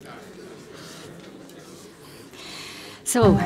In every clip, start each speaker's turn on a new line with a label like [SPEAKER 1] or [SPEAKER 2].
[SPEAKER 1] So.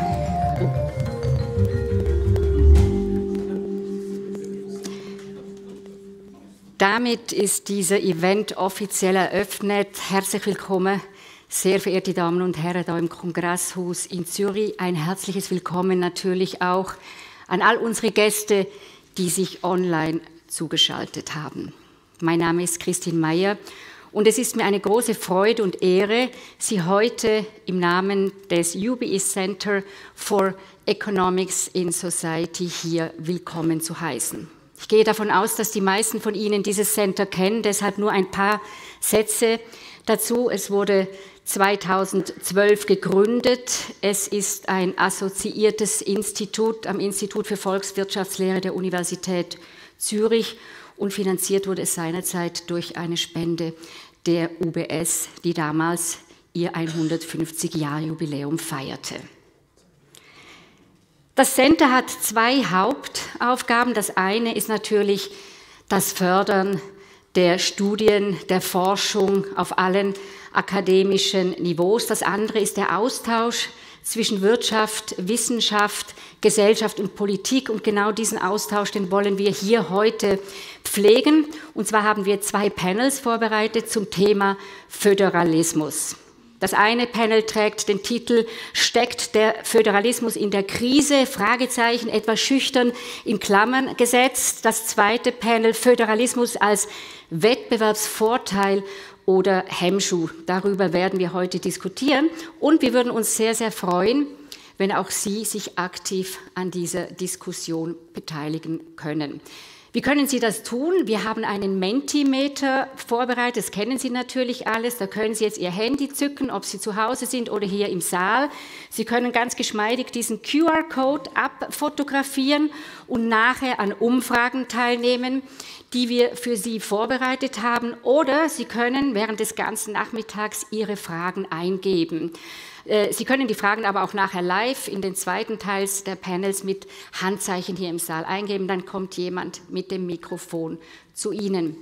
[SPEAKER 1] Damit ist dieser Event offiziell eröffnet. Herzlich willkommen, sehr verehrte Damen und Herren, da im Kongresshaus in Zürich. Ein herzliches Willkommen natürlich auch an all unsere Gäste, die sich online zugeschaltet haben. Mein Name ist Christine Meyer und es ist mir eine große Freude und Ehre, Sie heute im Namen des UBE Center for Economics in Society hier willkommen zu heißen. Ich gehe davon aus, dass die meisten von Ihnen dieses Center kennen, deshalb nur ein paar Sätze dazu. Es wurde 2012 gegründet. Es ist ein assoziiertes Institut am Institut für Volkswirtschaftslehre der Universität Zürich und finanziert wurde es seinerzeit durch eine Spende der UBS, die damals ihr 150-Jahr-Jubiläum feierte. Das Center hat zwei Hauptaufgaben. Das eine ist natürlich das Fördern der Studien, der Forschung auf allen akademischen Niveaus. Das andere ist der Austausch zwischen Wirtschaft, Wissenschaft, Gesellschaft und Politik. Und genau diesen Austausch, den wollen wir hier heute pflegen. Und zwar haben wir zwei Panels vorbereitet zum Thema Föderalismus. Das eine Panel trägt den Titel "Steckt der Föderalismus in der Krise?", Fragezeichen, etwas schüchtern in Klammern gesetzt. Das zweite Panel "Föderalismus als Wettbewerbsvorteil oder Hemmschuh?". Darüber werden wir heute diskutieren und wir würden uns sehr, sehr freuen, wenn auch Sie sich aktiv an dieser Diskussion beteiligen können. Wie können Sie das tun? Wir haben einen Mentimeter vorbereitet, das kennen Sie natürlich alles. Da können Sie jetzt Ihr Handy zücken, ob Sie zu Hause sind oder hier im Saal. Sie können ganz geschmeidig diesen QR-Code abfotografieren und nachher an Umfragen teilnehmen, die wir für Sie vorbereitet haben. Oder Sie können während des ganzen Nachmittags Ihre Fragen eingeben. Sie können die Fragen aber auch nachher live in den zweiten Teils der Panels mit Handzeichen hier im Saal eingeben. Dann kommt jemand mit dem Mikrofon zu Ihnen.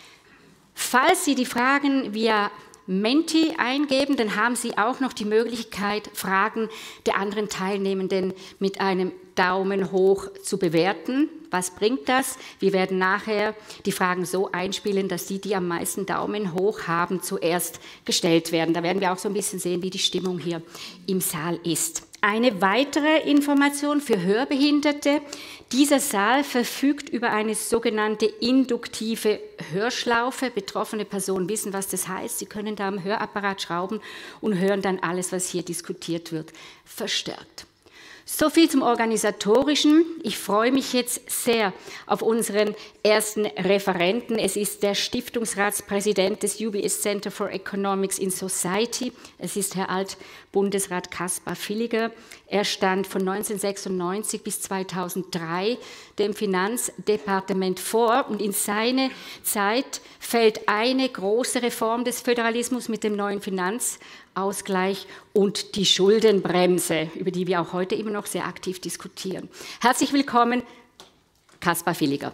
[SPEAKER 1] Falls Sie die Fragen via Menti eingeben, dann haben Sie auch noch die Möglichkeit, Fragen der anderen Teilnehmenden mit einem Daumen hoch zu bewerten. Was bringt das? Wir werden nachher die Fragen so einspielen, dass die am meisten Daumen hoch haben, zuerst gestellt werden. Da werden wir auch so ein bisschen sehen, wie die Stimmung hier im Saal ist. Eine weitere Information für Hörbehinderte. Dieser Saal verfügt über eine sogenannte induktive Hörschlaufe. Betroffene Personen wissen, was das heißt. Sie können da am Hörapparat schrauben und hören dann alles, was hier diskutiert wird, verstärkt. So viel zum Organisatorischen. Ich freue mich jetzt sehr auf unseren ersten Referenten. Es ist der Stiftungsratspräsident des UBS Center for Economics in Society. Es ist Herr Altbundesrat Kaspar Villiger. Er stand von 1996 bis 2003 dem Finanzdepartement vor und in seine Zeit fällt eine große Reform des Föderalismus mit dem neuen Finanzausgleich und die Schuldenbremse, über die wir auch heute immer noch sehr aktiv diskutieren. Herzlich willkommen, Kaspar Villiger.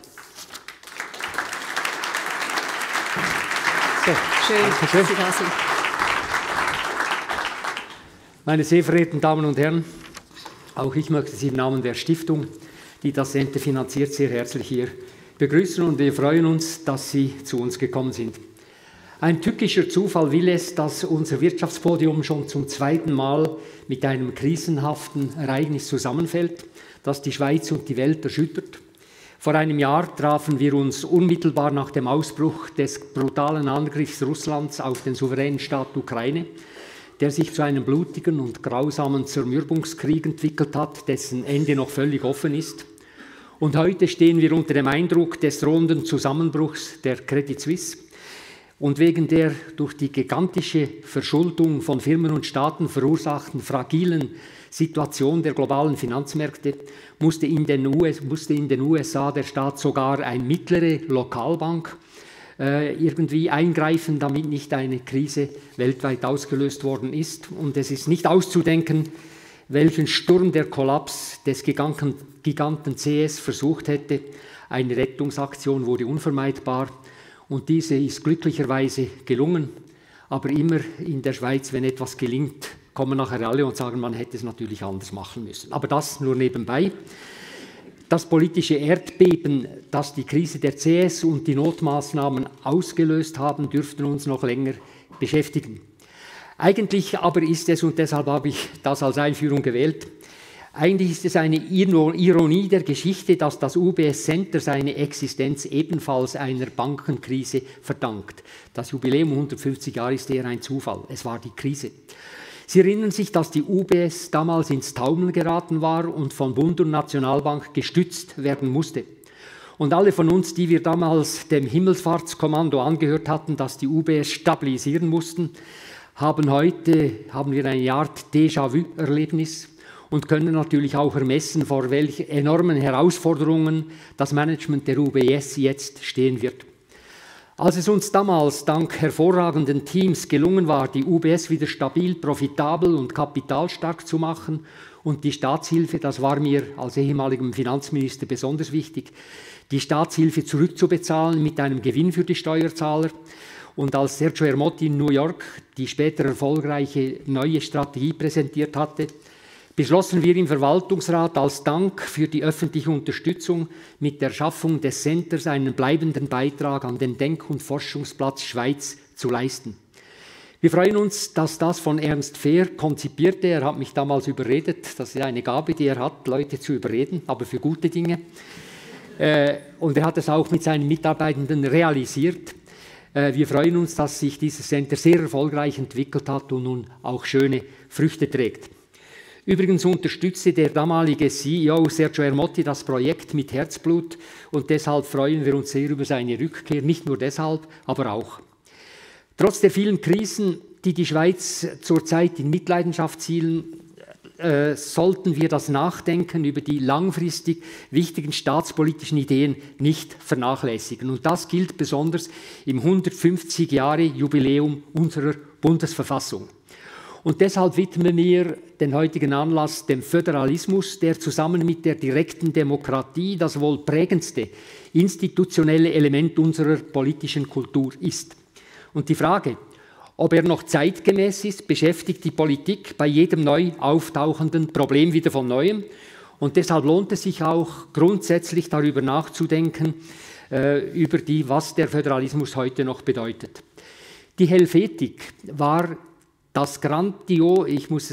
[SPEAKER 2] So,
[SPEAKER 1] schön, dass Sie da sind.
[SPEAKER 2] Meine sehr verehrten Damen und Herren, auch ich möchte Sie im Namen der Stiftung, die das Center finanziert, sehr herzlich hier begrüßen und wir freuen uns, dass Sie zu uns gekommen sind. Ein tückischer Zufall will es, dass unser Wirtschaftspodium schon zum zweiten Mal mit einem krisenhaften Ereignis zusammenfällt, das die Schweiz und die Welt erschüttert. Vor einem Jahr trafen wir uns unmittelbar nach dem Ausbruch des brutalen Angriffs Russlands auf den souveränen Staat Ukraine, der sich zu einem blutigen und grausamen Zermürbungskrieg entwickelt hat, dessen Ende noch völlig offen ist. Und heute stehen wir unter dem Eindruck des drohenden Zusammenbruchs der Credit Suisse. Und wegen der durch die gigantische Verschuldung von Firmen und Staaten verursachten fragilen Situation der globalen Finanzmärkte musste in den USA der Staat sogar eine mittlere Lokalbank irgendwie eingreifen, damit nicht eine Krise weltweit ausgelöst worden ist. Und es ist nicht auszudenken, welchen Sturm der Kollaps des Giganten CS versucht hätte. Eine Rettungsaktion wurde unvermeidbar und diese ist glücklicherweise gelungen. aber immer in der Schweiz, wenn etwas gelingt, kommen nachher alle und sagen, man hätte es natürlich anders machen müssen. Aber das nur nebenbei. Das politische Erdbeben, das die Krise der CS und die Notmaßnahmen ausgelöst haben, dürften uns noch länger beschäftigen. Eigentlich aber ist es, und deshalb habe ich das als Einführung gewählt, eigentlich ist es eine Ironie der Geschichte, dass das UBS Center seine Existenz ebenfalls einer Bankenkrise verdankt. Das Jubiläum 150 Jahre ist eher ein Zufall, es war die Krise. Sie erinnern sich, dass die UBS damals ins Taumeln geraten war und von Bund und Nationalbank gestützt werden musste. Und alle von uns, die wir damals dem Himmelfahrtskommando angehört hatten, das die UBS stabilisieren mussten, haben wir eine Art Déjà-vu-Erlebnis und können natürlich auch ermessen, vor welchen enormen Herausforderungen das Management der UBS jetzt stehen wird. Als es uns damals dank hervorragenden Teams gelungen war, die UBS wieder stabil, profitabel und kapitalstark zu machen und die Staatshilfe, das war mir als ehemaligem Finanzminister besonders wichtig, die Staatshilfe zurückzubezahlen mit einem Gewinn für die Steuerzahler. Und als Sergio Ermotti in New York die später erfolgreiche neue Strategie präsentiert hatte, beschlossen wir im Verwaltungsrat als Dank für die öffentliche Unterstützung mit der Schaffung des Centers einen bleibenden Beitrag an den Denk- und Forschungsplatz Schweiz zu leisten. Wir freuen uns, dass das von Ernst Fehr konzipierte, er hat mich damals überredet, das ist eine Gabe, die er hat, Leute zu überreden, aber für gute Dinge. Und er hat es auch mit seinen Mitarbeitenden realisiert. Wir freuen uns, dass sich dieses Center sehr erfolgreich entwickelt hat und nun auch schöne Früchte trägt. Übrigens unterstützte der damalige CEO Sergio Ermotti das Projekt mit Herzblut und deshalb freuen wir uns sehr über seine Rückkehr, nicht nur deshalb, aber auch. Trotz der vielen Krisen, die die Schweiz zurzeit in Mitleidenschaft ziehen, sollten wir das Nachdenken über die langfristig wichtigen staatspolitischen Ideen nicht vernachlässigen. Und das gilt besonders im 150-Jahre-Jubiläum unserer Bundesverfassung. Und deshalb widmen wir den heutigen Anlass dem Föderalismus, der zusammen mit der direkten Demokratie das wohl prägendste institutionelle Element unserer politischen Kultur ist. Und die Frage, ob er noch zeitgemäß ist, beschäftigt die Politik bei jedem neu auftauchenden Problem wieder von Neuem. Und deshalb lohnt es sich auch grundsätzlich darüber nachzudenken, was der Föderalismus heute noch bedeutet. Die Helvetik war das grandios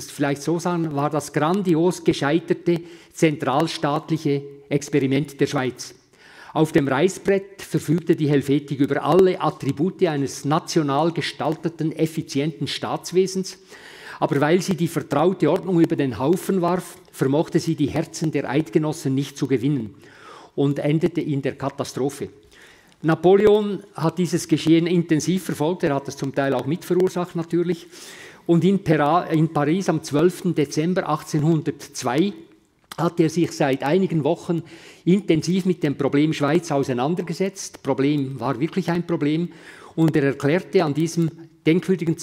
[SPEAKER 2] gescheiterte zentralstaatliche Experiment der Schweiz. Auf dem Reißbrett verfügte die Helvetik über alle Attribute eines national gestalteten, effizienten Staatswesens, aber weil sie die vertraute Ordnung über den Haufen warf, vermochte sie die Herzen der Eidgenossen nicht zu gewinnen und endete in der Katastrophe. Napoleon hat dieses Geschehen intensiv verfolgt, er hat es zum Teil auch mitverursacht natürlich, und in Paris am 12. Dezember 1802 hat er sich seit einigen Wochen intensiv mit dem Problem Schweiz auseinandergesetzt. Problem war wirklich ein Problem. Und er erklärte an diesem denkwürdigen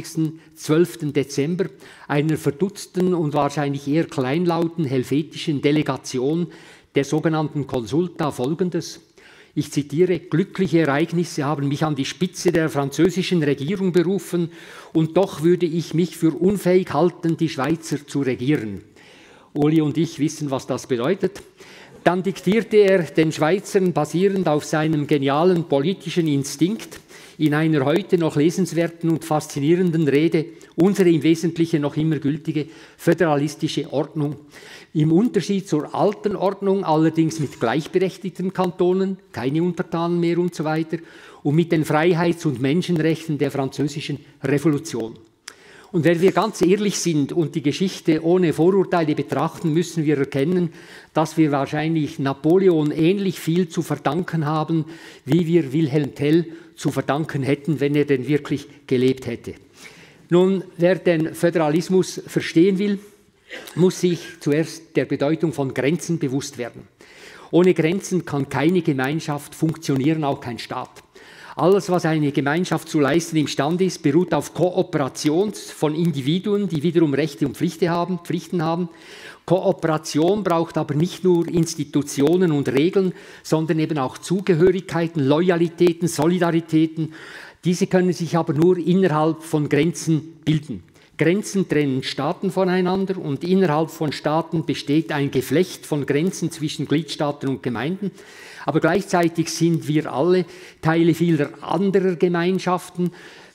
[SPEAKER 2] 12. Dezember einer verdutzten und wahrscheinlich eher kleinlauten helvetischen Delegation der sogenannten Consulta Folgendes. Ich zitiere, glückliche Ereignisse haben mich an die Spitze der französischen Regierung berufen und doch würde ich mich für unfähig halten, die Schweizer zu regieren. Uli und ich wissen, was das bedeutet. Dann diktierte er den Schweizern basierend auf seinem genialen politischen Instinkt in einer heute noch lesenswerten und faszinierenden Rede unsere im Wesentlichen noch immer gültige föderalistische Ordnung. Im Unterschied zur alten Ordnung, allerdings mit gleichberechtigten Kantonen, keine Untertanen mehr und so weiter, und mit den Freiheits- und Menschenrechten der französischen Revolution. Und wenn wir ganz ehrlich sind und die Geschichte ohne Vorurteile betrachten, müssen wir erkennen, dass wir wahrscheinlich Napoleon ähnlich viel zu verdanken haben, wie wir Wilhelm Tell zu verdanken hätten, wenn er denn wirklich gelebt hätte. Nun, wer den Föderalismus verstehen will, muss sich zuerst der Bedeutung von Grenzen bewusst werden. Ohne Grenzen kann keine Gemeinschaft funktionieren, auch kein Staat. Alles, was eine Gemeinschaft zu leisten imstande ist, beruht auf Kooperation von Individuen, die wiederum Rechte und Pflichten haben. Kooperation braucht aber nicht nur Institutionen und Regeln, sondern eben auch Zugehörigkeiten, Loyalitäten, Solidaritäten, Diese können sich aber nur innerhalb von Grenzen bilden. Grenzen trennen Staaten voneinander und innerhalb von Staaten besteht ein Geflecht von Grenzen zwischen Gliedstaaten und Gemeinden. Aber gleichzeitig sind wir alle Teile vieler anderer Gemeinschaften,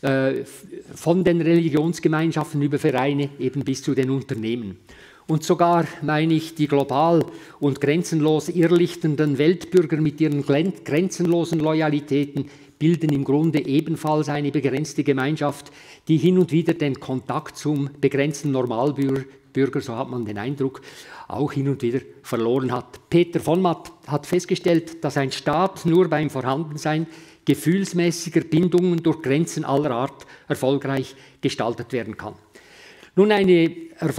[SPEAKER 2] von den Religionsgemeinschaften über Vereine eben bis zu den Unternehmen. Und sogar, meine ich, die global und grenzenlos irrlichtenden Weltbürger mit ihren grenzenlosen Loyalitäten bilden im Grunde ebenfalls eine begrenzte Gemeinschaft, die hin und wieder den Kontakt zum begrenzten Normalbürger, so hat man den Eindruck, auch hin und wieder verloren hat. Peter von Matt hat festgestellt, dass ein Staat nur beim Vorhandensein gefühlsmäßiger Bindungen durch Grenzen aller Art erfolgreich gestaltet werden kann. Nun, ein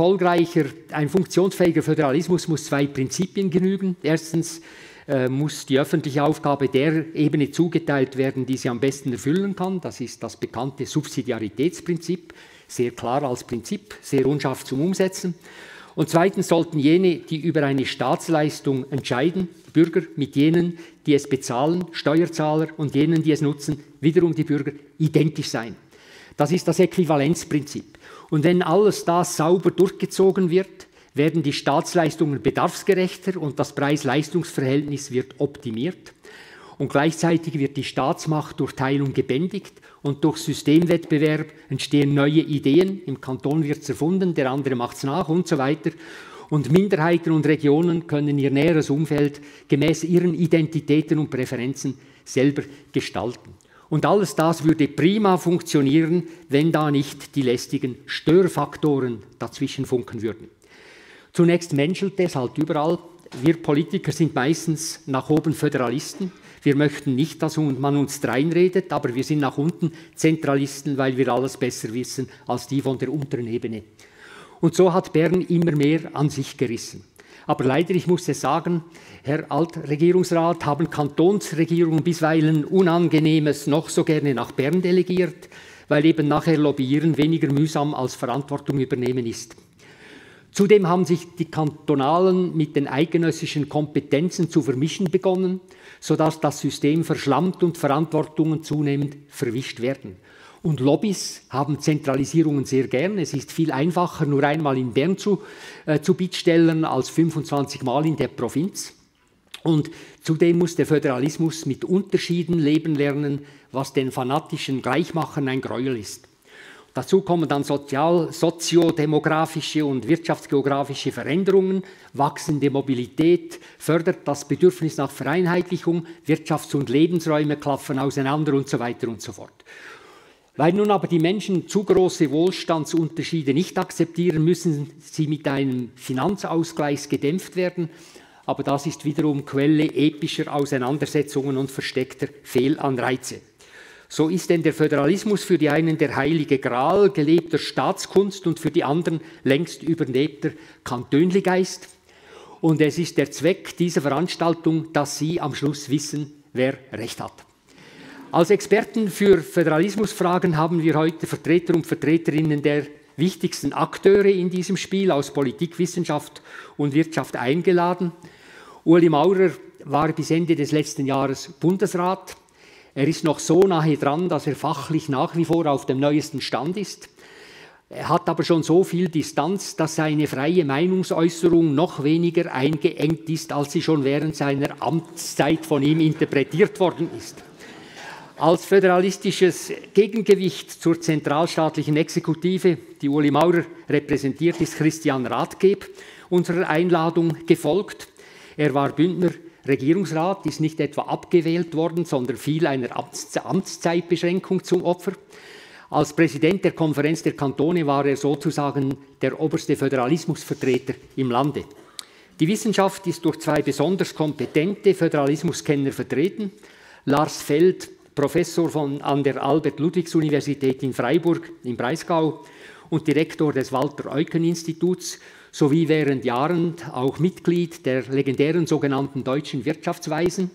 [SPEAKER 2] funktionsfähiger Föderalismus muss zwei Prinzipien genügen. Erstens muss die öffentliche Aufgabe der Ebene zugeteilt werden, die sie am besten erfüllen kann. Das ist das bekannte Subsidiaritätsprinzip, sehr klar als Prinzip, sehr unscharf zum Umsetzen. Und zweitens sollten jene, die über eine Staatsleistung entscheiden, Bürger mit jenen, die es bezahlen, Steuerzahler und jenen, die es nutzen, wiederum die Bürger, identisch sein. Das ist das Äquivalenzprinzip. Und wenn alles das sauber durchgezogen wird, werden die Staatsleistungen bedarfsgerechter und das Preis-Leistungs-Verhältnis wird optimiert. Und gleichzeitig wird die Staatsmacht durch Teilung gebändigt und durch Systemwettbewerb entstehen neue Ideen. Im Kanton wird es erfunden, der andere macht es nach und so weiter. Und Minderheiten und Regionen können ihr näheres Umfeld gemäß ihren Identitäten und Präferenzen selber gestalten. Und alles das würde prima funktionieren, wenn da nicht die lästigen Störfaktoren dazwischen funken würden. Zunächst menschelt es halt überall. Wir Politiker sind meistens nach oben Föderalisten. Wir möchten nicht, dass man uns dreinredet, aber wir sind nach unten Zentralisten, weil wir alles besser wissen als die von der unteren Ebene. Und so hat Bern immer mehr an sich gerissen. Aber leider, ich muss es sagen, Herr Altregierungsrat, haben Kantonsregierungen bisweilen Unangenehmes noch so gerne nach Bern delegiert, weil eben nachher Lobbyieren weniger mühsam als Verantwortung übernehmen ist. Zudem haben sich die kantonalen mit den eidgenössischen Kompetenzen zu vermischen begonnen, sodass das System verschlammt und Verantwortungen zunehmend verwischt werden. Und Lobbys haben Zentralisierungen sehr gern. Es ist viel einfacher, nur einmal in Bern zu bittstellen, als 25 Mal in der Provinz. Und zudem muss der Föderalismus mit Unterschieden leben lernen, was den fanatischen Gleichmachern ein Gräuel ist. Dazu kommen dann soziodemografische und wirtschaftsgeografische Veränderungen, wachsende Mobilität, fördert das Bedürfnis nach Vereinheitlichung, Wirtschafts- und Lebensräume klaffen auseinander und so weiter und so fort. Weil nun aber die Menschen zu große Wohlstandsunterschiede nicht akzeptieren, müssen sie mit einem Finanzausgleich gedämpft werden. Aber das ist wiederum Quelle epischer Auseinandersetzungen und versteckter Fehlanreize. So ist denn der Föderalismus für die einen der heilige Gral gelebter Staatskunst und für die anderen längst überlebter Kantönligeist. Und es ist der Zweck dieser Veranstaltung, dass Sie am Schluss wissen, wer Recht hat. Als Experten für Föderalismusfragen haben wir heute Vertreter und Vertreterinnen der wichtigsten Akteure in diesem Spiel aus Politik, Wissenschaft und Wirtschaft eingeladen. Ueli Maurer war bis Ende des letzten Jahres Bundesrat. Er ist noch so nahe dran, dass er fachlich nach wie vor auf dem neuesten Stand ist. Er hat aber schon so viel Distanz, dass seine freie Meinungsäußerung noch weniger eingeengt ist, als sie schon während seiner Amtszeit von ihm interpretiert worden ist. Als föderalistisches Gegengewicht zur zentralstaatlichen Exekutive, die Ueli Maurer repräsentiert, ist Christian Rathgeb unserer Einladung gefolgt. Er war Bündner Regierungsrat, ist nicht etwa abgewählt worden, sondern fiel einer Amtszeitbeschränkung zum Opfer. Als Präsident der Konferenz der Kantone war er sozusagen der oberste Föderalismusvertreter im Lande. Die Wissenschaft ist durch zwei besonders kompetente Föderalismuskenner vertreten. Lars Feld, Professor an der Albert-Ludwigs-Universität in Freiburg im Breisgau und Direktor des Walter-Eucken-Instituts, sowie während Jahren auch Mitglied der legendären sogenannten Deutschen Wirtschaftsweisen,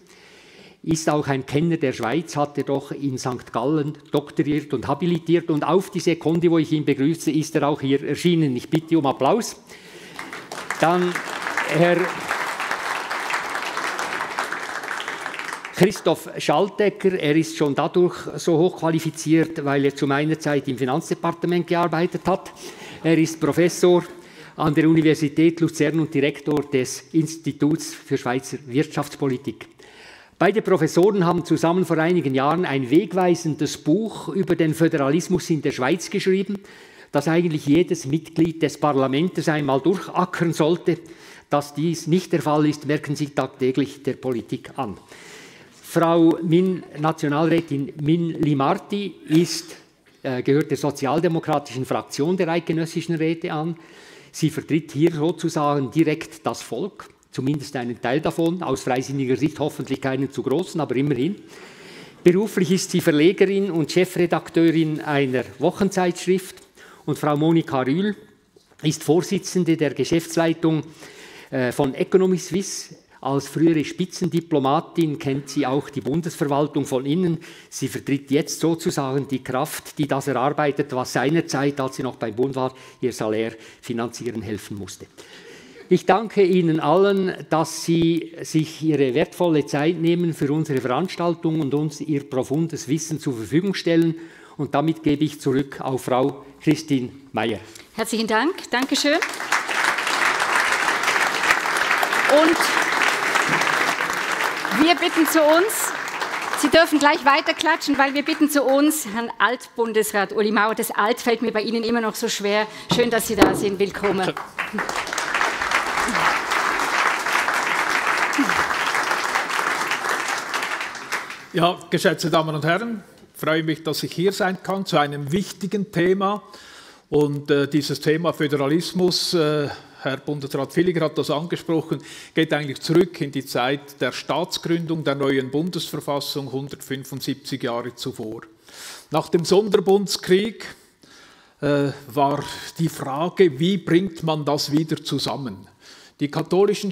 [SPEAKER 2] ist auch ein Kenner der Schweiz, hat er doch in St. Gallen doktoriert und habilitiert und auf die Sekunde, wo ich ihn begrüße, ist er auch hier erschienen. Ich bitte um Applaus. Dann Christoph Schaltegger, er ist schon dadurch so hochqualifiziert, weil er zu meiner Zeit im Finanzdepartement gearbeitet hat. Er ist Professor an der Universität Luzern und Direktor des Instituts für Schweizer Wirtschaftspolitik. Beide Professoren haben zusammen vor einigen Jahren ein wegweisendes Buch über den Föderalismus in der Schweiz geschrieben, das eigentlich jedes Mitglied des Parlaments einmal durchackern sollte. Dass dies nicht der Fall ist, merken Sie tagtäglich der Politik an. Frau Nationalrätin Min Limarti gehört der sozialdemokratischen Fraktion der Eidgenössischen Räte an. Sie vertritt hier sozusagen direkt das Volk, zumindest einen Teil davon, aus freisinniger Sicht hoffentlich keinen zu großen, aber immerhin. Beruflich ist sie Verlegerin und Chefredakteurin einer Wochenzeitschrift und Frau Monika Rühl ist Vorsitzende der Geschäftsleitung von Economy Suisse. Als frühere Spitzendiplomatin kennt sie auch die Bundesverwaltung von innen. Sie vertritt jetzt sozusagen die Kraft, die das erarbeitet, was seinerzeit, als sie noch beim Bund war, ihr Salär finanzieren helfen musste. Ich danke Ihnen allen, dass Sie sich Ihre wertvolle Zeit nehmen für unsere Veranstaltung und uns Ihr profundes Wissen zur Verfügung stellen. Und damit gebe ich zurück auf Frau Christine Meyer.
[SPEAKER 1] Herzlichen Dank. Dankeschön. Und wir bitten zu uns, Sie dürfen gleich weiterklatschen, weil wir bitten zu uns Herrn Altbundesrat Uli Maurer. Das Alt fällt mir bei Ihnen immer noch so schwer. Schön, dass Sie da sind. Willkommen.
[SPEAKER 3] Ja, geschätzte Damen und Herren, ich freue mich, dass ich hier sein kann zu einem wichtigen Thema. Und dieses Thema Föderalismus, Herr Bundesrat Villiger hat das angesprochen, geht eigentlich zurück in die Zeit der Staatsgründung der neuen Bundesverfassung 175 Jahre zuvor. Nach dem Sonderbundskrieg war die Frage, wie bringt man das wieder zusammen? Die katholischen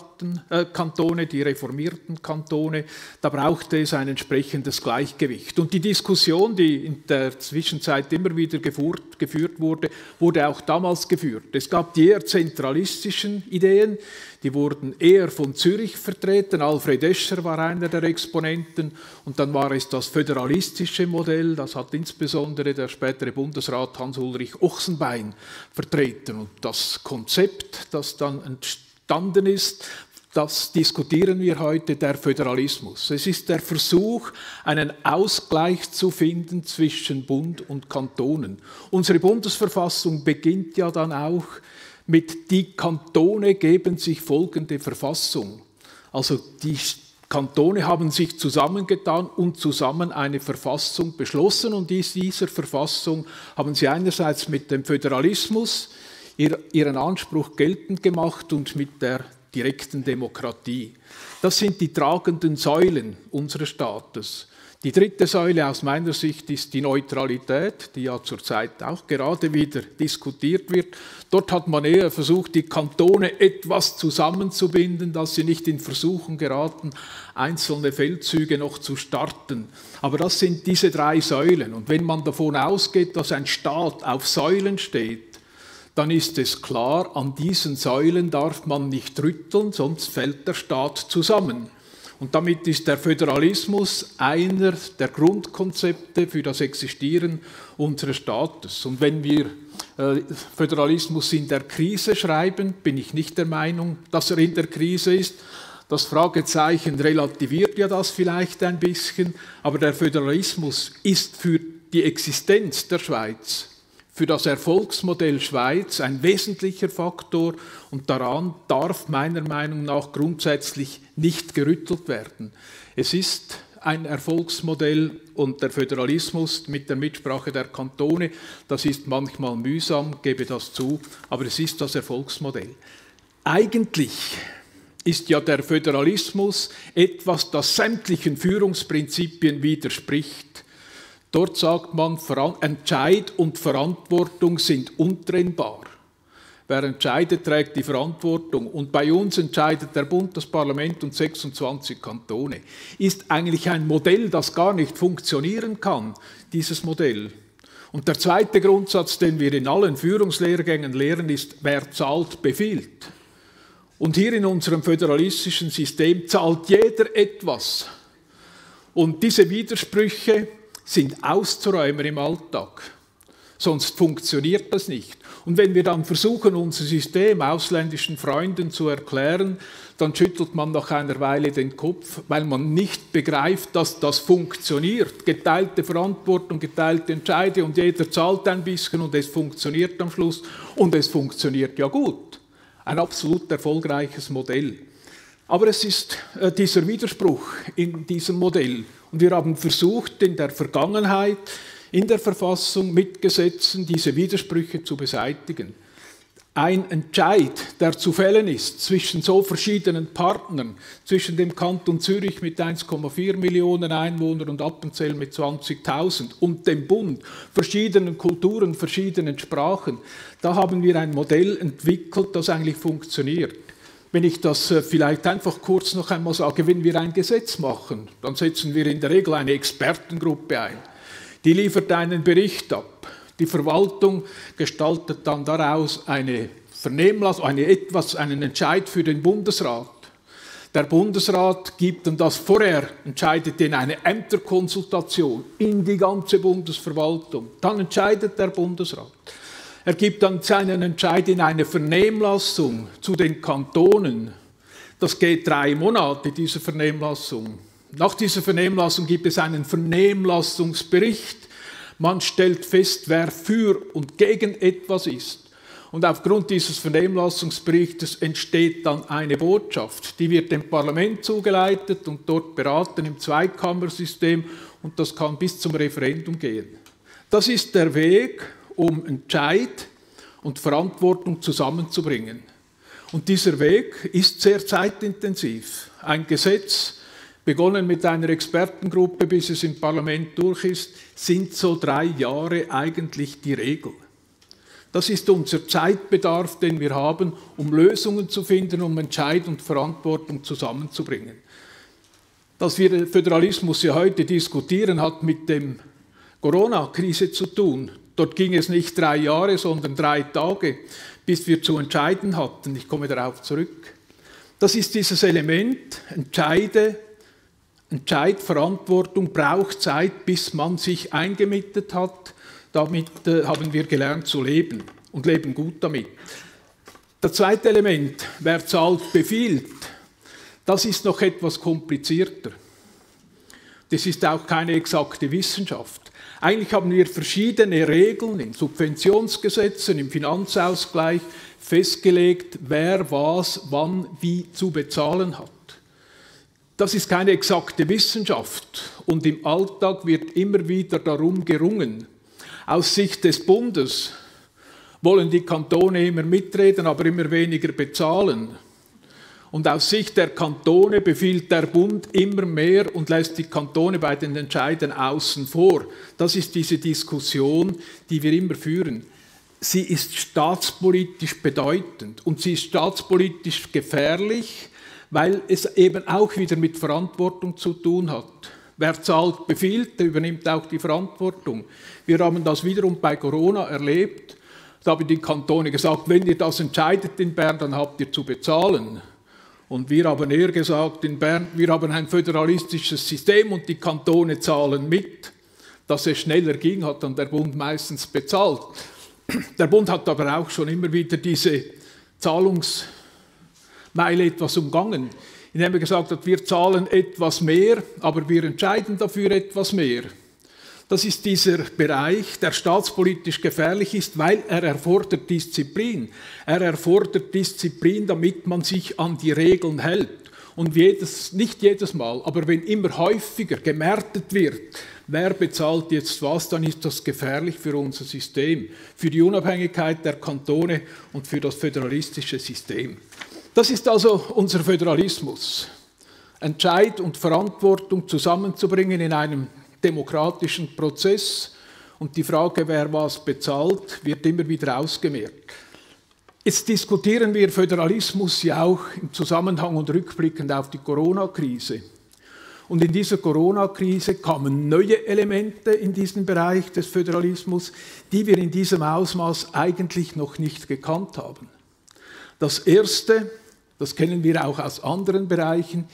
[SPEAKER 3] Kantone, die reformierten Kantone, da brauchte es ein entsprechendes Gleichgewicht. Und die Diskussion, die in der Zwischenzeit immer wieder geführt wurde, wurde auch damals geführt. Es gab die eher zentralistischen Ideen, die wurden eher von Zürich vertreten. Alfred Escher war einer der Exponenten. Und dann war es das föderalistische Modell, das hat insbesondere der spätere Bundesrat Hans-Ulrich Ochsenbein vertreten. Und das Konzept, das dann entstanden ist, das diskutieren wir heute, der Föderalismus. Es ist der Versuch, einen Ausgleich zu finden zwischen Bund und Kantonen. Unsere Bundesverfassung beginnt ja dann auch mit die Kantone geben sich folgende Verfassung. Also die Kantone haben sich zusammengetan und zusammen eine Verfassung beschlossen. Und in dieser Verfassung haben sie einerseits mit dem Föderalismus ihren Anspruch geltend gemacht und mit der direkten Demokratie. Das sind die tragenden Säulen unseres Staates. Die dritte Säule aus meiner Sicht ist die Neutralität, die ja zurzeit auch gerade wieder diskutiert wird. Dort hat man eher versucht, die Kantone etwas zusammenzubinden, dass sie nicht in Versuchung geraten, einzelne Feldzüge noch zu starten. Aber das sind diese drei Säulen. Und wenn man davon ausgeht, dass ein Staat auf Säulen steht, dann ist es klar, an diesen Säulen darf man nicht rütteln, sonst fällt der Staat zusammen. Und damit ist der Föderalismus einer der Grundkonzepte für das Existieren unseres Staates. Und wenn wir Föderalismus in der Krise schreiben, bin ich nicht der Meinung, dass er in der Krise ist. Das Fragezeichen relativiert ja das vielleicht ein bisschen, aber der Föderalismus ist für die Existenz der Schweiz, für das Erfolgsmodell Schweiz ein wesentlicher Faktor und daran darf meiner Meinung nach grundsätzlich nicht gerüttelt werden. Es ist ein Erfolgsmodell und der Föderalismus mit der Mitsprache der Kantone, das ist manchmal mühsam, gebe das zu, aber es ist das Erfolgsmodell. Eigentlich ist ja der Föderalismus etwas, das sämtlichen Führungsprinzipien widerspricht. Dort sagt man, Entscheid und Verantwortung sind untrennbar. Wer entscheidet, trägt die Verantwortung. Und bei uns entscheidet der Bund, das Parlament und 26 Kantone. Ist eigentlich ein Modell, das gar nicht funktionieren kann, dieses Modell. Und der zweite Grundsatz, den wir in allen Führungslehrgängen lehren, ist, wer zahlt, befiehlt. Und hier in unserem föderalistischen System zahlt jeder etwas. Und diese Widersprüche sind auszuräumen im Alltag. Sonst funktioniert das nicht. Und wenn wir dann versuchen, unser System ausländischen Freunden zu erklären, dann schüttelt man nach einer Weile den Kopf, weil man nicht begreift, dass das funktioniert. Geteilte Verantwortung, geteilte Entscheide und jeder zahlt ein bisschen und es funktioniert am Schluss. Und es funktioniert ja gut. Ein absolut erfolgreiches Modell. Aber es ist dieser Widerspruch in diesem Modell. Und wir haben versucht, in der Vergangenheit, in der Verfassung mit Gesetzen diese Widersprüche zu beseitigen. Ein Entscheid, der zu fällen ist zwischen so verschiedenen Partnern, zwischen dem Kanton Zürich mit 1,4 Millionen Einwohnern und Appenzell mit 20.000 und dem Bund, verschiedenen Kulturen, verschiedenen Sprachen, da haben wir ein Modell entwickelt, das eigentlich funktioniert. Wenn ich das vielleicht einfach kurz noch einmal sage, wenn wir ein Gesetz machen, dann setzen wir in der Regel eine Expertengruppe ein. Die liefert einen Bericht ab. Die Verwaltung gestaltet dann daraus eine Vernehmlassung, einen Entscheid für den Bundesrat. Der Bundesrat gibt dann das vorher, entscheidet in eine Ämterkonsultation in die ganze Bundesverwaltung. Dann entscheidet der Bundesrat. Er gibt dann seinen Entscheid in eine Vernehmlassung zu den Kantonen. Das geht 3 Monate, diese Vernehmlassung. Nach dieser Vernehmlassung gibt es einen Vernehmlassungsbericht. Man stellt fest, wer für und gegen etwas ist. Und aufgrund dieses Vernehmlassungsberichtes entsteht dann eine Botschaft. Die wird dem Parlament zugeleitet und dort beraten im Zweikammersystem und das kann bis zum Referendum gehen. Das ist der Weg, um Entscheid und Verantwortung zusammenzubringen. Und dieser Weg ist sehr zeitintensiv. Ein Gesetz, begonnen mit einer Expertengruppe, bis es im Parlament durch ist, sind so 3 Jahre eigentlich die Regel. Das ist unser Zeitbedarf, den wir haben, um Lösungen zu finden, um Entscheid und Verantwortung zusammenzubringen. Dass wir den Föderalismus ja heute diskutieren, hat mit der Corona-Krise zu tun. Dort ging es nicht 3 Jahre, sondern 3 Tage, bis wir zu entscheiden hatten. Ich komme darauf zurück. Das ist dieses Element, Verantwortung braucht Zeit, bis man sich eingemietet hat. Damit haben wir gelernt zu leben und leben gut damit. Das zweite Element, wer zahlt, befiehlt, das ist noch etwas komplizierter. Das ist auch keine exakte Wissenschaft. Eigentlich haben wir verschiedene Regeln in Subventionsgesetzen, im Finanzausgleich festgelegt, wer was, wann, wie zu bezahlen hat. Das ist keine exakte Wissenschaft und im Alltag wird immer wieder darum gerungen. Aus Sicht des Bundes wollen die Kantone immer mitreden, aber immer weniger bezahlen. Und aus Sicht der Kantone befiehlt der Bund immer mehr und lässt die Kantone bei den Entscheiden außen vor. Das ist diese Diskussion, die wir immer führen. Sie ist staatspolitisch bedeutend und sie ist staatspolitisch gefährlich, weil es eben auch wieder mit Verantwortung zu tun hat. Wer zahlt, befiehlt, der übernimmt auch die Verantwortung. Wir haben das wiederum bei Corona erlebt. Da haben die Kantone gesagt, wenn ihr das entscheidet in Bern, dann habt ihr zu bezahlen. Und wir haben eher gesagt, in Bern, wir haben ein föderalistisches System und die Kantone zahlen mit. Dass es schneller ging, hat dann der Bund meistens bezahlt. Der Bund hat aber auch schon immer wieder diese Zahlungsmeile etwas umgangen, indem er gesagt hat, wir zahlen etwas mehr, aber wir entscheiden dafür etwas mehr. Das ist dieser Bereich, der staatspolitisch gefährlich ist, weil er erfordert Disziplin. Er erfordert Disziplin, damit man sich an die Regeln hält. Und nicht jedes Mal, aber wenn immer häufiger gemerkt wird, wer bezahlt jetzt was, dann ist das gefährlich für unser System, für die Unabhängigkeit der Kantone und für das föderalistische System. Das ist also unser Föderalismus. Entscheid und Verantwortung zusammenzubringen in einem demokratischen Prozess und die Frage, wer was bezahlt, wird immer wieder ausgemerzt. Jetzt diskutieren wir Föderalismus ja auch im Zusammenhang und rückblickend auf die Corona-Krise. Und in dieser Corona-Krise kamen neue Elemente in diesen Bereich des Föderalismus, die wir in diesem Ausmaß eigentlich noch nicht gekannt haben. Das Erste, das kennen wir auch aus anderen Bereichen,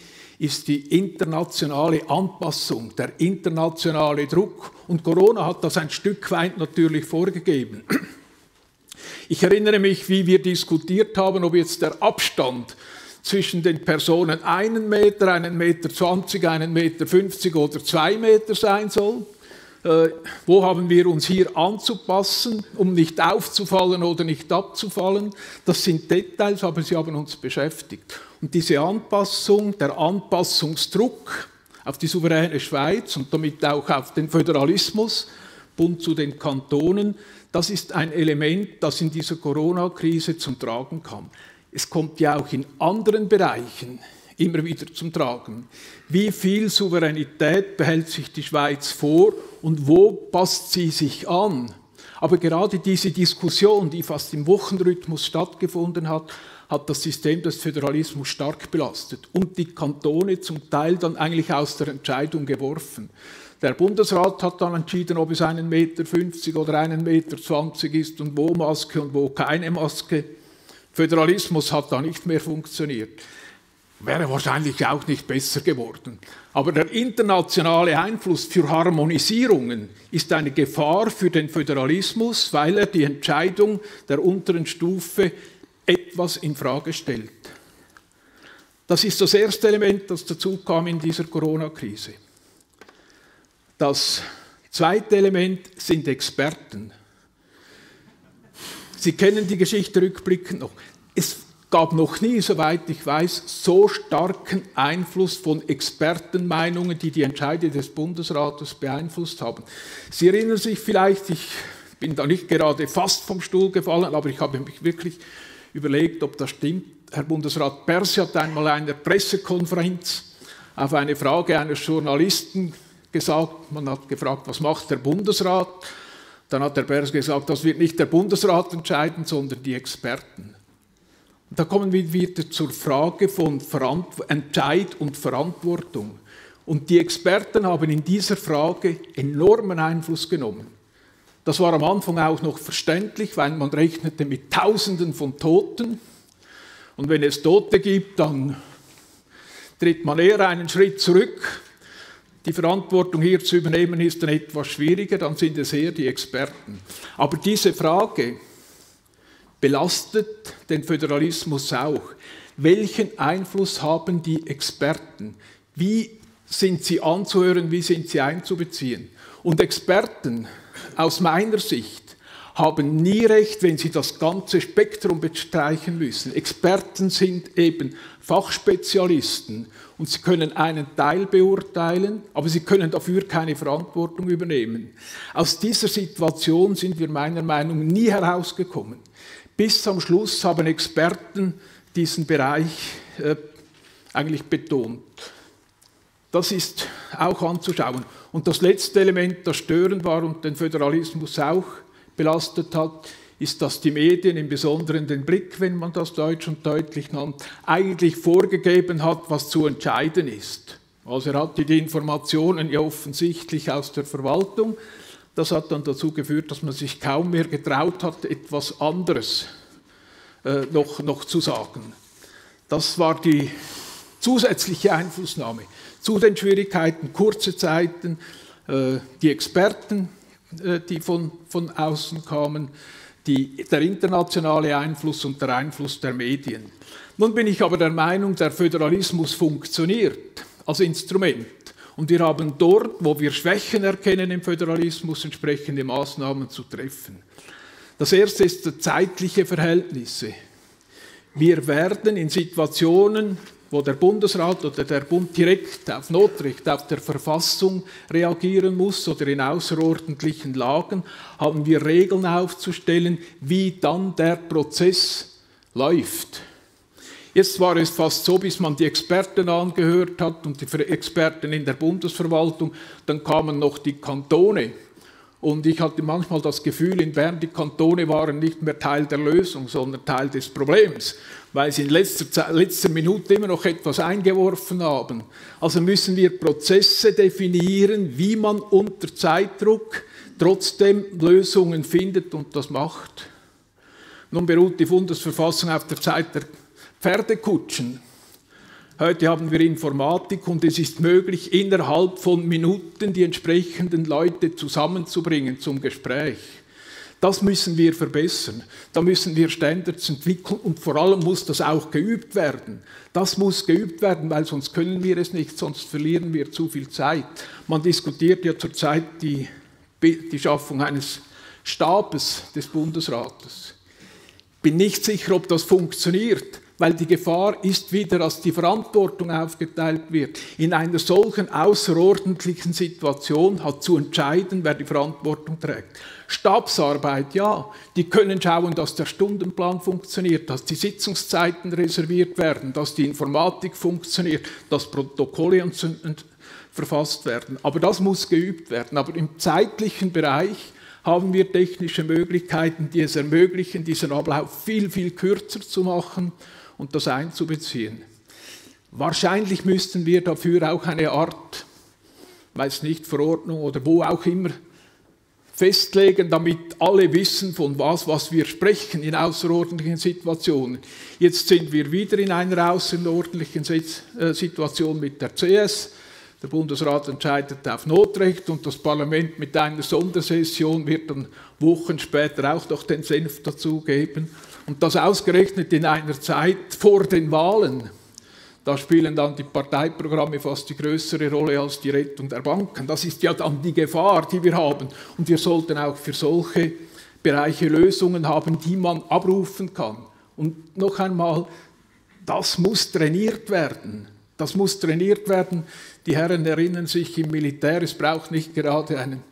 [SPEAKER 3] ist die internationale Anpassung, der internationale Druck. Und Corona hat das ein Stück weit natürlich vorgegeben. Ich erinnere mich, wie wir diskutiert haben, ob jetzt der Abstand zwischen den Personen 1 Meter, 1,20 Meter, 1,50 Meter oder 2 Meter sein soll. Wo haben wir uns hier anzupassen, um nicht aufzufallen oder nicht abzufallen? Das sind Details, aber sie haben uns beschäftigt. Und diese Anpassung, der Anpassungsdruck auf die souveräne Schweiz und damit auch auf den Föderalismus, Bund zu den Kantonen, das ist ein Element, das in dieser Corona-Krise zum Tragen kam. Es kommt ja auch in anderen Bereichen immer wieder zum Tragen. Wie viel Souveränität behält sich die Schweiz vor und wo passt sie sich an? Aber gerade diese Diskussion, die fast im Wochenrhythmus stattgefunden hat, hat das System des Föderalismus stark belastet und die Kantone zum Teil dann eigentlich aus der Entscheidung geworfen. Der Bundesrat hat dann entschieden, ob es 1,50 Meter oder 1,20 Meter ist und wo Maske und wo keine Maske. Föderalismus hat da nicht mehr funktioniert. Wäre wahrscheinlich auch nicht besser geworden. Aber der internationale Einfluss für Harmonisierungen ist eine Gefahr für den Föderalismus, weil er die Entscheidung der unteren Stufe etwas in Frage stellt. Das ist das erste Element, das dazu kam in dieser Corona-Krise. Das zweite Element sind Experten. Sie kennen die Geschichte rückblickend noch. Es gab noch nie, soweit ich weiß, so starken Einfluss von Expertenmeinungen, die die Entscheide des Bundesrates beeinflusst haben. Sie erinnern sich vielleicht, ich bin da nicht gerade fast vom Stuhl gefallen, aber ich habe mich wirklich überlegt, ob das stimmt. Herr Bundesrat Berset hat einmal in einer Pressekonferenz auf eine Frage eines Journalisten gesagt, man hat gefragt, was macht der Bundesrat? Dann hat der Berset gesagt, das wird nicht der Bundesrat entscheiden, sondern die Experten. Und da kommen wir wieder zur Frage von Entscheid und Verantwortung. Und die Experten haben in dieser Frage enormen Einfluss genommen. Das war am Anfang auch noch verständlich, weil man rechnete mit Tausenden von Toten. Und wenn es Tote gibt, dann tritt man eher einen Schritt zurück. Die Verantwortung hier zu übernehmen ist dann etwas schwieriger, dann sind es eher die Experten. Aber diese Frage belastet den Föderalismus auch. Welchen Einfluss haben die Experten? Wie sind sie anzuhören, wie sind sie einzubeziehen? Und Experten aus meiner Sicht haben nie recht, wenn sie das ganze Spektrum bestreichen müssen. Experten sind eben Fachspezialisten und sie können einen Teil beurteilen, aber sie können dafür keine Verantwortung übernehmen. Aus dieser Situation sind wir meiner Meinung nach nie herausgekommen. Bis am Schluss haben Experten diesen Bereich eigentlich betont. Das ist auch anzuschauen. Und das letzte Element, das störend war und den Föderalismus auch belastet hat, ist, dass die Medien, im Besonderen den Blick, wenn man das deutsch und deutlich nennt, eigentlich vorgegeben hat, was zu entscheiden ist. Also er hatte die Informationen ja offensichtlich aus der Verwaltung. Das hat dann dazu geführt, dass man sich kaum mehr getraut hat, etwas anderes noch zu sagen. Das war die zusätzliche Einflussnahme. Zu den Schwierigkeiten, kurze Zeiten, die Experten, die von außen kamen, der internationale Einfluss und der Einfluss der Medien. Nun bin ich aber der Meinung, der Föderalismus funktioniert als Instrument. Und wir haben dort, wo wir Schwächen erkennen im Föderalismus, entsprechende Maßnahmen zu treffen. Das erste ist die zeitliche Verhältnisse. Wir werden in Situationen, wo der Bundesrat oder der Bund direkt auf Notrecht, auf der Verfassung reagieren muss oder in außerordentlichen Lagen, haben wir Regeln aufzustellen, wie dann der Prozess läuft. Jetzt war es fast so, bis man die Experten angehört hat und die Experten in der Bundesverwaltung, dann kamen noch die Kantone. Und ich hatte manchmal das Gefühl, in Bern, die Kantone waren nicht mehr Teil der Lösung, sondern Teil des Problems, weil sie in letzter Minute immer noch etwas eingeworfen haben. Also müssen wir Prozesse definieren, wie man unter Zeitdruck trotzdem Lösungen findet und das macht. Nun beruht die Bundesverfassung auf der Zeit der Pferdekutschen. Heute haben wir Informatik und es ist möglich, innerhalb von Minuten die entsprechenden Leute zusammenzubringen zum Gespräch. Das müssen wir verbessern. Da müssen wir Standards entwickeln und vor allem muss das auch geübt werden. Das muss geübt werden, weil sonst können wir es nicht, sonst verlieren wir zu viel Zeit. Man diskutiert ja zurzeit die Schaffung eines Stabes des Bundesrates. Ich bin nicht sicher, ob das funktioniert, weil die Gefahr ist wieder, dass die Verantwortung aufgeteilt wird. In einer solchen außerordentlichen Situation hat zu entscheiden, wer die Verantwortung trägt. Stabsarbeit, ja, die können schauen, dass der Stundenplan funktioniert, dass die Sitzungszeiten reserviert werden, dass die Informatik funktioniert, dass Protokolle verfasst werden. Aber das muss geübt werden. Aber im zeitlichen Bereich haben wir technische Möglichkeiten, die es ermöglichen, diesen Ablauf viel, viel kürzer zu machen und das einzubeziehen. Wahrscheinlich müssten wir dafür auch eine Art, weiß nicht, Verordnung oder wo auch immer, festlegen, damit alle wissen, von was wir sprechen in außerordentlichen Situationen. Jetzt sind wir wieder in einer außerordentlichen Situation mit der CS. Der Bundesrat entscheidet auf Notrecht und das Parlament mit einer Sondersession wird dann Wochen später auch noch den Senf dazugeben. Und das ausgerechnet in einer Zeit vor den Wahlen. Da spielen dann die Parteiprogramme fast die größere Rolle als die Rettung der Banken. Das ist ja dann die Gefahr, die wir haben. Und wir sollten auch für solche Bereiche Lösungen haben, die man abrufen kann. Und noch einmal, das muss trainiert werden. Das muss trainiert werden. Die Herren erinnern sich im Militär, es braucht nicht gerade einen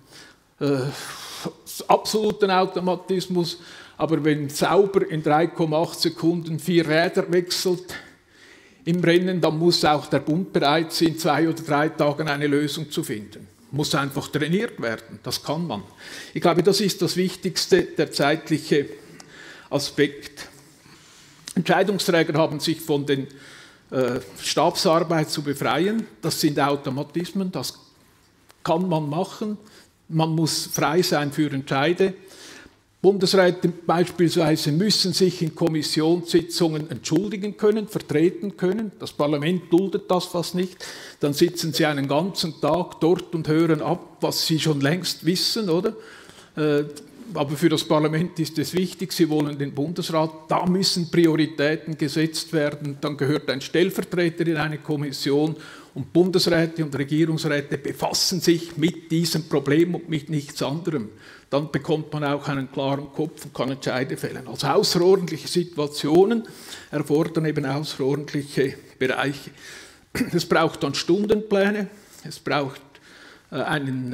[SPEAKER 3] absoluten Automatismus, aber wenn sauber in 3,8 Sekunden 4 Räder wechselt im Rennen, dann muss auch der Bund bereit sein, 2 oder 3 Tagen eine Lösung zu finden. Muss einfach trainiert werden, das kann man. Ich glaube, das ist das Wichtigste, der zeitliche Aspekt. Entscheidungsträger haben sich von den Stabsarbeit zu befreien. Das sind Automatismen, das kann man machen. Man muss frei sein für Entscheide. Bundesräte beispielsweise müssen sich in Kommissionssitzungen entschuldigen können, vertreten können. Das Parlament duldet das fast nicht. Dann sitzen sie einen ganzen Tag dort und hören ab, was sie schon längst wissen, oder? Aber für das Parlament ist es wichtig, sie wollen den Bundesrat, da müssen Prioritäten gesetzt werden, dann gehört ein Stellvertreter in eine Kommission und Bundesräte und Regierungsräte befassen sich mit diesem Problem und mit nichts anderem. Dann bekommt man auch einen klaren Kopf und kann Entscheide fällen. Also außerordentliche Situationen erfordern eben außerordentliche Bereiche. Es braucht dann Stundenpläne, es braucht einen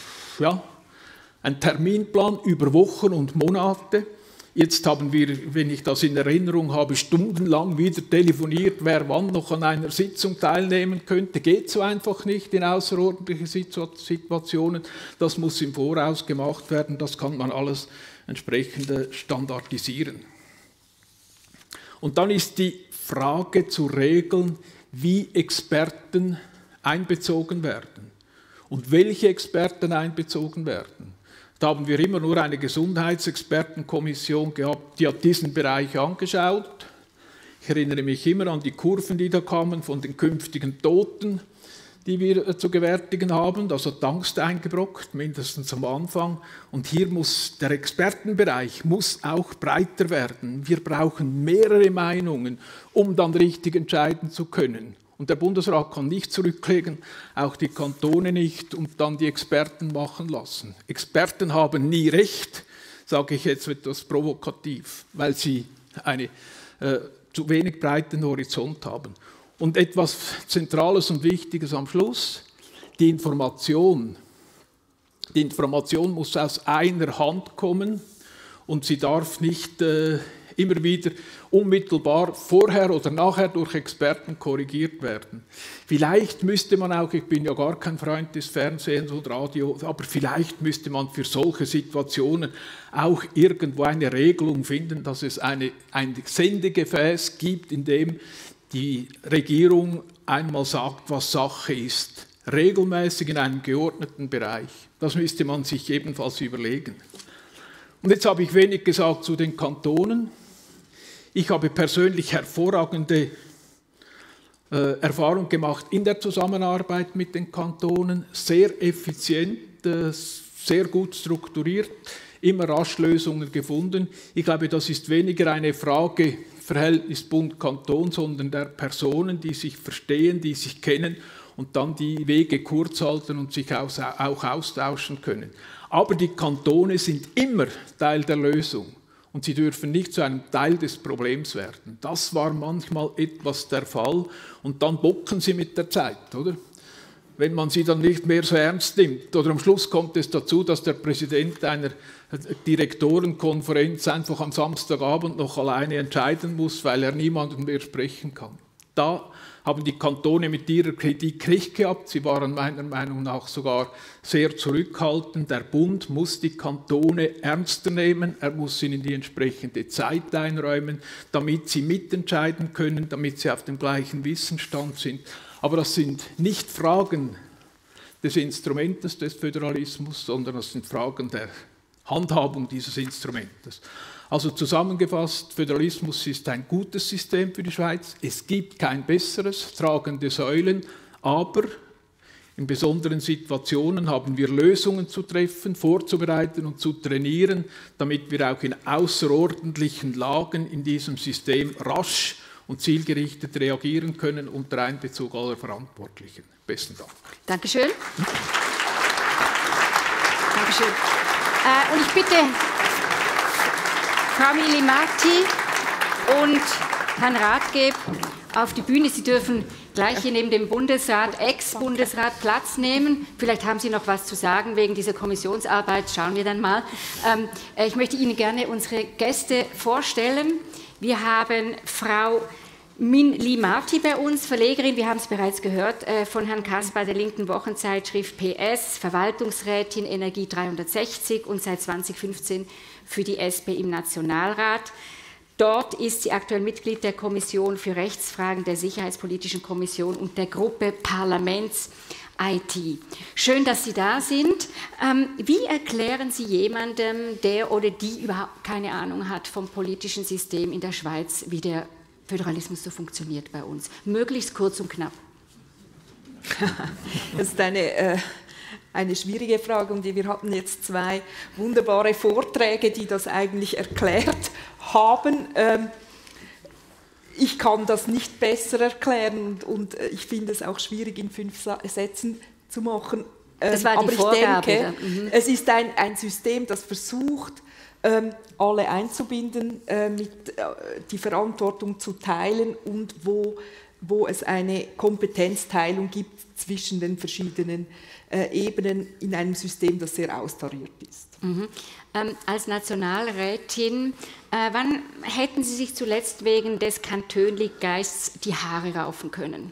[SPEAKER 3] Terminplan über Wochen und Monate. Jetzt haben wir, wenn ich das in Erinnerung habe, stundenlang wieder telefoniert, wer wann noch an einer Sitzung teilnehmen könnte. Geht so einfach nicht in außerordentlichen Situationen. Das muss im Voraus gemacht werden. Das kann man alles entsprechend standardisieren. Und dann ist die Frage zu regeln, wie Experten einbezogen werden und welche Experten einbezogen werden. Da haben wir immer nur eine Gesundheitsexpertenkommission gehabt, die hat diesen Bereich angeschaut. Ich erinnere mich immer an die Kurven, die da kamen von den künftigen Toten, die wir zu gewärtigen haben. Das hat Angst eingebrockt, mindestens am Anfang. Und hier muss der Expertenbereich muss auch breiter werden. Wir brauchen mehrere Meinungen, um dann richtig entscheiden zu können. Und der Bundesrat kann nicht zurücklegen, auch die Kantone nicht, und dann die Experten machen lassen. Experten haben nie recht, sage ich jetzt etwas provokativ, weil sie einen zu wenig breiten Horizont haben. Und etwas Zentrales und Wichtiges am Schluss, die Information. Die Information muss aus einer Hand kommen und sie darf nicht immer wieder unmittelbar vorher oder nachher durch Experten korrigiert werden. Vielleicht müsste man auch, ich bin ja gar kein Freund des Fernsehens und Radios, aber vielleicht müsste man für solche Situationen auch irgendwo eine Regelung finden, dass es ein Sendegefäß gibt, in dem die Regierung einmal sagt, was Sache ist. Regelmäßig in einem geordneten Bereich. Das müsste man sich ebenfalls überlegen. Und jetzt habe ich wenig gesagt zu den Kantonen. Ich habe persönlich hervorragende Erfahrung gemacht in der Zusammenarbeit mit den Kantonen, sehr effizient, sehr gut strukturiert, immer rasch Lösungen gefunden. Ich glaube, das ist weniger eine Frage Verhältnis Bund-Kanton, sondern der Personen, die sich verstehen, die sich kennen und dann die Wege kurz halten und sich auch austauschen können. Aber die Kantone sind immer Teil der Lösung und sie dürfen nicht zu einem Teil des Problems werden. Das war manchmal etwas der Fall und dann bocken sie mit der Zeit, oder? Wenn man sie dann nicht mehr so ernst nimmt. Oder am Schluss kommt es dazu, dass der Präsident einer Direktorenkonferenz einfach am Samstagabend noch alleine entscheiden muss, weil er niemandem mehr sprechen kann. Da haben die Kantone mit ihrer Kritik recht gehabt. Sie waren meiner Meinung nach sogar sehr zurückhaltend. Der Bund muss die Kantone ernster nehmen. Er muss ihnen die entsprechende Zeit einräumen, damit sie mitentscheiden können, damit sie auf dem gleichen Wissensstand sind. Aber das sind nicht Fragen des Instrumentes des Föderalismus, sondern das sind Fragen der Handhabung dieses Instrumentes. Also zusammengefasst, Föderalismus ist ein gutes System für die Schweiz. Es gibt kein besseres, tragende Säulen, aber in besonderen Situationen haben wir Lösungen zu treffen, vorzubereiten und zu trainieren, damit wir auch in außerordentlichen Lagen in diesem System rasch und zielgerichtet reagieren können unter Einbezug aller Verantwortlichen. Besten Dank.
[SPEAKER 1] Dankeschön. Dankeschön. Und ich bitte Frau Milimati und Herrn Rathgeb auf die Bühne. Sie dürfen gleich hier neben dem Bundesrat, Ex-Bundesrat Platz nehmen. Vielleicht haben Sie noch was zu sagen wegen dieser Kommissionsarbeit. Schauen wir dann mal. Ich möchte Ihnen gerne unsere Gäste vorstellen. Wir haben Frau Min Limati bei uns, Verlegerin, wir haben es bereits gehört, von Herrn Kasper der linken Wochenzeitschrift PS, Verwaltungsrätin Energie 360 und seit 2015 für die SP im Nationalrat. Dort ist sie aktuell Mitglied der Kommission für Rechtsfragen der Sicherheitspolitischen Kommission und der Gruppe Parlaments-IT. Schön, dass Sie da sind. Wie erklären Sie jemandem, der oder die überhaupt keine Ahnung hat vom politischen System in der Schweiz, wie der Föderalismus so funktioniert bei uns? Möglichst kurz und knapp.
[SPEAKER 4] Das ist eine schwierige Frage und wir hatten jetzt zwei wunderbare Vorträge, die das eigentlich erklärt haben. Ich kann das nicht besser erklären und ich finde es auch schwierig in 5 Sätzen zu machen.
[SPEAKER 1] Das war die Vorgabe.
[SPEAKER 4] Ich denke, es ist ein System, das versucht, alle einzubinden, die Verantwortung zu teilen und wo es eine Kompetenzteilung gibt zwischen den verschiedenen Ebenen in einem System, das sehr austariert ist.
[SPEAKER 1] Mhm. Als Nationalrätin, wann hätten Sie sich zuletzt wegen des Kantönli-Geists die Haare raufen können?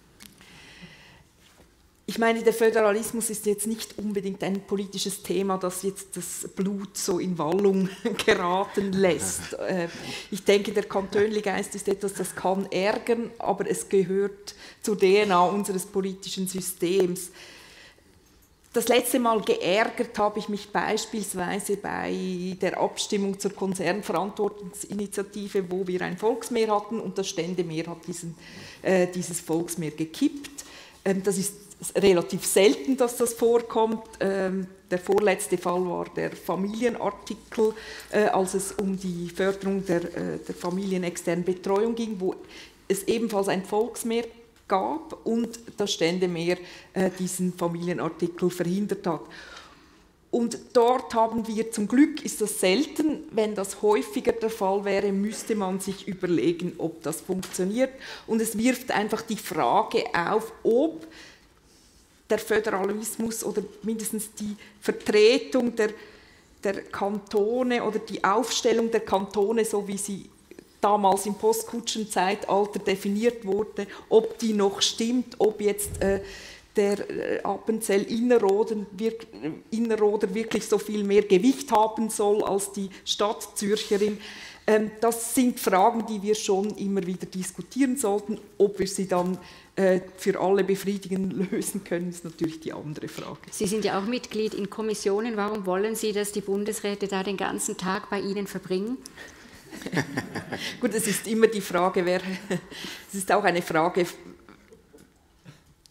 [SPEAKER 4] Ich meine, der Föderalismus ist jetzt nicht unbedingt ein politisches Thema, das jetzt das Blut so in Wallung geraten lässt. Ich denke, der Kantönli-Geist ist etwas, das kann ärgern, aber es gehört zur DNA unseres politischen Systems. Das letzte Mal geärgert habe ich mich beispielsweise bei der Abstimmung zur Konzernverantwortungsinitiative, wo wir ein Volksmehr hatten und das Ständemehr hat dieses Volksmehr gekippt. Das ist relativ selten, dass das vorkommt. Der vorletzte Fall war der Familienartikel, als es um die Förderung der familienexternen Betreuung ging, wo es ebenfalls ein Volksmehr gab und das Ständemehr diesen Familienartikel verhindert hat. Und dort haben wir, zum Glück ist das selten, wenn das häufiger der Fall wäre, müsste man sich überlegen, ob das funktioniert. Und es wirft einfach die Frage auf, ob der Föderalismus oder mindestens die Vertretung der Kantone oder die Aufstellung der Kantone, so wie sie damals im Postkutschenzeitalter definiert wurde, ob die noch stimmt, ob jetzt der Appenzell Innerrhoder wirklich so viel mehr Gewicht haben soll als die Stadt Zürcherin. Das sind Fragen, die wir schon immer wieder diskutieren sollten. Ob wir sie dann für alle befriedigend lösen können, ist natürlich die andere Frage.
[SPEAKER 1] Sie sind ja auch Mitglied in Kommissionen. Warum wollen Sie, dass die Bundesräte da den ganzen Tag bei Ihnen verbringen?
[SPEAKER 4] Gut, es ist immer die Frage, es ist auch eine Frage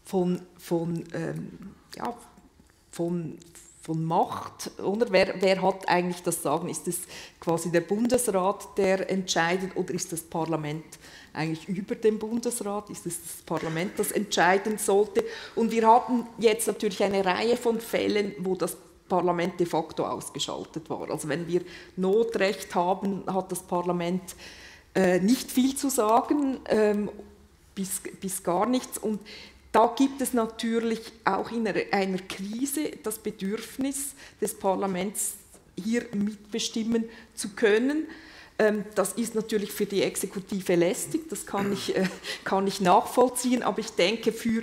[SPEAKER 4] Macht, oder? Wer hat eigentlich das Sagen? Ist es quasi der Bundesrat, der entscheidet, oder ist das Parlament eigentlich über dem Bundesrat? Ist es das Parlament, das entscheiden sollte? Und wir haben jetzt natürlich eine Reihe von Fällen, wo das Parlament de facto ausgeschaltet war. Also wenn wir Notrecht haben, hat das Parlament nicht viel zu sagen, bis gar nichts. Und da gibt es natürlich auch in einer Krise das Bedürfnis des Parlaments, hier mitbestimmen zu können. Das ist natürlich für die Exekutive lästig, das kann ich nachvollziehen, aber ich denke, für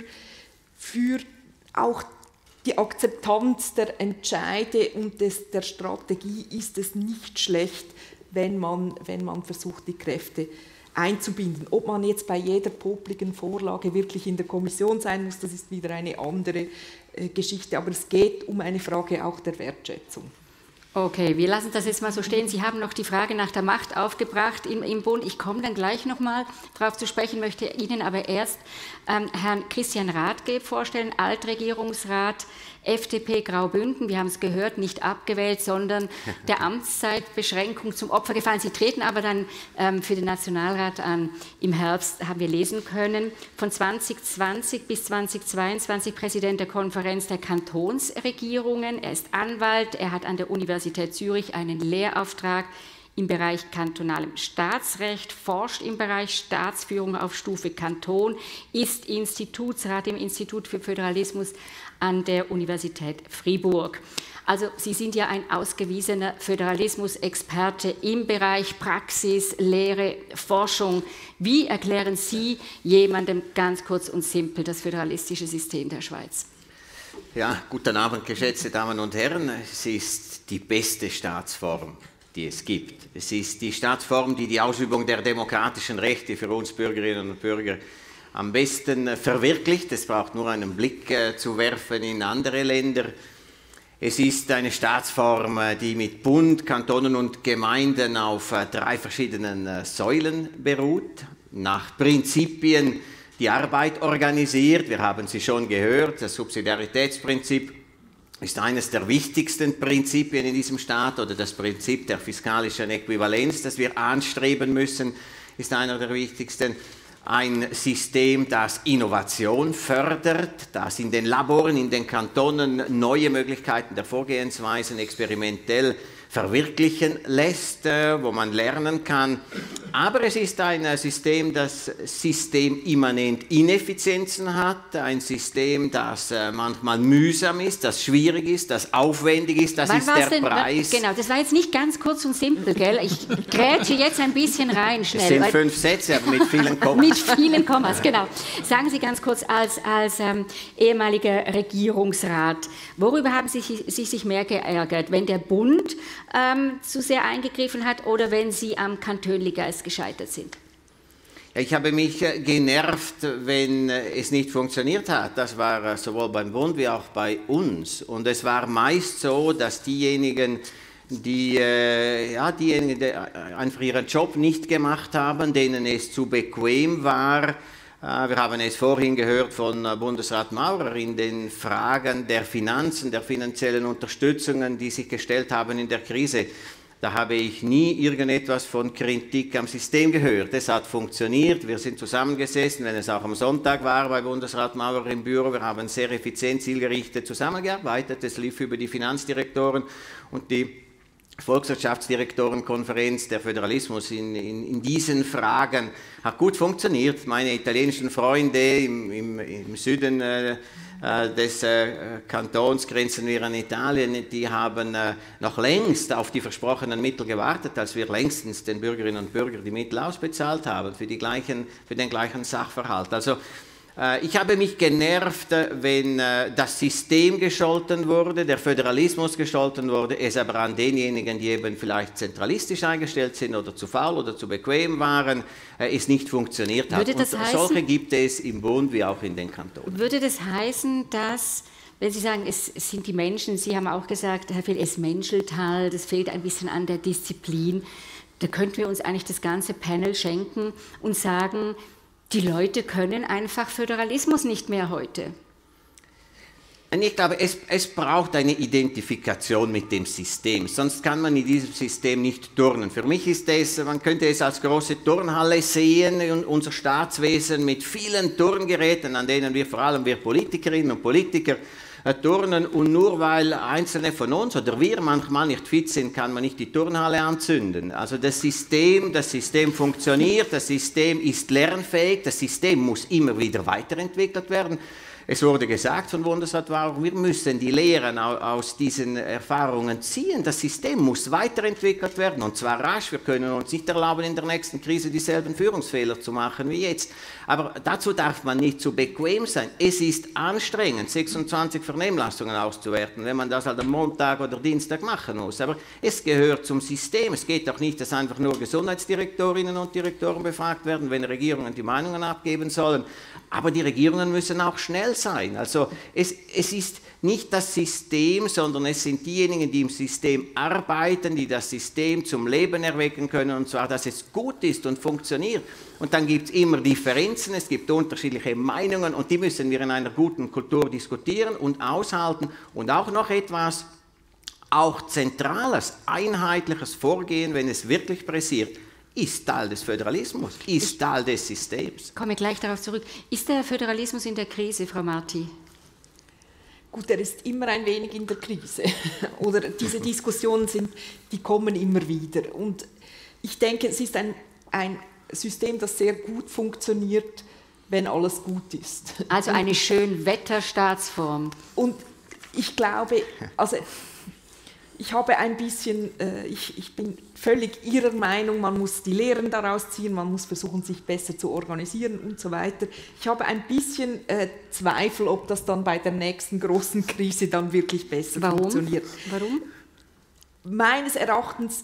[SPEAKER 4] auch die Akzeptanz der Entscheide und der Strategie ist es nicht schlecht, wenn man versucht, die Kräfte einzubinden. Ob man jetzt bei jeder popligen Vorlage wirklich in der Kommission sein muss, das ist wieder eine andere Geschichte, aber es geht um eine Frage auch der Wertschätzung.
[SPEAKER 1] Okay, wir lassen das jetzt mal so stehen. Sie haben noch die Frage nach der Macht aufgebracht im Bund. Ich komme dann gleich noch mal darauf zu sprechen, möchte Ihnen aber erst Herrn Christian Rathge vorstellen, Altregierungsrat FDP Graubünden. Wir haben es gehört, nicht abgewählt, sondern der Amtszeitbeschränkung zum Opfer gefallen. Sie treten aber dann für den Nationalrat an. Im Herbst haben wir lesen können, von 2020 bis 2022 Präsident der Konferenz der Kantonsregierungen. Er ist Anwalt, er hat an der Universität Zürich einen Lehrauftrag im Bereich kantonalem Staatsrecht, forscht im Bereich Staatsführung auf Stufe Kanton, ist Institutsrat im Institut für Föderalismus an der Universität Fribourg. Also Sie sind ja ein ausgewiesener Föderalismusexperte im Bereich Praxis, Lehre, Forschung. Wie erklären Sie jemandem ganz kurz und simpel das föderalistische System der Schweiz?
[SPEAKER 5] Ja, guten Abend, geschätzte Damen und Herren. Es ist die beste Staatsform, die es gibt. Es ist die Staatsform, die die Ausübung der demokratischen Rechte für uns Bürgerinnen und Bürger am besten verwirklicht. Es braucht nur einen Blick zu werfen in andere Länder. Es ist eine Staatsform, die mit Bund, Kantonen und Gemeinden auf 3 verschiedenen Säulen beruht, nach Prinzipien die Arbeit organisiert. Wir haben sie schon gehört, das Subsidiaritätsprinzip ist eines der wichtigsten Prinzipien in diesem Staat, oder das Prinzip der fiskalischen Äquivalenz, das wir anstreben müssen, ist einer der wichtigsten. Ein System, das Innovation fördert, das in den Laboren, in den Kantonen neue Möglichkeiten der Vorgehensweisen experimentell verwirklichen lässt, wo man lernen kann. Aber es ist ein System, das systemimmanent Ineffizienzen hat, ein System, das manchmal mühsam ist, das schwierig ist, das aufwendig ist, das ist der Preis.
[SPEAKER 1] Genau, das war jetzt nicht ganz kurz und simpel, gell? Ich grätsche jetzt ein bisschen rein, schnell.
[SPEAKER 5] Es sind 5 Sätze, aber mit vielen Kommas.
[SPEAKER 1] Mit vielen Kommas, genau. Sagen Sie ganz kurz als ehemaliger Regierungsrat, worüber haben Sie sich mehr geärgert, wenn der Bund zu sehr eingegriffen hat oder wenn Sie am Kantönligeist gescheitert sind?
[SPEAKER 5] Ja, ich habe mich genervt, wenn es nicht funktioniert hat. Das war sowohl beim Bund wie auch bei uns. Und es war meist so, dass diejenigen, die einfach ihren Job nicht gemacht haben, denen es zu bequem war. Wir haben es vorhin gehört von Bundesrat Maurer in den Fragen der Finanzen, der finanziellen Unterstützungen, die sich gestellt haben in der Krise. Da habe ich nie irgendetwas von Kritik am System gehört. Es hat funktioniert, wir sind zusammengesessen, wenn es auch am Sonntag war bei Bundesrat Maurer im Büro. Wir haben sehr effizient, zielgerichtet zusammengearbeitet. Es lief über die Finanzdirektoren und die Volkswirtschaftsdirektorenkonferenz. Der Föderalismus in diesen Fragen hat gut funktioniert. Meine italienischen Freunde im Süden des Kantons, grenzen wir an Italien, die haben noch längst auf die versprochenen Mittel gewartet, als wir längstens den Bürgerinnen und Bürgern die Mittel ausbezahlt haben für den gleichen Sachverhalt. Also ich habe mich genervt, wenn das System gescholten wurde, der Föderalismus gescholten wurde, es aber an denjenigen, die eben vielleicht zentralistisch eingestellt sind oder zu faul oder zu bequem waren, es nicht funktioniert hat. Und solche gibt es im Bund wie auch in den Kantonen.
[SPEAKER 1] Würde das heißen, dass, wenn Sie sagen, es sind die Menschen, Sie haben auch gesagt, Herr Phil, es menschelt halt, es fehlt ein bisschen an der Disziplin, da könnten wir uns eigentlich das ganze Panel schenken und sagen, Die Leute können einfach Föderalismus nicht mehr heute.
[SPEAKER 5] Ich glaube, es braucht eine Identifikation mit dem System, sonst kann man in diesem System nicht turnen. Für mich ist es, man könnte es als große Turnhalle sehen, unser Staatswesen mit vielen Turngeräten, an denen wir vor allem wir Politikerinnen und Politiker turnen, und nur weil einzelne von uns oder wir manchmal nicht fit sind, kann man nicht die Turnhalle anzünden. Also das System funktioniert, das System ist lernfähig, das System muss immer wieder weiterentwickelt werden. Es wurde gesagt von Bundesrat Wauch, wir müssen die Lehren aus diesen Erfahrungen ziehen. Das System muss weiterentwickelt werden, und zwar rasch. Wir können uns nicht erlauben, in der nächsten Krise dieselben Führungsfehler zu machen wie jetzt. Aber dazu darf man nicht zu bequem sein. Es ist anstrengend, 26 Vernehmlassungen auszuwerten, wenn man das halt am Montag oder Dienstag machen muss. Aber es gehört zum System. Es geht auch nicht, dass einfach nur Gesundheitsdirektorinnen und Direktoren befragt werden, wenn Regierungen die Meinungen abgeben sollen. Aber die Regierungen müssen auch schnell sein. Also es ist nicht das System, sondern es sind diejenigen, die im System arbeiten, die das System zum Leben erwecken können, und zwar, dass es gut ist und funktioniert. Und dann gibt es immer Differenzen, es gibt unterschiedliche Meinungen, und die müssen wir in einer guten Kultur diskutieren und aushalten. Und auch noch etwas, auch zentrales, einheitliches Vorgehen, wenn es wirklich pressiert, ist Teil des Föderalismus, ist Teil des Systems.
[SPEAKER 1] Ich komme gleich darauf zurück. Ist der Föderalismus in der Krise, Frau Marti?
[SPEAKER 4] Gut, er ist immer ein wenig in der Krise. Oder diese Diskussionen die kommen immer wieder. Und ich denke, es ist ein System, das sehr gut funktioniert, wenn alles gut ist.
[SPEAKER 1] Also eine Schönwetterstaatsform.
[SPEAKER 4] Und ich glaube, also ich habe ein bisschen, ich bin völlig Ihrer Meinung, man muss die Lehren daraus ziehen, man muss versuchen, sich besser zu organisieren und so weiter. Ich habe ein bisschen Zweifel, ob das dann bei der nächsten großen Krise dann wirklich besser funktioniert.
[SPEAKER 1] Warum?
[SPEAKER 4] Meines Erachtens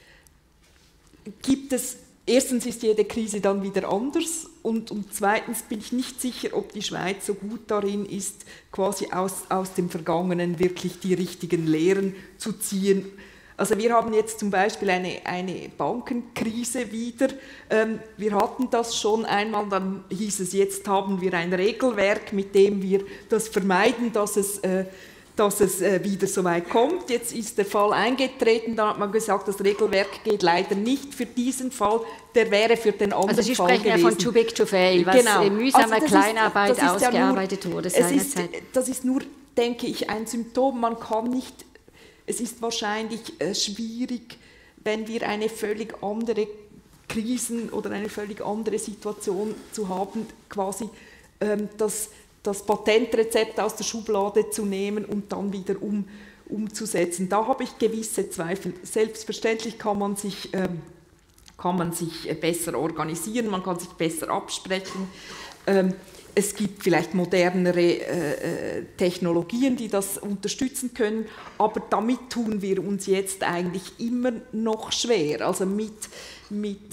[SPEAKER 4] gibt es, erstens ist jede Krise dann wieder anders, und zweitens bin ich nicht sicher, ob die Schweiz so gut darin ist, quasi aus dem Vergangenen wirklich die richtigen Lehren zu ziehen. Also wir haben jetzt zum Beispiel eine Bankenkrise wieder. Wir hatten das schon einmal, dann hieß es, jetzt haben wir ein Regelwerk, mit dem wir das vermeiden, dass es wieder so weit kommt. Jetzt ist der Fall eingetreten, dann hat man gesagt, das Regelwerk geht leider nicht für diesen Fall, der wäre für den anderen Fall gewesen. Also Sie sprechen ja
[SPEAKER 1] von too big to fail, was in mühsamer Kleinarbeit ausgearbeitet wurde seinerzeit.
[SPEAKER 4] Das ist nur, denke ich, ein Symptom. Man kann nicht, es ist wahrscheinlich schwierig, wenn wir eine völlig andere Krisen oder eine völlig andere Situation zu haben, quasi das Patentrezept aus der Schublade zu nehmen und dann wieder umzusetzen. Da habe ich gewisse Zweifel. Selbstverständlich kann man sich besser organisieren, man kann sich besser absprechen. Es gibt vielleicht modernere Technologien, die das unterstützen können, aber damit tun wir uns jetzt eigentlich immer noch schwer. Also mit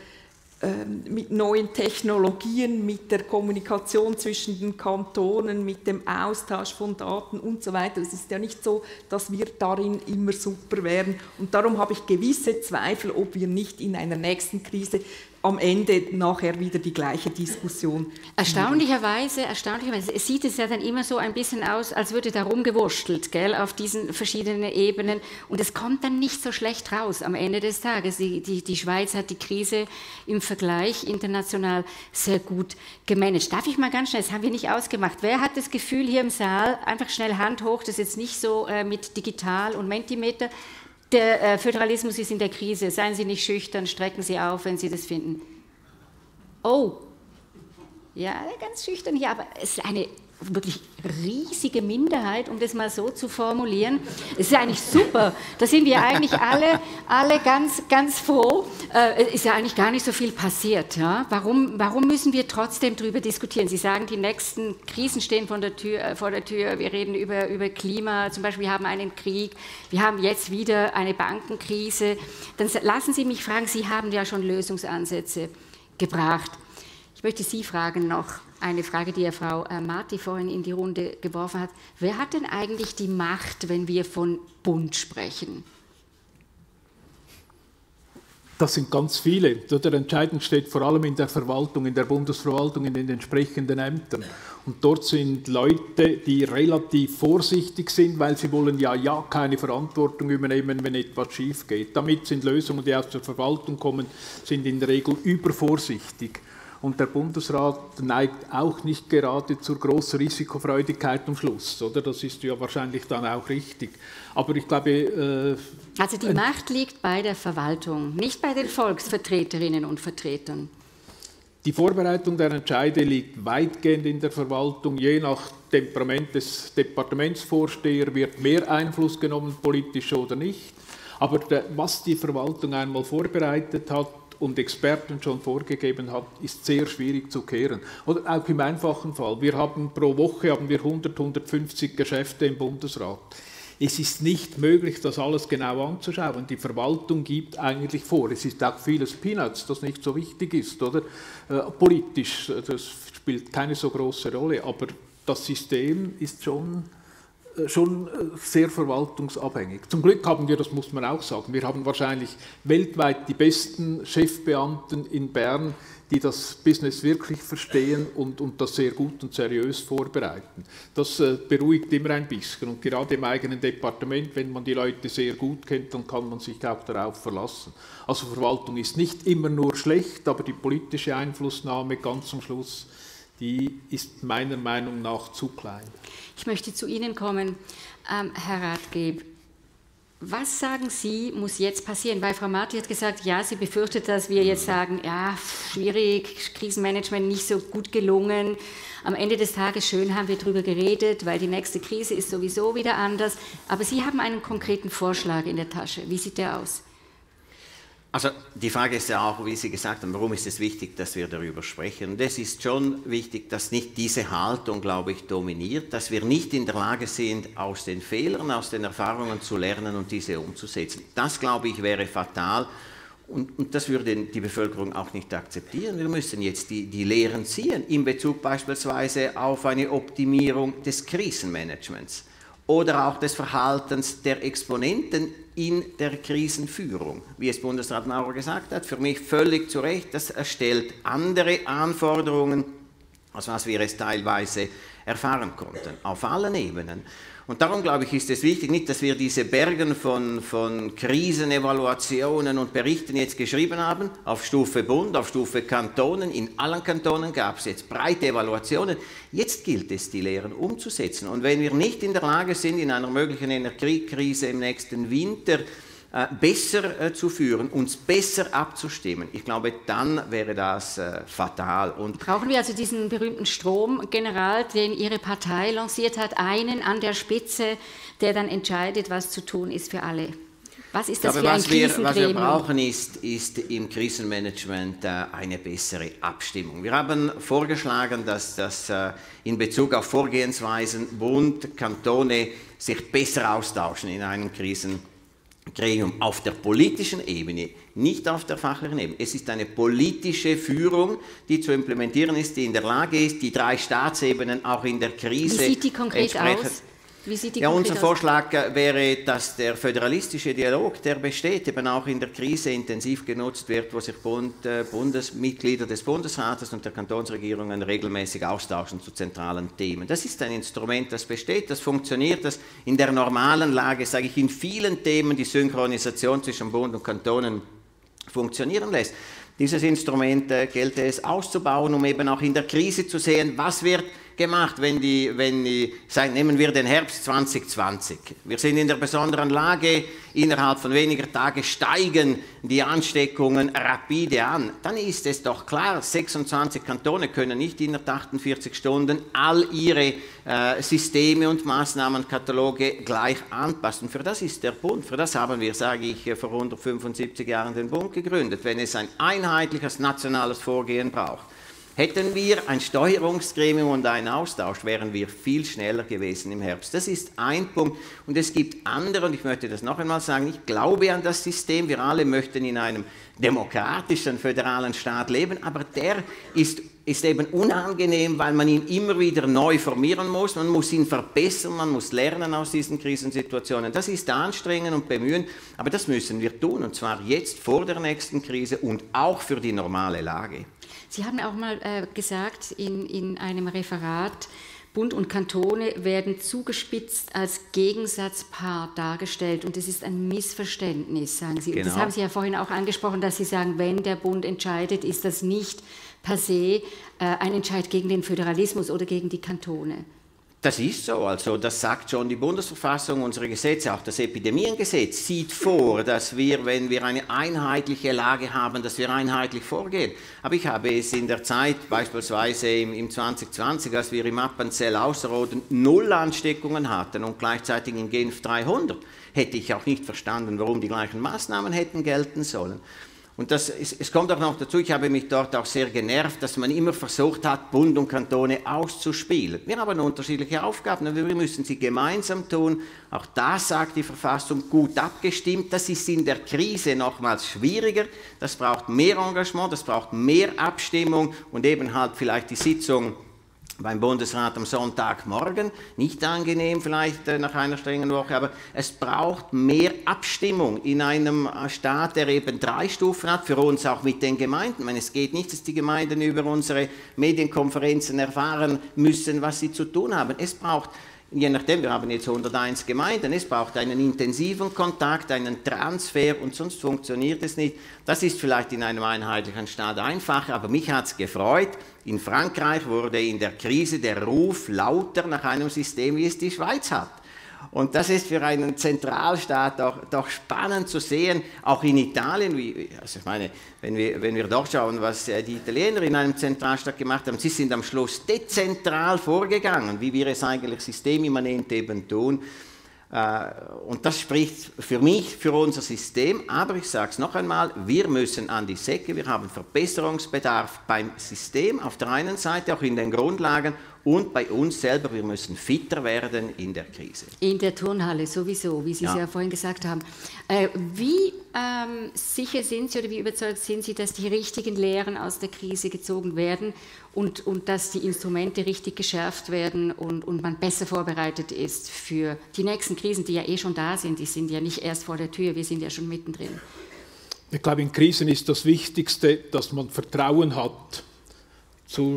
[SPEAKER 4] neuen Technologien, mit der Kommunikation zwischen den Kantonen, mit dem Austausch von Daten und so weiter. Es ist ja nicht so, dass wir darin immer super wären. Und darum habe ich gewisse Zweifel, ob wir nicht in einer nächsten Krise am Ende nachher wieder die gleiche Diskussion.
[SPEAKER 1] Erstaunlicherweise sieht es ja dann immer so ein bisschen aus, als würde da rumgewurschtelt, gell, auf diesen verschiedenen Ebenen. Und es kommt dann nicht so schlecht raus am Ende des Tages. Die Schweiz hat die Krise im Vergleich international sehr gut gemanagt. Darf ich mal ganz schnell, das haben wir nicht ausgemacht, wer hat das Gefühl hier im Saal, einfach schnell Hand hoch, das ist jetzt nicht so mit digital und Mentimeter, der Föderalismus ist in der Krise. Seien Sie nicht schüchtern, strecken Sie auf, wenn Sie das finden. Oh, ja, ganz schüchtern hier, aber es ist eine wirklich riesige Minderheit, um das mal so zu formulieren. Es ist ja eigentlich super. Da sind wir eigentlich alle ganz, ganz froh. Es ist ja eigentlich gar nicht so viel passiert. Ja? Warum müssen wir trotzdem darüber diskutieren? Sie sagen, die nächsten Krisen stehen vor der Tür. Wir reden über Klima, zum Beispiel wir haben einen Krieg. Wir haben jetzt wieder eine Bankenkrise. Dann lassen Sie mich fragen, Sie haben ja schon Lösungsansätze gebracht. Ich möchte Sie fragen noch, eine Frage, die ja Frau Marti vorhin in die Runde geworfen hat. Wer hat denn eigentlich die Macht, wenn wir von Bund sprechen?
[SPEAKER 3] Das sind ganz viele. Der Entscheidend steht vor allem in der Verwaltung, in der Bundesverwaltung, in den entsprechenden Ämtern. Und dort sind Leute, die relativ vorsichtig sind, weil sie wollen ja keine Verantwortung übernehmen, wenn etwas schief geht. Damit sind Lösungen, die aus der Verwaltung kommen, sind in der Regel übervorsichtig. Und der Bundesrat neigt auch nicht gerade zur großen Risikofreudigkeit am Schluss, oder? Das ist ja wahrscheinlich dann auch richtig. Aber ich glaube...
[SPEAKER 1] also die Macht liegt bei der Verwaltung, nicht bei den Volksvertreterinnen und Vertretern.
[SPEAKER 3] Die Vorbereitung der Entscheide liegt weitgehend in der Verwaltung. Je nach Temperament des Departementsvorstehers wird mehr Einfluss genommen, politisch oder nicht. Aber was die Verwaltung einmal vorbereitet hat und Experten schon vorgegeben hat, ist sehr schwierig zu kehren. Oder auch im einfachen Fall. Pro Woche haben wir 100, 150 Geschäfte im Bundesrat. Es ist nicht möglich, das alles genau anzuschauen. Die Verwaltung gibt eigentlich vor. Es ist auch vieles Peanuts, das nicht so wichtig ist, oder? Politisch, das spielt keine so große Rolle, aber das System ist schon sehr verwaltungsabhängig. Zum Glück haben wir, das muss man auch sagen, wir haben wahrscheinlich weltweit die besten Chefbeamten in Bern, die das Business wirklich verstehen und das sehr gut und seriös vorbereiten. Das beruhigt immer ein bisschen. Und gerade im eigenen Departement, wenn man die Leute sehr gut kennt, dann kann man sich auch darauf verlassen. Also Verwaltung ist nicht immer nur schlecht, aber die politische Einflussnahme ganz am Schluss, die ist meiner Meinung nach zu klein.
[SPEAKER 1] Ich möchte zu Ihnen kommen, Herr Rathgeb. Was sagen Sie, muss jetzt passieren? Weil Frau Marti hat gesagt, ja, sie befürchtet, dass wir jetzt sagen, ja, schwierig, Krisenmanagement nicht so gut gelungen. Am Ende des Tages, schön haben wir darüber geredet, weil die nächste Krise ist sowieso wieder anders. Aber Sie haben einen konkreten Vorschlag in der Tasche. Wie sieht der aus?
[SPEAKER 5] Also die Frage ist ja auch, wie Sie gesagt haben, warum ist es wichtig, dass wir darüber sprechen? Und es ist schon wichtig, dass nicht diese Haltung, glaube ich, dominiert, dass wir nicht in der Lage sind, aus den Fehlern, aus den Erfahrungen zu lernen und diese umzusetzen. Das, glaube ich, wäre fatal und das würde die Bevölkerung auch nicht akzeptieren. Wir müssen jetzt die Lehren ziehen, in Bezug beispielsweise auf eine Optimierung des Krisenmanagements oder auch des Verhaltens der Exponenten in der Krisenführung. Wie es Bundesrat Maurer gesagt hat, für mich völlig zu Recht, das erstellt andere Anforderungen, als was wir es teilweise erfahren konnten, auf allen Ebenen. Und darum, glaube ich, ist es wichtig, nicht, dass wir diese Bergen von Krisenevaluationen und Berichten jetzt geschrieben haben, auf Stufe Bund, auf Stufe Kantonen. In allen Kantonen gab es jetzt breite Evaluationen. Jetzt gilt es, die Lehren umzusetzen. Und wenn wir nicht in der Lage sind, in einer möglichen Energiekrise im nächsten Winter besser zu führen, uns besser abzustimmen, ich glaube, dann wäre das fatal. Und
[SPEAKER 1] brauchen wir also diesen berühmten Stromgeneral, den Ihre Partei lanciert hat, einen an der Spitze, der dann entscheidet, was zu tun ist für alle? Was ist das für ein Krisengremium?
[SPEAKER 5] Was wir brauchen, ist im Krisenmanagement eine bessere Abstimmung. Wir haben vorgeschlagen, dass in Bezug auf Vorgehensweisen Bund, Kantone sich besser austauschen in einem Krisengremium auf der politischen Ebene, nicht auf der fachlichen Ebene. Es ist eine politische Führung, die zu implementieren ist, die in der Lage ist, die 3 Staatsebenen auch in der Krise
[SPEAKER 1] Wie sieht die konkret aus?
[SPEAKER 5] Unser Vorschlag wäre, dass der föderalistische Dialog, der besteht, eben auch in der Krise intensiv genutzt wird, wo sich Bundesmitglieder des Bundesrates und der Kantonsregierungen regelmäßig austauschen zu zentralen Themen. Das ist ein Instrument, das besteht, das funktioniert, das in der normalen Lage, sage ich, in vielen Themen die Synchronisation zwischen Bund und Kantonen funktionieren lässt. Dieses Instrument gelte es auszubauen, um eben auch in der Krise zu sehen, was wird gemacht, nehmen wir den Herbst 2020. Wir sind in der besonderen Lage, innerhalb von weniger Tagen steigen die Ansteckungen rapide an. Dann ist es doch klar, 26 Kantone können nicht innerhalb 48 Stunden all ihre Systeme und Maßnahmenkataloge gleich anpassen. Für das ist der Bund, für das haben wir, sage ich, vor 175 Jahren den Bund gegründet. Wenn es ein einheitliches nationales Vorgehen braucht, Hätten wir ein Steuerungsgremium und einen Austausch, wären wir viel schneller gewesen im Herbst. Das ist ein Punkt. Und es gibt andere, und ich möchte das noch einmal sagen, ich glaube an das System. Wir alle möchten in einem demokratischen, föderalen Staat leben, aber der ist eben unangenehm, weil man ihn immer wieder neu formieren muss. Man muss ihn verbessern, man muss lernen aus diesen Krisensituationen. Das ist anstrengend und bemühend, aber das müssen wir tun, und zwar jetzt vor der nächsten Krise und auch für die normale Lage.
[SPEAKER 1] Sie haben auch mal gesagt in einem Referat, Bund und Kantone werden zugespitzt als Gegensatzpaar dargestellt, und das ist ein Missverständnis, sagen Sie. Und das haben Sie ja vorhin auch angesprochen, dass Sie sagen, wenn der Bund entscheidet, ist das nicht per se ein Entscheid gegen den Föderalismus oder gegen die Kantone.
[SPEAKER 5] Das ist so, also das sagt schon die Bundesverfassung, unsere Gesetze, auch das Epidemiengesetz sieht vor, dass wir, wenn wir eine einheitliche Lage haben, dass wir einheitlich vorgehen. Aber ich habe es in der Zeit, beispielsweise im 2020, als wir im Appenzell Ausserrhoden 0 Ansteckungen hatten und gleichzeitig in Genf 300, hätte ich auch nicht verstanden, warum die gleichen Maßnahmen hätten gelten sollen. Und es kommt auch noch dazu, ich habe mich dort auch sehr genervt, dass man immer versucht hat, Bund und Kantone auszuspielen. Wir haben unterschiedliche Aufgaben, aber wir müssen sie gemeinsam tun. Auch das sagt die Verfassung, gut abgestimmt. Das ist in der Krise nochmals schwieriger. Das braucht mehr Engagement, das braucht mehr Abstimmung und eben halt vielleicht die Sitzung beim Bundesrat am Sonntagmorgen, nicht angenehm vielleicht nach einer strengen Woche, aber es braucht mehr Abstimmung in einem Staat, der eben 3 Stufen hat, für uns auch mit den Gemeinden. Ich meine, es geht nicht, dass die Gemeinden über unsere Medienkonferenzen erfahren müssen, was sie zu tun haben. Es braucht, je nachdem, wir haben jetzt 101 Gemeinden, es braucht einen intensiven Kontakt, einen Transfer, und sonst funktioniert es nicht. Das ist vielleicht in einem einheitlichen Staat einfacher, aber mich hat es gefreut. In Frankreich wurde in der Krise der Ruf lauter nach einem System, wie es die Schweiz hat. Und das ist für einen Zentralstaat doch spannend zu sehen, auch in Italien. Also ich meine, wenn wir doch schauen, was die Italiener in einem Zentralstaat gemacht haben, sie sind am Schluss dezentral vorgegangen, wie wir es eigentlich systemimmanent eben tun. Und das spricht für mich, für unser System, aber ich sage es noch einmal, wir müssen an die Säcke, wir haben Verbesserungsbedarf beim System auf der einen Seite, auch in den Grundlagen, und bei uns selber, wir müssen fitter werden in der Krise. In
[SPEAKER 1] der Turnhalle sowieso, wie Sie es ja vorhin gesagt haben. Wie sicher sind Sie oder wie überzeugt sind Sie, dass die richtigen Lehren aus der Krise gezogen werden und dass die Instrumente richtig geschärft werden und man besser vorbereitet ist für die nächsten Krisen, die ja eh schon da sind, die sind ja nicht erst vor der Tür, wir sind ja schon mittendrin.
[SPEAKER 3] Ich glaube, in Krisen ist das Wichtigste, dass man Vertrauen hat zu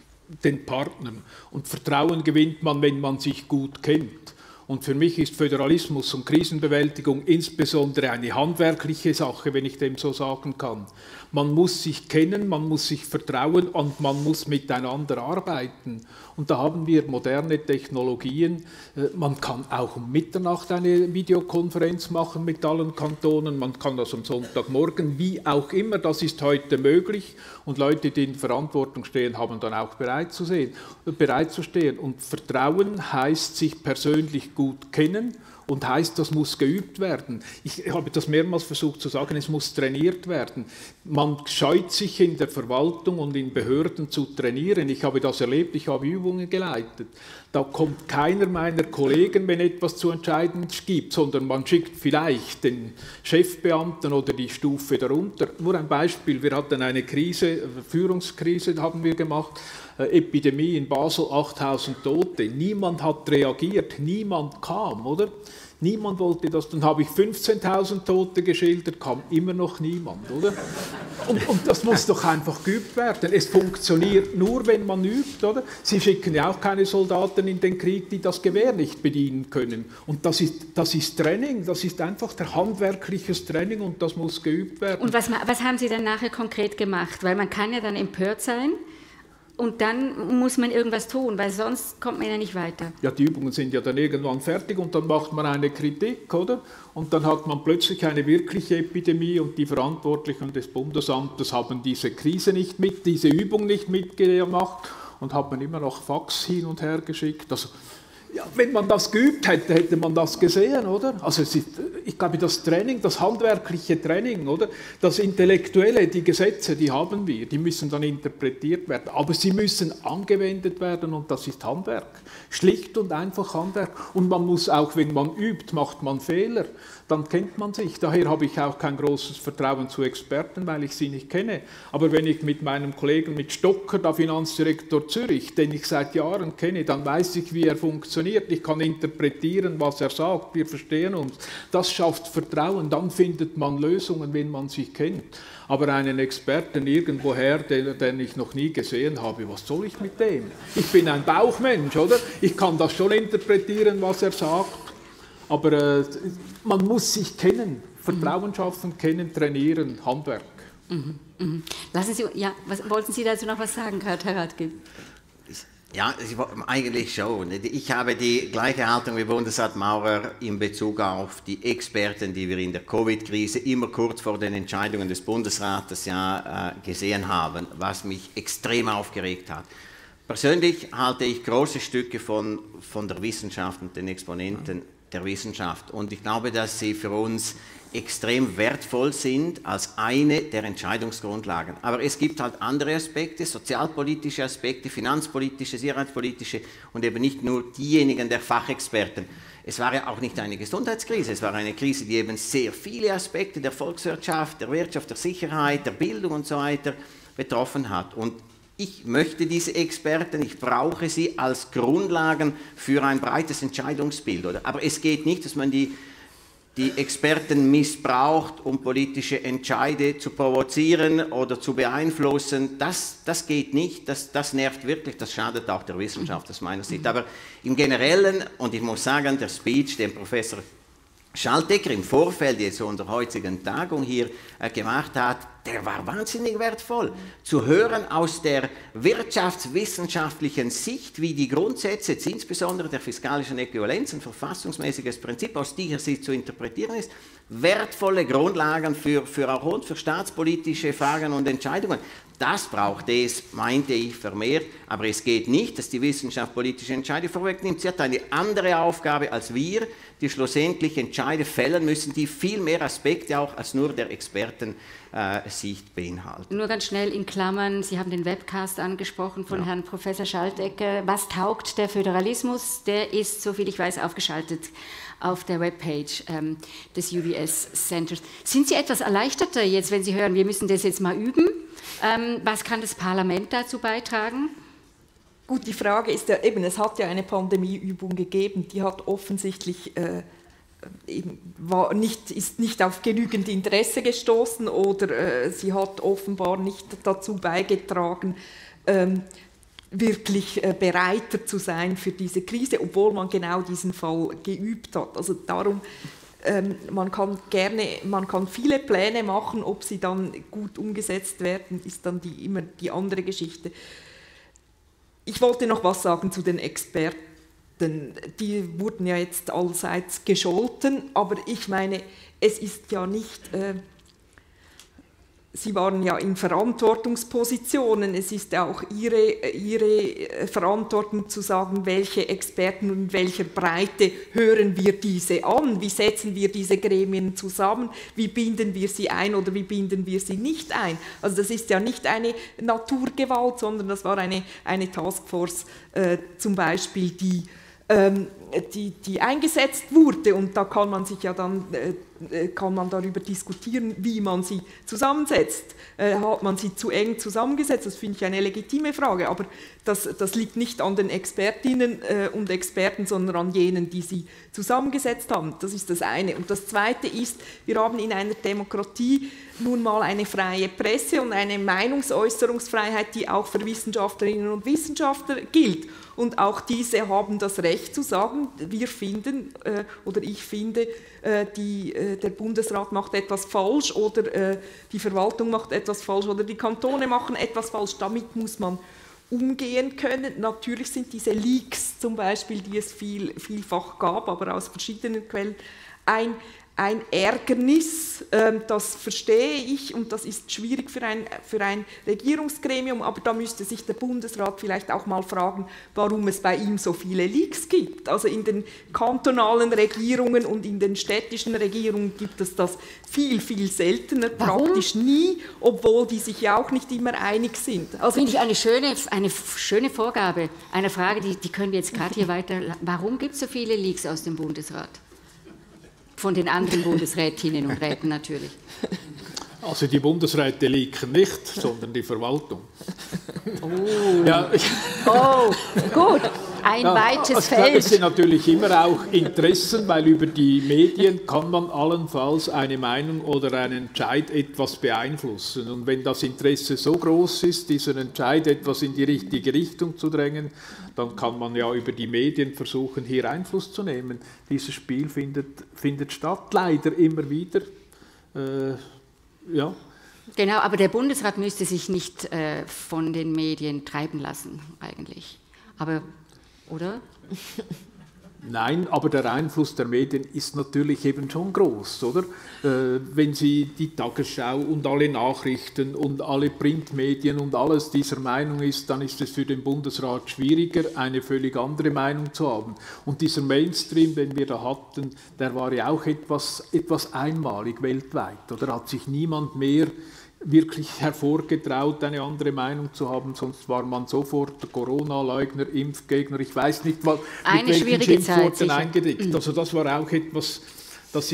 [SPEAKER 3] den Partnern. Und Vertrauen gewinnt man, wenn man sich gut kennt. Und für mich ist Föderalismus und Krisenbewältigung insbesondere eine handwerkliche Sache, wenn ich dem so sagen kann. Man muss sich kennen, man muss sich vertrauen und man muss miteinander arbeiten. Und da haben wir moderne Technologien. Man kann auch um Mitternacht eine Videokonferenz machen mit allen Kantonen. Man kann das am Sonntagmorgen, wie auch immer. Das ist heute möglich. Und Leute, die in Verantwortung stehen, haben dann auch bereit zu stehen. Und Vertrauen heißt sich persönlich gut kennen. Und heißt, das muss geübt werden. Ich habe das mehrmals versucht zu sagen, es muss trainiert werden. Man scheut sich in der Verwaltung und in Behörden zu trainieren. Ich habe das erlebt, ich habe Übungen geleitet. Da kommt keiner meiner Kollegen, wenn etwas zu entscheiden gibt, sondern man schickt vielleicht den Chefbeamten oder die Stufe darunter. Nur ein Beispiel, wir hatten eine Krise, Führungskrise haben wir gemacht, Epidemie in Basel, 8000 Tote. Niemand hat reagiert, niemand kam, oder? Niemand wollte das. Dann habe ich 15.000 Tote geschildert, kam immer noch niemand, oder? Und das muss doch einfach geübt werden. Es funktioniert nur, wenn man übt, oder? Sie schicken ja auch keine Soldaten in den Krieg, die das Gewehr nicht bedienen können. Und das ist Training, das ist einfach der handwerkliches Training und das muss geübt werden.
[SPEAKER 1] Und was haben Sie dann nachher konkret gemacht? Weil man kann ja dann empört sein. Und dann muss man irgendwas tun, weil sonst kommt man ja nicht weiter.
[SPEAKER 3] Ja, die Übungen sind ja dann irgendwann fertig und dann macht man eine Kritik, oder? Und dann hat man plötzlich eine wirkliche Epidemie und die Verantwortlichen des Bundesamtes haben diese Übung nicht mitgemacht und haben immer noch Fax hin und her geschickt. Also, Ja, wenn man das geübt hätte, hätte man das gesehen, oder? Also ich glaube, das Training, das handwerkliche Training, oder? Das Intellektuelle, die Gesetze, die haben wir, die müssen dann interpretiert werden, aber sie müssen angewendet werden und das ist Handwerk. Schlicht und einfach Handwerk. Und man muss auch, wenn man übt, macht man Fehler, dann kennt man sich. Daher habe ich auch kein großes Vertrauen zu Experten, weil ich sie nicht kenne. Aber wenn ich mit meinem Kollegen, mit Stocker, der Finanzdirektor Zürich, den ich seit Jahren kenne, dann weiß ich, wie er funktioniert. Ich kann interpretieren, was er sagt. Wir verstehen uns. Das schafft Vertrauen. Dann findet man Lösungen, wenn man sich kennt. Aber einen Experten irgendwoher, den ich noch nie gesehen habe, was soll ich mit dem? Ich bin ein Bauchmensch, oder? Ich kann das schon interpretieren, was er sagt. Aber man muss sich kennen, Vertrauen schaffen, kennen, trainieren, Handwerk.
[SPEAKER 1] Lassen Sie, ja, wollten Sie dazu noch was sagen, Herr Radke?
[SPEAKER 5] Ja, eigentlich schon. Ich habe die gleiche Haltung wie Bundesrat Maurer in Bezug auf die Experten, die wir in der Covid-Krise immer kurz vor den Entscheidungen des Bundesrates ja gesehen haben, was mich extrem aufgeregt hat. Persönlich halte ich große Stücke von der Wissenschaft und den Exponenten der Wissenschaft. Und ich glaube, dass sie für uns extrem wertvoll sind als eine der Entscheidungsgrundlagen. Aber es gibt halt andere Aspekte, sozialpolitische Aspekte, finanzpolitische, sicherheitspolitische und eben nicht nur diejenigen der Fachexperten. Es war ja auch nicht eine Gesundheitskrise, es war eine Krise, die eben sehr viele Aspekte der Volkswirtschaft, der Wirtschaft, der Sicherheit, der Bildung und so weiter betroffen hat. Und ich möchte diese Experten, ich brauche sie als Grundlagen für ein breites Entscheidungsbild. Oder? Aber es geht nicht, dass man die Experten missbraucht, um politische Entscheide zu provozieren oder zu beeinflussen. Das geht nicht, das nervt wirklich, das schadet auch der Wissenschaft aus meiner Sicht. Aber im Generellen, und ich muss sagen, der Speech, den Professor Schaltegger im Vorfeld jetzt zu unserer heutigen Tagung hier gemacht hat, der war wahnsinnig wertvoll. Zu hören aus der wirtschaftswissenschaftlichen Sicht, wie die Grundsätze, jetzt insbesondere der fiskalischen Äquivalenz, ein verfassungsmäßiges Prinzip, aus dieser Sicht zu interpretieren ist, wertvolle Grundlagen für auch uns, für staatspolitische Fragen und Entscheidungen. Das braucht es, meinte ich, vermehrt, aber es geht nicht, dass die Wissenschaft politische Entscheide vorwegnimmt. Sie hat eine andere Aufgabe als wir, die schlussendlich Entscheide fällen müssen, die viel mehr Aspekte auch als nur der Expertensicht beinhalten.
[SPEAKER 1] Nur ganz schnell in Klammern, Sie haben den Webcast angesprochen von Herrn Professor Schaltegger. Was taugt der Föderalismus? Der ist, soviel ich weiß, aufgeschaltet auf der Webpage des UBS Centers. Sind Sie etwas erleichterter jetzt, wenn Sie hören, wir müssen das jetzt mal üben? Was kann das Parlament dazu beitragen?
[SPEAKER 4] Gut, die Frage ist ja eben, es hat ja eine Pandemieübung gegeben, die hat offensichtlich ist nicht auf genügend Interesse gestoßen oder sie hat offenbar nicht dazu beigetragen, wirklich bereiter zu sein für diese Krise, obwohl man genau diesen Fall geübt hat. Also darum, man kann viele Pläne machen, ob sie dann gut umgesetzt werden, ist dann immer die andere Geschichte. Ich wollte noch was sagen zu den Experten. Die wurden ja jetzt allseits gescholten, aber ich meine, es ist ja nicht... Sie waren ja in Verantwortungspositionen. Es ist auch ihre Verantwortung zu sagen, welche Experten und in welcher Breite hören wir diese an, wie setzen wir diese Gremien zusammen, wie binden wir sie ein oder wie binden wir sie nicht ein. Also das ist ja nicht eine Naturgewalt, sondern das war eine Taskforce zum Beispiel, die eingesetzt wurde, und da kann man sich ja dann darüber diskutieren, wie man sie zusammensetzt. Hat man sie zu eng zusammengesetzt? Das finde ich eine legitime Frage, aber das liegt nicht an den Expertinnen und Experten, sondern an jenen, die sie zusammengesetzt haben. Das ist das eine. Und das zweite ist, wir haben in einer Demokratie nun mal eine freie Presse und eine Meinungsäußerungsfreiheit, die auch für Wissenschaftlerinnen und Wissenschaftler gilt. Und auch diese haben das Recht zu sagen, wir finden oder ich finde, der Bundesrat macht etwas falsch oder die Verwaltung macht etwas falsch oder die Kantone machen etwas falsch. Damit muss man umgehen können. Natürlich sind diese Leaks zum Beispiel, die es vielfach gab, aber aus verschiedenen Quellen, ein Ärgernis, das verstehe ich und das ist schwierig für ein Regierungsgremium, aber da müsste sich der Bundesrat vielleicht auch mal fragen, warum es bei ihm so viele Leaks gibt. Also in den kantonalen Regierungen und in den städtischen Regierungen gibt es das viel, viel seltener, praktisch nie, obwohl die sich ja auch nicht immer einig sind.
[SPEAKER 1] Also finde ich eine schöne Vorgabe, eine Frage, die können wir jetzt gerade hier weiter. Warum gibt es so viele Leaks aus dem Bundesrat? Von den anderen Bundesrätinnen und Räten natürlich.
[SPEAKER 3] Also die Bundesräte leaken nicht, sondern die Verwaltung.
[SPEAKER 1] Oh,
[SPEAKER 3] ja,
[SPEAKER 1] gut, ein weites Feld.
[SPEAKER 3] Es sind natürlich immer auch Interessen, weil über die Medien kann man allenfalls eine Meinung oder einen Entscheid etwas beeinflussen. Und wenn das Interesse so groß ist, diesen Entscheid etwas in die richtige Richtung zu drängen, dann kann man ja über die Medien versuchen, hier Einfluss zu nehmen. Dieses Spiel findet statt, leider immer wieder. Ja.
[SPEAKER 1] Genau, aber der Bundesrat müsste sich nicht von den Medien treiben lassen, eigentlich. Aber, oder?
[SPEAKER 3] Nein, aber der Einfluss der Medien ist natürlich eben schon groß, oder? Wenn Sie die Tagesschau und alle Nachrichten und alle Printmedien und alles dieser Meinung ist, dann ist es für den Bundesrat schwieriger, eine völlig andere Meinung zu haben. Und dieser Mainstream, den wir da hatten, der war ja auch etwas einmalig weltweit, oder? Hat sich niemand mehr wirklich hervorgetraut, eine andere Meinung zu haben, sonst war man sofort Corona-Leugner, Impfgegner, ich weiß nicht, mit welchen Schimpfworten eingedeckt. Also das war auch etwas, das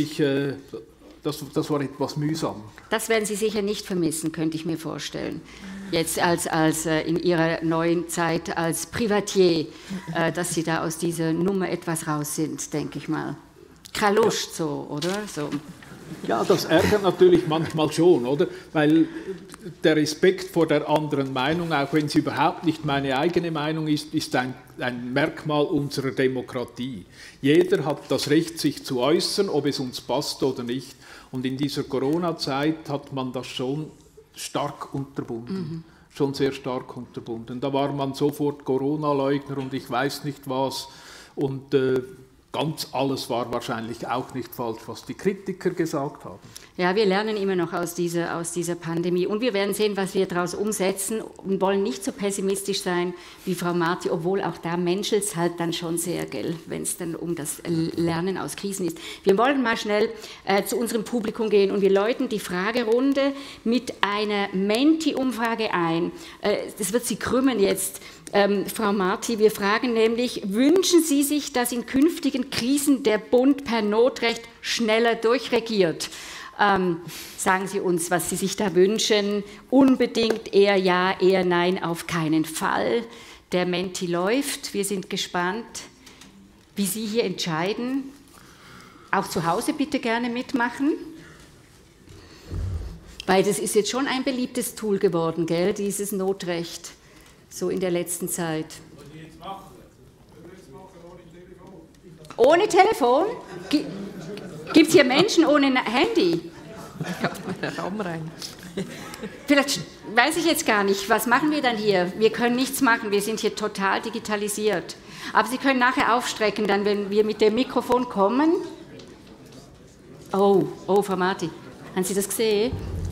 [SPEAKER 3] war etwas mühsam.
[SPEAKER 1] Das werden Sie sicher nicht vermissen, könnte ich mir vorstellen. Jetzt als in Ihrer neuen Zeit als Privatier, dass Sie da aus dieser Nummer etwas raus sind, denke ich mal. Kraluscht so, oder? So.
[SPEAKER 3] Ja, das ärgert natürlich manchmal schon, oder? Weil der Respekt vor der anderen Meinung, auch wenn sie überhaupt nicht meine eigene Meinung ist, ist ein Merkmal unserer Demokratie. Jeder hat das Recht, sich zu äußern, ob es uns passt oder nicht. Und in dieser Corona-Zeit hat man das schon stark unterbunden. Schon sehr stark unterbunden. Da war man sofort Corona-Leugner und ich weiß nicht was. Und ganz alles war wahrscheinlich auch nicht falsch, was die Kritiker gesagt haben.
[SPEAKER 1] Ja, wir lernen immer noch aus dieser Pandemie und wir werden sehen, was wir daraus umsetzen und wollen nicht so pessimistisch sein wie Frau Marti, obwohl auch da menschelt es halt dann schon sehr, wenn es dann um das Lernen aus Krisen ist. Wir wollen mal schnell zu unserem Publikum gehen und wir läuten die Fragerunde mit einer Menti-Umfrage ein. Das wird Sie krümmen jetzt. Frau Marti, wir fragen nämlich, wünschen Sie sich, dass in künftigen Krisen der Bund per Notrecht schneller durchregiert? Sagen Sie uns, was Sie sich da wünschen. Unbedingt, eher ja, eher nein, auf keinen Fall. Der Menti läuft. Wir sind gespannt, wie Sie hier entscheiden. Auch zu Hause bitte gerne mitmachen. Weil das ist jetzt schon ein beliebtes Tool geworden, gell, dieses Notrecht. So in der letzten Zeit. Ohne Telefon? Gibt es hier Menschen ohne Handy?
[SPEAKER 4] Ja, Raum rein.
[SPEAKER 1] Vielleicht weiß ich jetzt gar nicht, was machen wir dann hier? Wir können nichts machen, wir sind hier total digitalisiert. Aber Sie können nachher aufstrecken, dann, wenn wir mit dem Mikrofon kommen. Oh, Frau Marti, haben Sie das gesehen?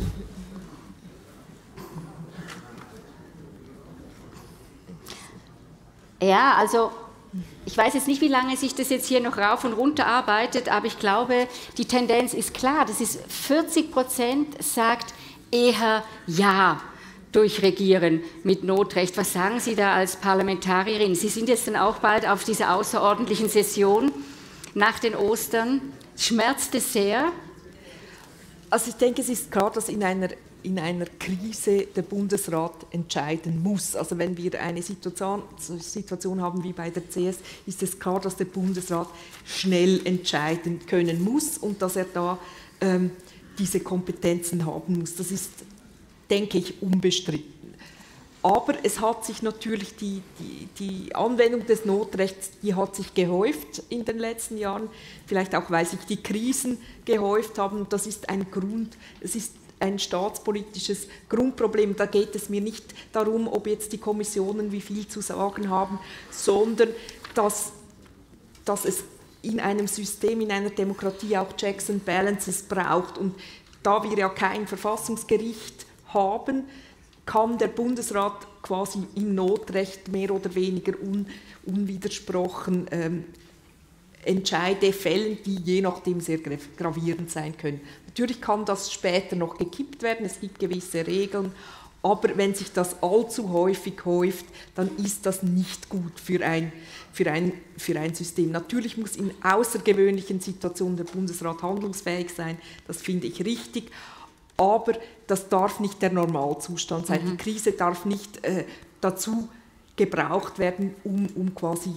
[SPEAKER 1] Ja, also ich weiß jetzt nicht, wie lange sich das jetzt hier noch rauf und runter arbeitet, aber ich glaube, die Tendenz ist klar. Das ist 40% sagt eher ja durchregieren mit Notrecht. Was sagen Sie da als Parlamentarierin? Sie sind jetzt dann auch bald auf dieser außerordentlichen Session nach den Ostern. Schmerzt es sehr?
[SPEAKER 4] Also ich denke, es ist klar, dass in einer Krise der Bundesrat entscheiden muss. Also wenn wir eine Situation haben wie bei der CS, ist es klar, dass der Bundesrat schnell entscheiden können muss und dass er da diese Kompetenzen haben muss. Das ist, denke ich, unbestritten. Aber es hat sich natürlich die Anwendung des Notrechts, die hat sich gehäuft in den letzten Jahren, vielleicht auch, weil sich die Krisen gehäuft haben. Das ist ein Grund, es ist ein staatspolitisches Grundproblem. Da geht es mir nicht darum, ob jetzt die Kommissionen wie viel zu sagen haben, sondern dass es in einem System, in einer Demokratie auch Checks and Balances braucht. Und da wir ja kein Verfassungsgericht haben, kann der Bundesrat quasi im Notrecht mehr oder weniger unwidersprochen Entscheide fällen, die je nachdem sehr gravierend sein können. Natürlich kann das später noch gekippt werden, es gibt gewisse Regeln, aber wenn sich das allzu häufig häuft, dann ist das nicht gut für ein System. Natürlich muss in außergewöhnlichen Situationen der Bundesrat handlungsfähig sein, das finde ich richtig, aber das darf nicht der Normalzustand sein. Die Krise darf nicht dazu gebraucht werden, um quasi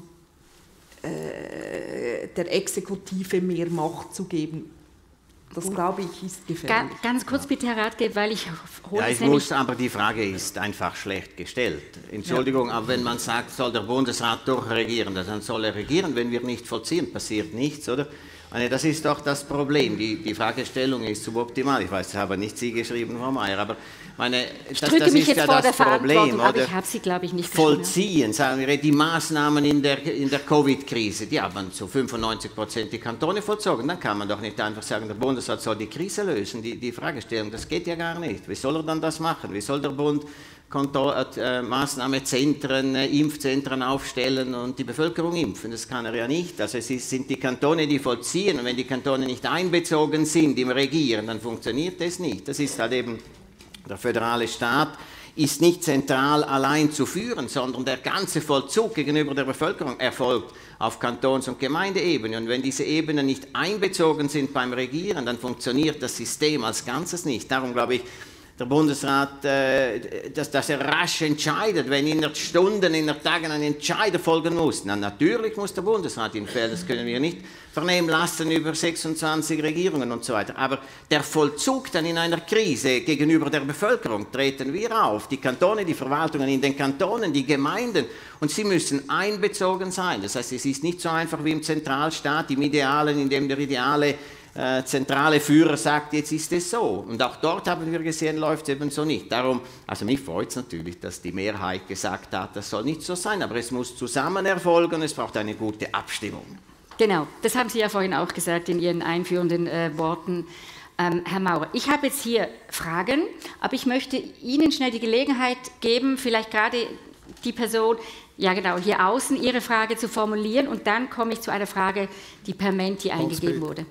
[SPEAKER 4] der Exekutive mehr Macht zu geben. Das, glaube ich, ist gefährlich.
[SPEAKER 1] Ganz kurz bitte, Herr Rathgeb, weil ich hole
[SPEAKER 5] ich muss, aber die Frage ist einfach schlecht gestellt. Entschuldigung, aber wenn man sagt, soll der Bundesrat durchregieren, dann soll er regieren. Wenn wir nicht vollziehen, passiert nichts, oder? Das ist doch das Problem. Die Fragestellung ist suboptimal. Ich weiß, das haben nicht Sie geschrieben, Frau Meier, aber
[SPEAKER 1] ich drücke mich jetzt vor der Verantwortung, aber ich habe sie, glaube ich, nicht
[SPEAKER 5] vollziehen, sagen wir, die Maßnahmen in der Covid-Krise, die haben zu 95% die Kantone vollzogen. Dann kann man doch nicht einfach sagen, der Bundesrat soll die Krise lösen. Die Fragestellung, das geht ja gar nicht. Wie soll er dann das machen? Wie soll der Bund Maßnahmezentren, Impfzentren aufstellen und die Bevölkerung impfen? Das kann er ja nicht. Also es sind die Kantone, die vollziehen, und wenn die Kantone nicht einbezogen sind im Regieren, dann funktioniert das nicht. Das ist halt eben, der föderale Staat ist nicht zentral allein zu führen, sondern der ganze Vollzug gegenüber der Bevölkerung erfolgt auf Kantons- und Gemeindeebene. Und wenn diese Ebenen nicht einbezogen sind beim Regieren, dann funktioniert das System als Ganzes nicht. Darum glaube ich, der Bundesrat, dass er rasch entscheidet, wenn innerhalb Stunden, innerhalb Tagen ein Entscheid folgen muss. Na, natürlich muss der Bundesrat ihn fällen, das können wir nicht vernehmen lassen über 26 Regierungen und so weiter. Aber der Vollzug dann in einer Krise gegenüber der Bevölkerung treten wir auf. Die Kantone, die Verwaltungen in den Kantonen, die Gemeinden, und sie müssen einbezogen sein. Das heißt, es ist nicht so einfach wie im Zentralstaat, im Idealen, in dem der ideale zentrale Führer sagt, jetzt ist es so. Und auch dort haben wir gesehen, läuft es eben so nicht. Darum, also mich freut es natürlich, dass die Mehrheit gesagt hat, das soll nicht so sein, aber es muss zusammen erfolgen, es braucht eine gute Abstimmung.
[SPEAKER 1] Genau, das haben Sie ja vorhin auch gesagt in Ihren einführenden Worten, Herr Maurer. Ich habe jetzt hier Fragen, aber ich möchte Ihnen schnell die Gelegenheit geben, vielleicht gerade die Person, ja genau, hier außen Ihre Frage zu formulieren, und dann komme ich zu einer Frage, die per Menti eingegeben wurde.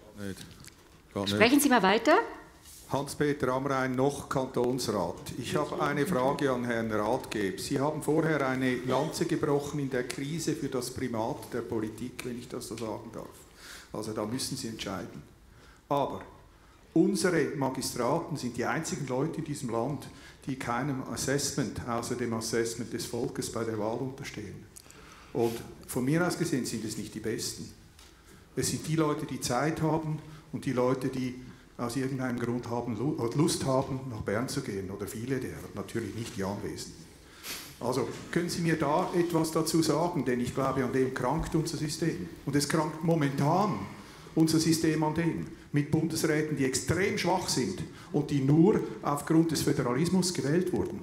[SPEAKER 1] Sprechen Sie mal weiter.
[SPEAKER 6] Hans-Peter Amrein, noch Kantonsrat. Ich habe eine Frage an Herrn Rathgeb. Sie haben vorher eine Lanze gebrochen in der Krise für das Primat der Politik, wenn ich das so sagen darf. Also da müssen Sie entscheiden. Aber unsere Magistraten sind die einzigen Leute in diesem Land, die keinem Assessment, außer dem Assessment des Volkes, bei der Wahl unterstehen. Und von mir aus gesehen sind es nicht die Besten. Es sind die Leute, die Zeit haben, und die Leute, die aus irgendeinem Grund Lust haben, nach Bern zu gehen, oder viele derer, natürlich nicht die Anwesenden. Also können Sie mir da etwas dazu sagen, denn ich glaube, an dem krankt unser System. Und es krankt momentan unser System an dem, mit Bundesräten, die extrem schwach sind und die nur aufgrund des Föderalismus gewählt wurden.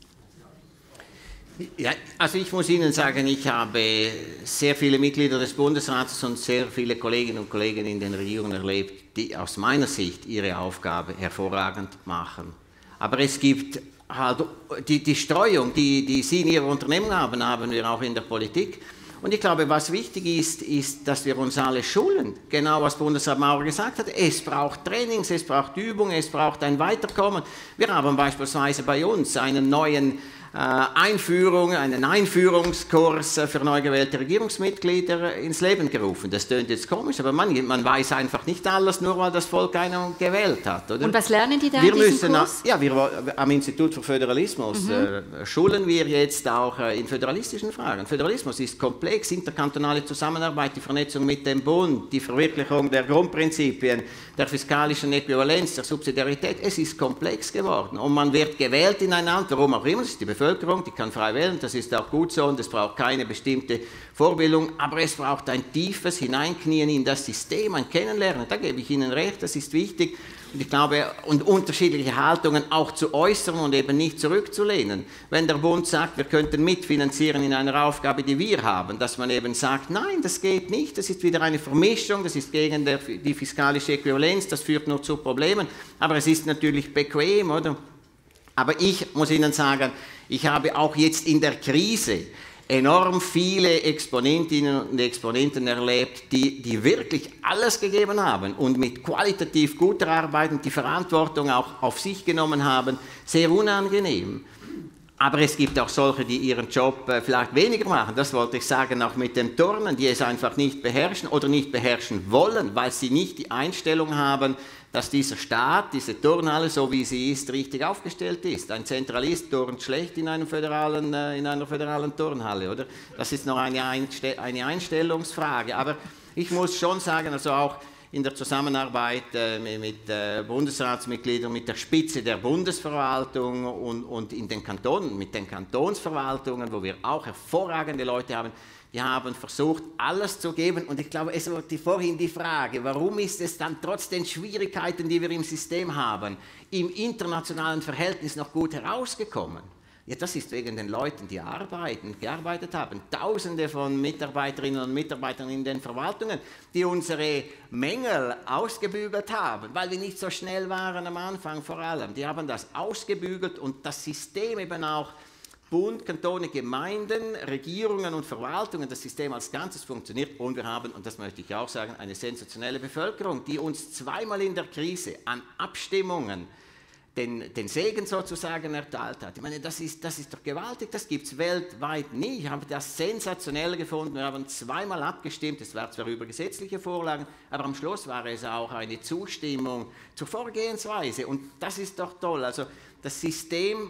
[SPEAKER 5] Ja, also ich muss Ihnen sagen, ich habe sehr viele Mitglieder des Bundesrates und sehr viele Kolleginnen und Kollegen in den Regierungen erlebt, die aus meiner Sicht ihre Aufgabe hervorragend machen. Aber es gibt halt die Streuung, die Sie in Ihrer Unternehmung haben, haben wir auch in der Politik. Und ich glaube, was wichtig ist, dass wir uns alle schulen. Genau, was Bundesrat Maurer gesagt hat. Es braucht Trainings, es braucht Übungen, es braucht ein Weiterkommen. Wir haben beispielsweise bei uns einen neuen einen Einführungskurs für neu gewählte Regierungsmitglieder ins Leben gerufen. Das klingt jetzt komisch, aber man weiß einfach nicht alles, nur weil das Volk einen gewählt hat. Oder?
[SPEAKER 1] Und was lernen die da in diesem Kurs?
[SPEAKER 5] Ja, am Institut für Föderalismus schulen wir jetzt auch in föderalistischen Fragen. Föderalismus ist komplex, interkantonale Zusammenarbeit, die Vernetzung mit dem Bund, die Verwirklichung der Grundprinzipien, der fiskalischen Äquivalenz, der Subsidiarität. Es ist komplex geworden und man wird gewählt in ein Land, warum auch immer, es ist die Bevölkerung Bevölkerung, die kann frei wählen, das ist auch gut so und es braucht keine bestimmte Vorbildung, aber es braucht ein tiefes Hineinknien in das System, ein Kennenlernen, da gebe ich Ihnen recht, das ist wichtig. Und ich glaube, und unterschiedliche Haltungen auch zu äußern und eben nicht zurückzulehnen. Wenn der Bund sagt, wir könnten mitfinanzieren in einer Aufgabe, die wir haben, dass man eben sagt, nein, das geht nicht, das ist wieder eine Vermischung, das ist gegen die fiskalische Äquivalenz, das führt nur zu Problemen, aber es ist natürlich bequem, oder? Aber ich muss Ihnen sagen, ich habe auch jetzt in der Krise enorm viele Exponentinnen und Exponenten erlebt, die wirklich alles gegeben haben und mit qualitativ guter Arbeit und die Verantwortung auch auf sich genommen haben, sehr unangenehm. Aber es gibt auch solche, die ihren Job vielleicht weniger machen, das wollte ich sagen, auch mit dem Turnen, die es einfach nicht beherrschen oder nicht beherrschen wollen, weil sie nicht die Einstellung haben, dass dieser Staat, diese Turnhalle, so wie sie ist, richtig aufgestellt ist. Ein Zentralist turnt schlecht in einer föderalen Turnhalle, oder? Das ist noch eine Einstellungsfrage. Aber ich muss schon sagen, also auch in der Zusammenarbeit mit Bundesratsmitgliedern, mit der Spitze der Bundesverwaltung und in den Kantonen, mit den Kantonsverwaltungen, wo wir auch hervorragende Leute haben, die haben versucht, alles zu geben. Und ich glaube, es war vorhin die Frage, warum ist es dann trotz den Schwierigkeiten, die wir im System haben, im internationalen Verhältnis noch gut herausgekommen? Ja, das ist wegen den Leuten, die gearbeitet haben. Tausende von Mitarbeiterinnen und Mitarbeitern in den Verwaltungen, die unsere Mängel ausgebügelt haben, weil wir nicht so schnell waren am Anfang vor allem. Die haben das ausgebügelt und das System eben auch Bund, Kantone, Gemeinden, Regierungen und Verwaltungen, das System als Ganzes funktioniert und wir haben, und das möchte ich auch sagen, eine sensationelle Bevölkerung, die uns zweimal in der Krise an Abstimmungen den Segen sozusagen erteilt hat. Ich meine, das ist doch gewaltig, das gibt es weltweit nie. Ich habe das sensationell gefunden. Wir haben zweimal abgestimmt, es war zwar über gesetzliche Vorlagen, aber am Schluss war es auch eine Zustimmung zur Vorgehensweise. Und das ist doch toll. Also das System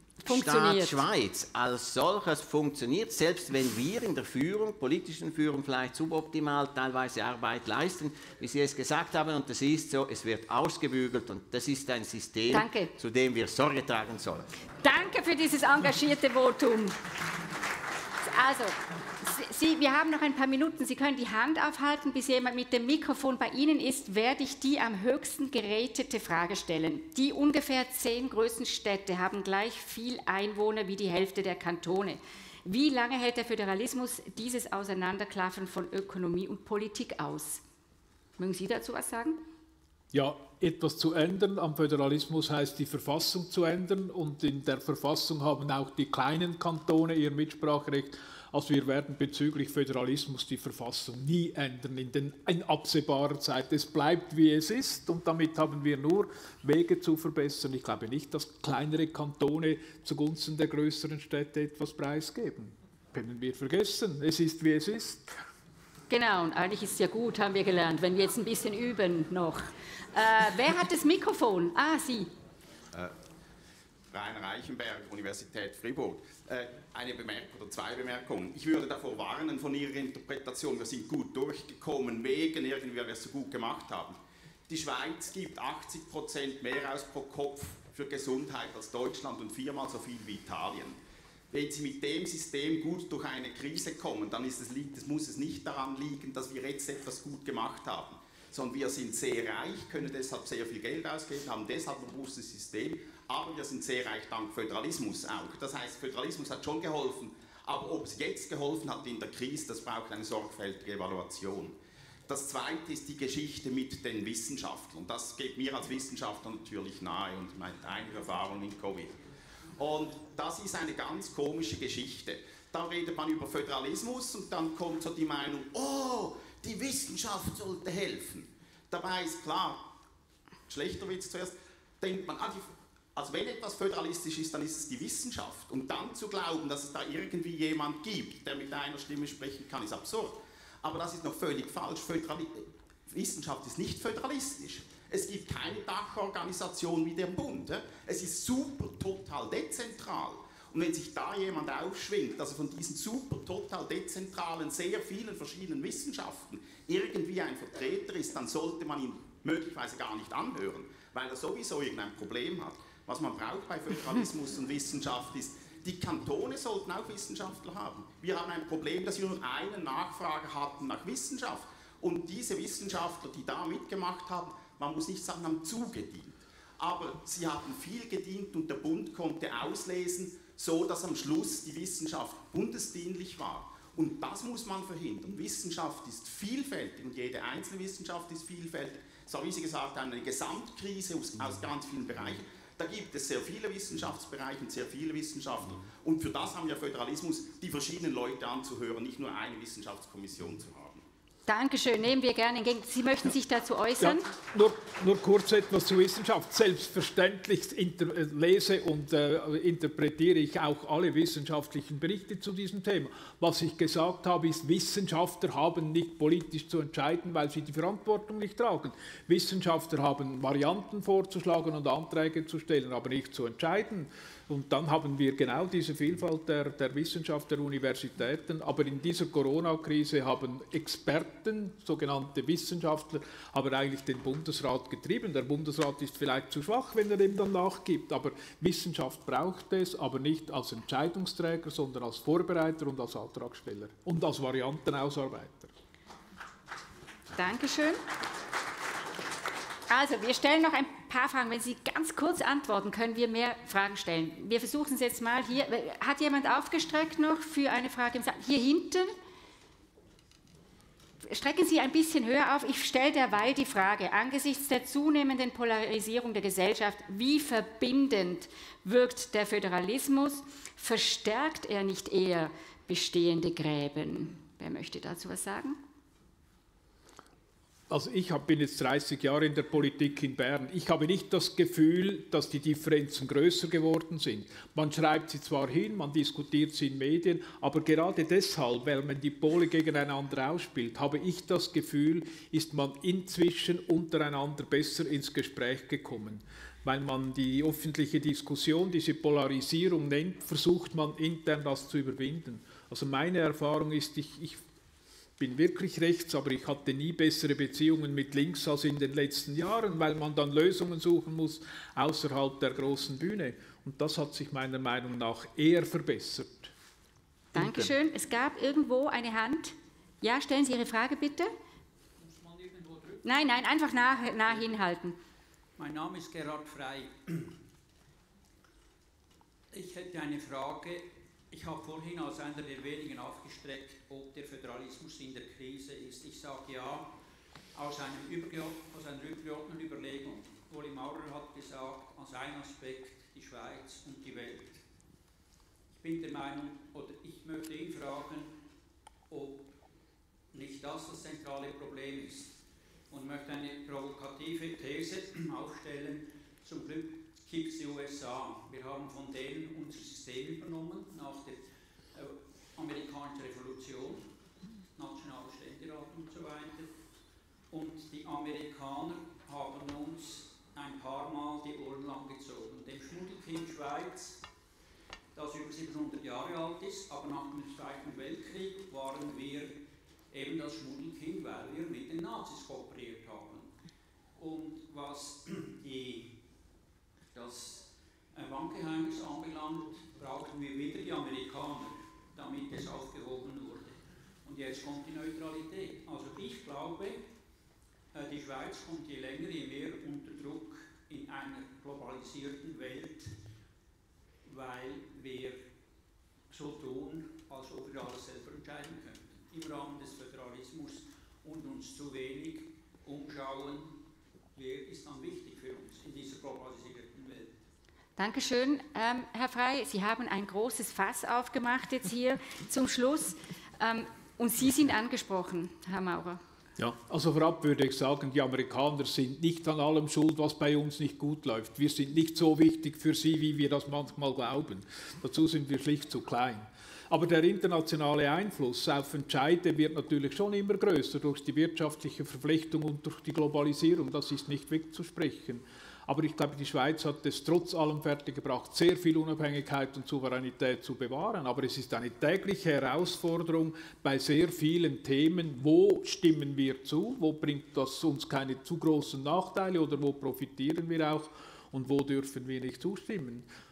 [SPEAKER 5] Staat Schweiz als solches funktioniert, selbst wenn wir in der Führung, politischen Führung vielleicht suboptimal teilweise Arbeit leisten, wie Sie es gesagt haben, und das ist so, es wird ausgebügelt und das ist ein System, zu dem wir Sorge tragen sollen.
[SPEAKER 1] Danke für dieses engagierte Votum. Also, wir haben noch ein paar Minuten. Sie können die Hand aufhalten, bis jemand mit dem Mikrofon bei Ihnen ist, werde ich die am höchsten gerätete Frage stellen. Die ungefähr 10 größten Städte haben gleich viel Einwohner wie die Hälfte der Kantone. Wie lange hält der Föderalismus dieses Auseinanderklaffen von Ökonomie und Politik aus? Mögen Sie dazu was sagen?
[SPEAKER 3] Ja, etwas zu ändern am Föderalismus heißt die Verfassung zu ändern und in der Verfassung haben auch die kleinen Kantone ihr Mitspracherecht. Also wir werden bezüglich Föderalismus die Verfassung nie ändern in absehbarer Zeit. Es bleibt, wie es ist und damit haben wir nur Wege zu verbessern. Ich glaube nicht, dass kleinere Kantone zugunsten der größeren Städte etwas preisgeben. Können wir vergessen, es ist, wie es ist.
[SPEAKER 1] Genau, und eigentlich ist es ja gut, haben wir gelernt, wenn wir jetzt ein bisschen üben noch. Wer hat das Mikrofon? Ah, Sie.
[SPEAKER 7] Rainer Reichenberg, Universität Fribourg. Eine Bemerkung oder 2 Bemerkungen. Ich würde davor warnen von Ihrer Interpretation, wir sind gut durchgekommen, wegen irgendwie, weil wir es so gut gemacht haben. Die Schweiz gibt 80% mehr aus pro Kopf für Gesundheit als Deutschland und 4-mal so viel wie Italien. Wenn Sie mit dem System gut durch eine Krise kommen, dann muss es nicht daran liegen, dass wir jetzt etwas gut gemacht haben, sondern wir sind sehr reich, können deshalb sehr viel Geld ausgeben, haben deshalb ein robustes System, aber wir sind sehr reich dank Föderalismus auch. Das heißt, Föderalismus hat schon geholfen, aber ob es jetzt geholfen hat in der Krise, das braucht eine sorgfältige Evaluation. Das Zweite ist die Geschichte mit den Wissenschaftlern. Das geht mir als Wissenschaftler natürlich nahe und meine eigene Erfahrung in Covid. Und das ist eine ganz komische Geschichte. Da redet man über Föderalismus und dann kommt so die Meinung, oh, die Wissenschaft sollte helfen. Dabei ist klar, schlechter Witz zuerst, denkt man, also wenn etwas föderalistisch ist, dann ist es die Wissenschaft. Und dann zu glauben, dass es da irgendwie jemand gibt, der mit einer Stimme sprechen kann, ist absurd. Aber das ist noch völlig falsch. Wissenschaft ist nicht föderalistisch. Es gibt keine Dachorganisation wie der Bund. Es ist super total dezentral. Und wenn sich da jemand aufschwingt, also von diesen super total dezentralen, sehr vielen verschiedenen Wissenschaften irgendwie ein Vertreter ist, dann sollte man ihn möglicherweise gar nicht anhören, weil er sowieso irgendein Problem hat. Was man braucht bei Föderalismus und Wissenschaft ist Die Kantone sollten auch Wissenschaftler haben. Wir haben ein Problem, dass wir nur eine Nachfrage hatten nach Wissenschaft. Und diese Wissenschaftler, die da mitgemacht haben, man muss nicht sagen, haben zugedient. Aber sie haben viel gedient und der Bund konnte auslesen, so dass am Schluss die Wissenschaft bundesdienlich war. Und das muss man verhindern. Wissenschaft ist vielfältig und jede einzelne Wissenschaft ist vielfältig. So wie Sie gesagt haben, eine Gesamtkrise aus ganz vielen Bereichen. Da gibt es sehr viele Wissenschaftsbereiche und sehr viele Wissenschaftler. Und für das haben wir Föderalismus, die verschiedenen Leute anzuhören, nicht nur eine Wissenschaftskommission zu haben.
[SPEAKER 1] Dankeschön, nehmen wir gerne entgegen. Sie möchten sich dazu äußern?
[SPEAKER 3] Ja, nur kurz etwas zur Wissenschaft. Selbstverständlich lese und interpretiere ich auch alle wissenschaftlichen Berichte zu diesem Thema. Was ich gesagt habe, ist, Wissenschaftler haben nicht politisch zu entscheiden, weil sie die Verantwortung nicht tragen. Wissenschaftler haben Varianten vorzuschlagen und Anträge zu stellen, aber nicht zu entscheiden. Und dann haben wir genau diese Vielfalt der Wissenschaft der Universitäten. Aber in dieser Corona-Krise haben Experten, sogenannte Wissenschaftler, aber eigentlich den Bundesrat getrieben. Der Bundesrat ist vielleicht zu schwach, wenn er dem dann nachgibt. Aber Wissenschaft braucht es, aber nicht als Entscheidungsträger, sondern als Vorbereiter und als Antragsteller und als Variantenausarbeiter.
[SPEAKER 1] Dankeschön. Also, wir stellen noch ein paar Fragen. Wenn Sie ganz kurz antworten, können wir mehr Fragen stellen. Wir versuchen es jetzt mal hier. Hat jemand aufgestreckt noch für eine Frage im Saal? Hier hinten? Strecken Sie ein bisschen höher auf. Ich stelle derweil die Frage, angesichts der zunehmenden Polarisierung der Gesellschaft, wie verbindend wirkt der Föderalismus? Verstärkt er nicht eher bestehende Gräben? Wer möchte dazu was sagen?
[SPEAKER 3] Also ich bin jetzt 30 Jahre in der Politik in Bern. Ich habe nicht das Gefühl, dass die Differenzen größer geworden sind. Man schreibt sie zwar hin, man diskutiert sie in Medien, aber gerade deshalb, weil man die Pole gegeneinander ausspielt, habe ich das Gefühl, ist man inzwischen untereinander besser ins Gespräch gekommen. Weil man die öffentliche Diskussion, diese Polarisierung nennt, versucht man intern das zu überwinden. Also meine Erfahrung ist, ich bin wirklich rechts, aber ich hatte nie bessere Beziehungen mit links als in den letzten Jahren, weil man dann Lösungen suchen muss außerhalb der großen Bühne. Und das hat sich meiner Meinung nach eher verbessert.
[SPEAKER 1] Dankeschön. Es gab irgendwo eine Hand. Ja, stellen Sie Ihre Frage bitte.
[SPEAKER 8] Muss man irgendwo drücken?
[SPEAKER 1] Nein, einfach nah hinhalten.
[SPEAKER 8] Mein Name ist Gerhard Frey. Ich hätte eine Frage. Ich habe vorhin als einer der wenigen aufgestreckt, ob der Föderalismus in der Krise ist. Ich sage ja, aus einer übergeordneten Überlegung. Uli Maurer hat gesagt, als ein Aspekt die Schweiz und die Welt. Ich bin der Meinung, oder ich möchte ihn fragen, ob nicht das zentrale Problem ist. Und möchte eine provokative These aufstellen. Zum Glück gibt es die USA. Wir haben von denen unser System übernommen nach der amerikanischen Revolution, nationale Ständerat und so weiter. Und die Amerikaner haben uns ein paar Mal die Ohren lang gezogen. Dem Schmuddelkind Schweiz, das über 700 Jahre alt ist, aber nach dem Zweiten Weltkrieg waren wir eben das Schmuddelkind, weil wir mit den Nazis kooperiert haben. Und was das Bankgeheimnis anbelangt, brauchen wir wieder die Amerikaner, damit es aufgehoben wurde. Und jetzt kommt die Neutralität. Also ich glaube, die Schweiz kommt je länger, je mehr unter Druck in einer globalisierten Welt, weil wir so tun, als ob wir alles selber entscheiden könnten. Im Rahmen des Föderalismus und uns zu wenig umschauen, wer ist dann wichtig für uns in dieser globalisierten Welt.
[SPEAKER 1] Dankeschön, Herr Frey. Sie haben ein großes Fass aufgemacht jetzt hier zum Schluss. Und Sie sind angesprochen, Herr Maurer.
[SPEAKER 3] Ja, also vorab würde ich sagen, die Amerikaner sind nicht an allem schuld, was bei uns nicht gut läuft. Wir sind nicht so wichtig für sie, wie wir das manchmal glauben. Dazu sind wir schlicht zu klein. Aber der internationale Einfluss auf Entscheide wird natürlich schon immer größer durch die wirtschaftliche Verflechtung und durch die Globalisierung. Das ist nicht wegzusprechen. Aber ich glaube, die Schweiz hat es trotz allem fertiggebracht, sehr viel Unabhängigkeit und Souveränität zu bewahren. Aber es ist eine tägliche Herausforderung bei sehr vielen Themen, wo stimmen wir zu, wo bringt das uns keine zu großen Nachteile oder wo profitieren wir auch und wo dürfen wir nicht zustimmen.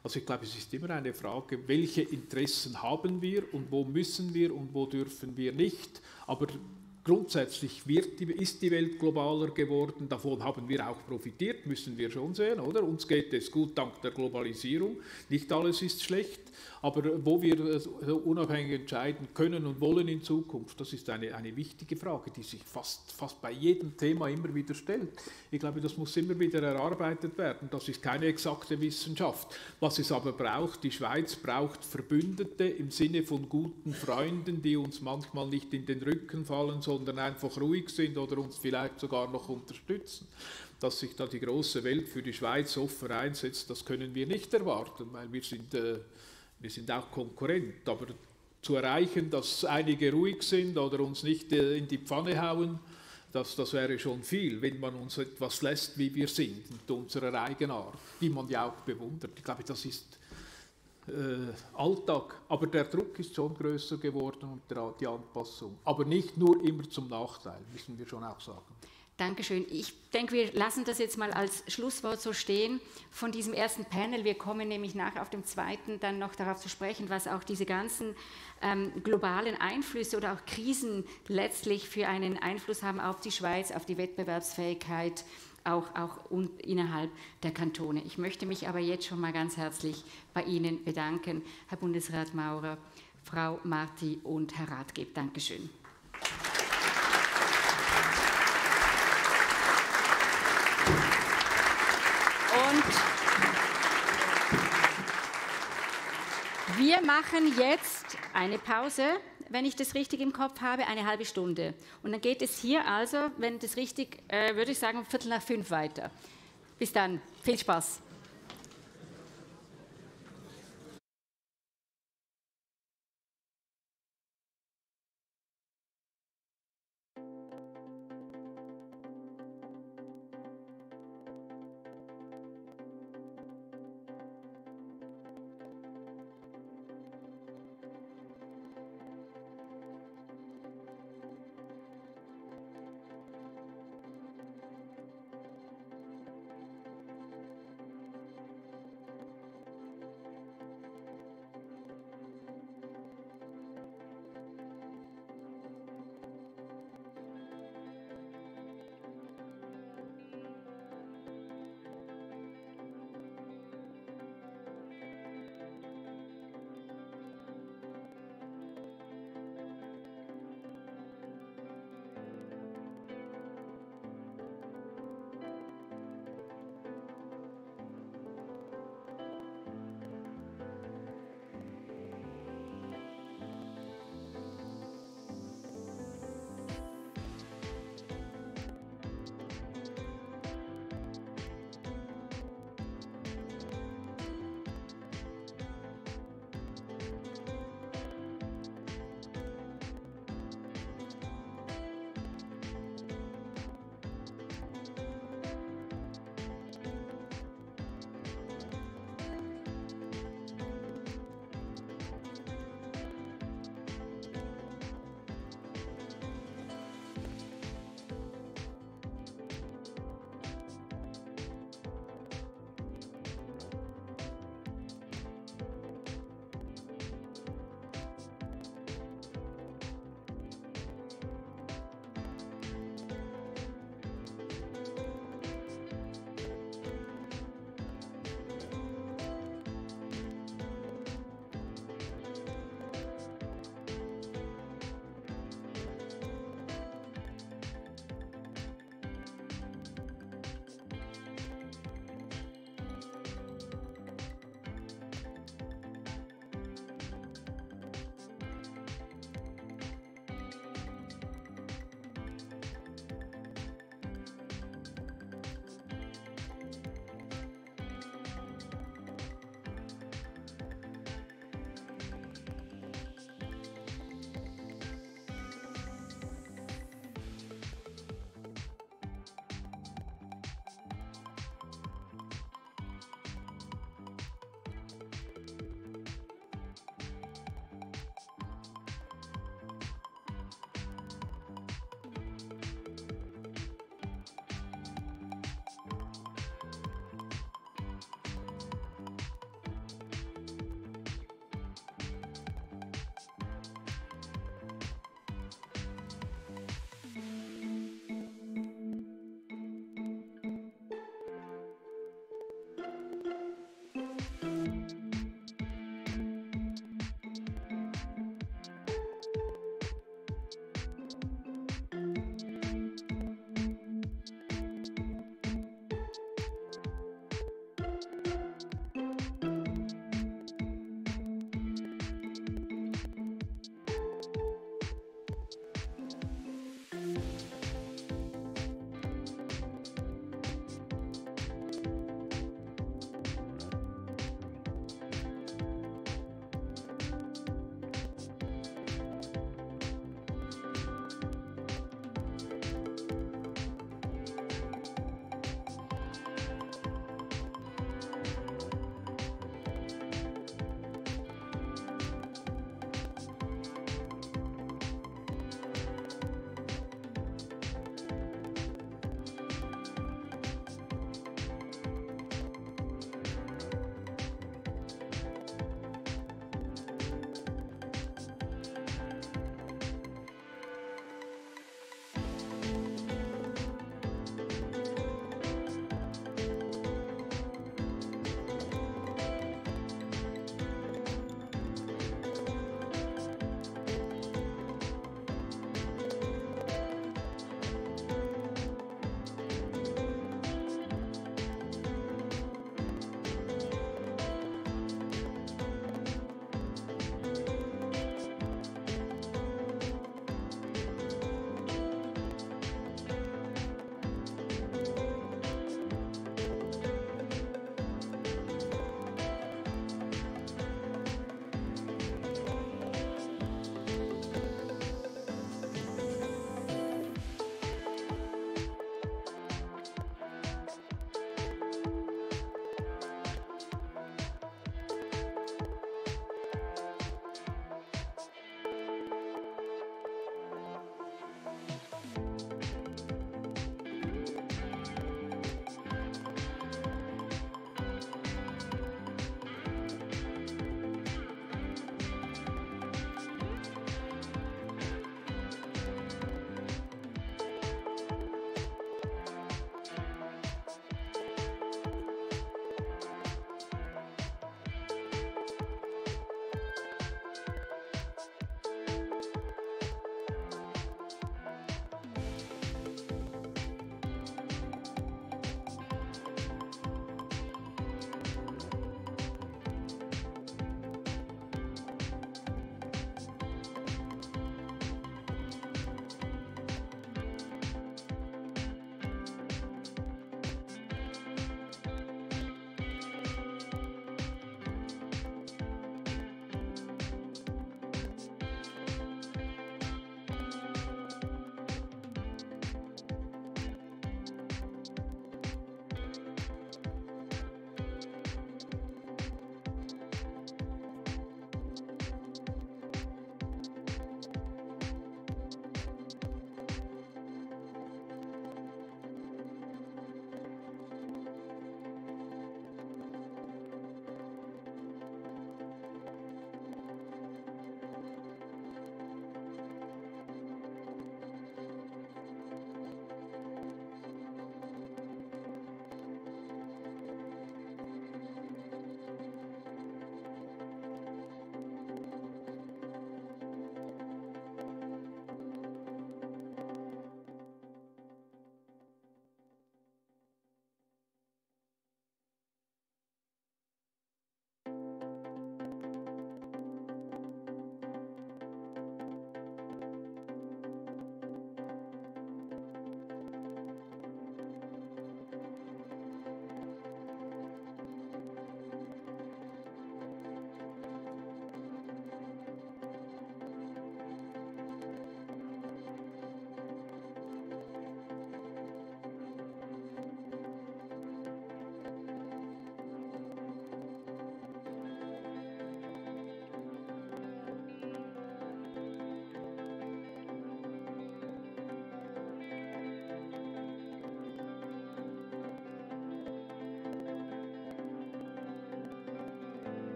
[SPEAKER 3] Also ich glaube, es ist immer eine Frage, welche Interessen haben wir und wo müssen wir und wo dürfen wir nicht. Aber grundsätzlich ist die Welt globaler geworden, davon haben wir auch profitiert, müssen wir schon sehen, oder? Uns geht es gut dank der Globalisierung, nicht alles ist schlecht, aber wo wir unabhängig entscheiden können und wollen in Zukunft, das ist eine wichtige Frage, die sich fast bei jedem Thema immer wieder stellt. Ich glaube, das muss immer wieder erarbeitet werden, das ist keine exakte Wissenschaft. Was es aber braucht, die Schweiz braucht Verbündete im Sinne von guten Freunden, die uns manchmal nicht in den Rücken fallen, sondern einfach ruhig sind oder uns vielleicht sogar noch unterstützen. Dass sich da die große Welt für die Schweiz offen einsetzt, das können wir nicht erwarten, weil wir sind auch Konkurrent. Aber zu erreichen, dass einige ruhig sind oder uns nicht in die Pfanne hauen, das wäre schon viel, wenn man uns etwas lässt, wie wir sind, mit unserer Eigenart, die man ja auch bewundert. Ich glaube, das ist Alltag, aber der Druck ist schon größer geworden und die Anpassung. Aber nicht nur immer zum Nachteil, müssen wir schon auch sagen.
[SPEAKER 1] Dankeschön. Ich denke, wir lassen das jetzt mal als Schlusswort so stehen von diesem ersten Panel. Wir kommen nämlich nachher auf dem zweiten dann noch darauf zu sprechen, was auch diese ganzen globalen Einflüsse oder auch Krisen letztlich für einen Einfluss haben auf die Schweiz, auf die Wettbewerbsfähigkeit, auch innerhalb der Kantone. Ich möchte mich aber jetzt schon mal ganz herzlich bei Ihnen bedanken, Herr Bundesrat Maurer, Frau Marti und Herr Rathgeb. Dankeschön. Und wir machen jetzt eine Pause, wenn ich das richtig im Kopf habe, eine halbe Stunde. Und dann geht es hier also, wenn das richtig, würde ich sagen, um 4:45 weiter. Bis dann. Viel Spaß.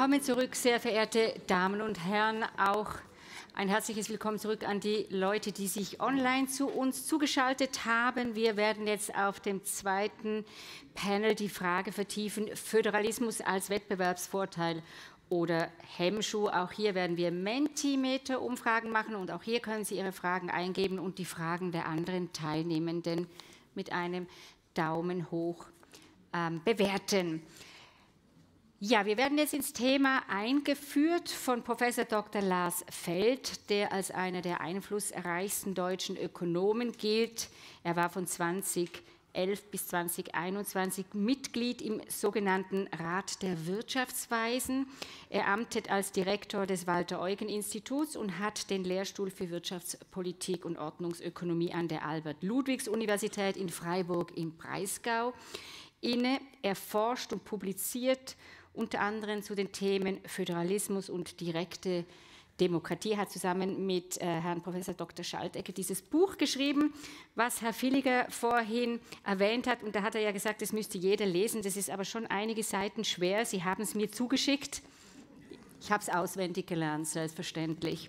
[SPEAKER 1] Willkommen zurück, sehr verehrte Damen und Herren. Auch ein herzliches Willkommen zurück an die Leute, die sich online zu uns zugeschaltet haben. Wir werden jetzt auf dem zweiten Panel die Frage vertiefen, Föderalismus als Wettbewerbsvorteil oder Hemmschuh. Auch hier werden wir Mentimeter-Umfragen machen und auch hier können Sie Ihre Fragen eingeben und die Fragen der anderen Teilnehmenden mit einem Daumen hoch bewerten. Ja, wir werden jetzt ins Thema eingeführt von Professor Dr. Lars Feld, der als einer der einflussreichsten deutschen Ökonomen gilt. Er war von 2011 bis 2021 Mitglied im sogenannten Rat der Wirtschaftsweisen. Er amtet als Direktor des Walter-Eugen-Instituts und hat den Lehrstuhl für Wirtschaftspolitik und Ordnungsökonomie an der Albert-Ludwigs-Universität in Freiburg im Breisgau inne. Er forscht und publiziert unter anderem zu den Themen Föderalismus und direkte Demokratie. Er hat zusammen mit Herrn Professor Dr. Schaltegger dieses Buch geschrieben, was Herr Villiger vorhin erwähnt hat. Und da hat er ja gesagt, das müsste jeder lesen. Das ist aber schon einige Seiten schwer. Sie haben es mir zugeschickt. Ich habe es auswendig gelernt, selbstverständlich.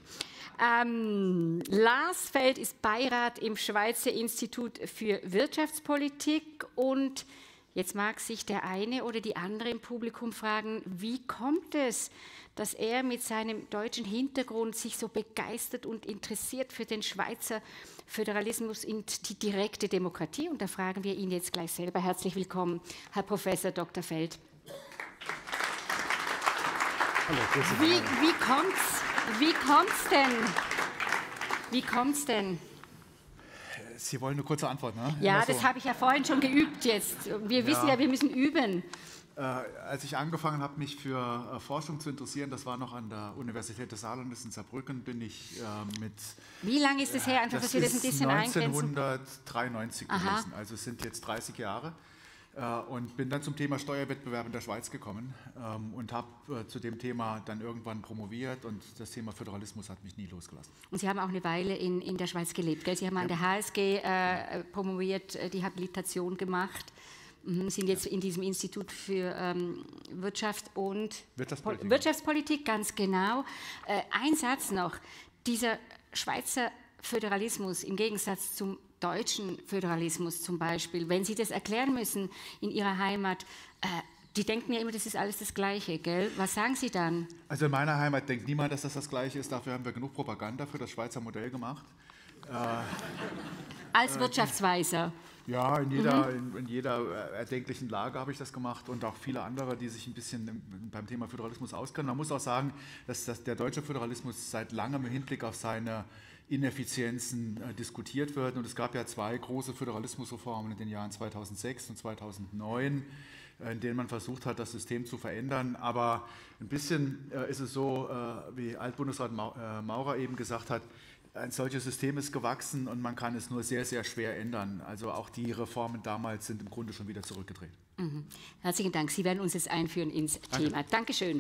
[SPEAKER 1] Lars Feld ist Beirat im Schweizer Institut für Wirtschaftspolitik und jetzt mag sich der eine oder die andere im Publikum fragen, wie kommt es, dass er mit seinem deutschen Hintergrund sich so begeistert und interessiert für den Schweizer Föderalismus und die direkte Demokratie? Und da fragen wir ihn jetzt gleich selber. Herzlich willkommen, Herr Professor Dr. Feld.
[SPEAKER 9] Hallo,
[SPEAKER 1] wie kommt's denn?
[SPEAKER 9] Sie wollen eine kurze Antwort, ne?
[SPEAKER 1] Ja, das habe ich ja vorhin schon geübt jetzt. Wir wissen ja, wir müssen üben.
[SPEAKER 9] Als ich angefangen habe, mich für Forschung zu interessieren, das war noch an der Universität des Saarlandes in Saarbrücken, bin ich mit...
[SPEAKER 1] Wie lange ist es her, einfach, dass wir das ein bisschen eingrenzen?
[SPEAKER 9] 1993 gewesen, also es sind jetzt 30 Jahre. Und bin dann zum Thema Steuerwettbewerb in der Schweiz gekommen und habe zu dem Thema dann irgendwann promoviert und das Thema Föderalismus hat mich nie losgelassen.
[SPEAKER 1] Und Sie haben auch eine Weile in der Schweiz gelebt, gell? Sie haben an der HSG promoviert, die Habilitation gemacht, sind jetzt in diesem Institut für Wirtschaft und Wirtschaftspolitik, ganz genau. Ein Satz noch, dieser Schweizer Föderalismus im Gegensatz zum deutschen Föderalismus zum Beispiel, wenn Sie das erklären müssen in Ihrer Heimat, die denken ja immer, das ist alles das Gleiche, gell? Was sagen Sie dann?
[SPEAKER 9] Also in meiner Heimat denkt niemand, dass das Gleiche ist. Dafür haben wir genug Propaganda für das Schweizer Modell gemacht.
[SPEAKER 1] Als Wirtschaftsweiser?
[SPEAKER 9] Ja, in jeder erdenklichen Lage habe ich das gemacht und auch viele andere, die sich ein bisschen beim Thema Föderalismus auskennen. Man muss auch sagen, dass der deutsche Föderalismus seit langem im Hinblick auf seine Ineffizienzen diskutiert wird. Und es gab ja 2 große Föderalismusreformen in den Jahren 2006 und 2009, in denen man versucht hat, das System zu verändern. Aber ein bisschen ist es so, wie Altbundesrat Maurer eben gesagt hat, ein solches System ist gewachsen und man kann es nur sehr, sehr schwer ändern. Also auch die Reformen damals sind im Grunde schon wieder zurückgedreht.
[SPEAKER 1] Mhm. Herzlichen Dank. Sie werden uns jetzt einführen ins Thema. Dankeschön.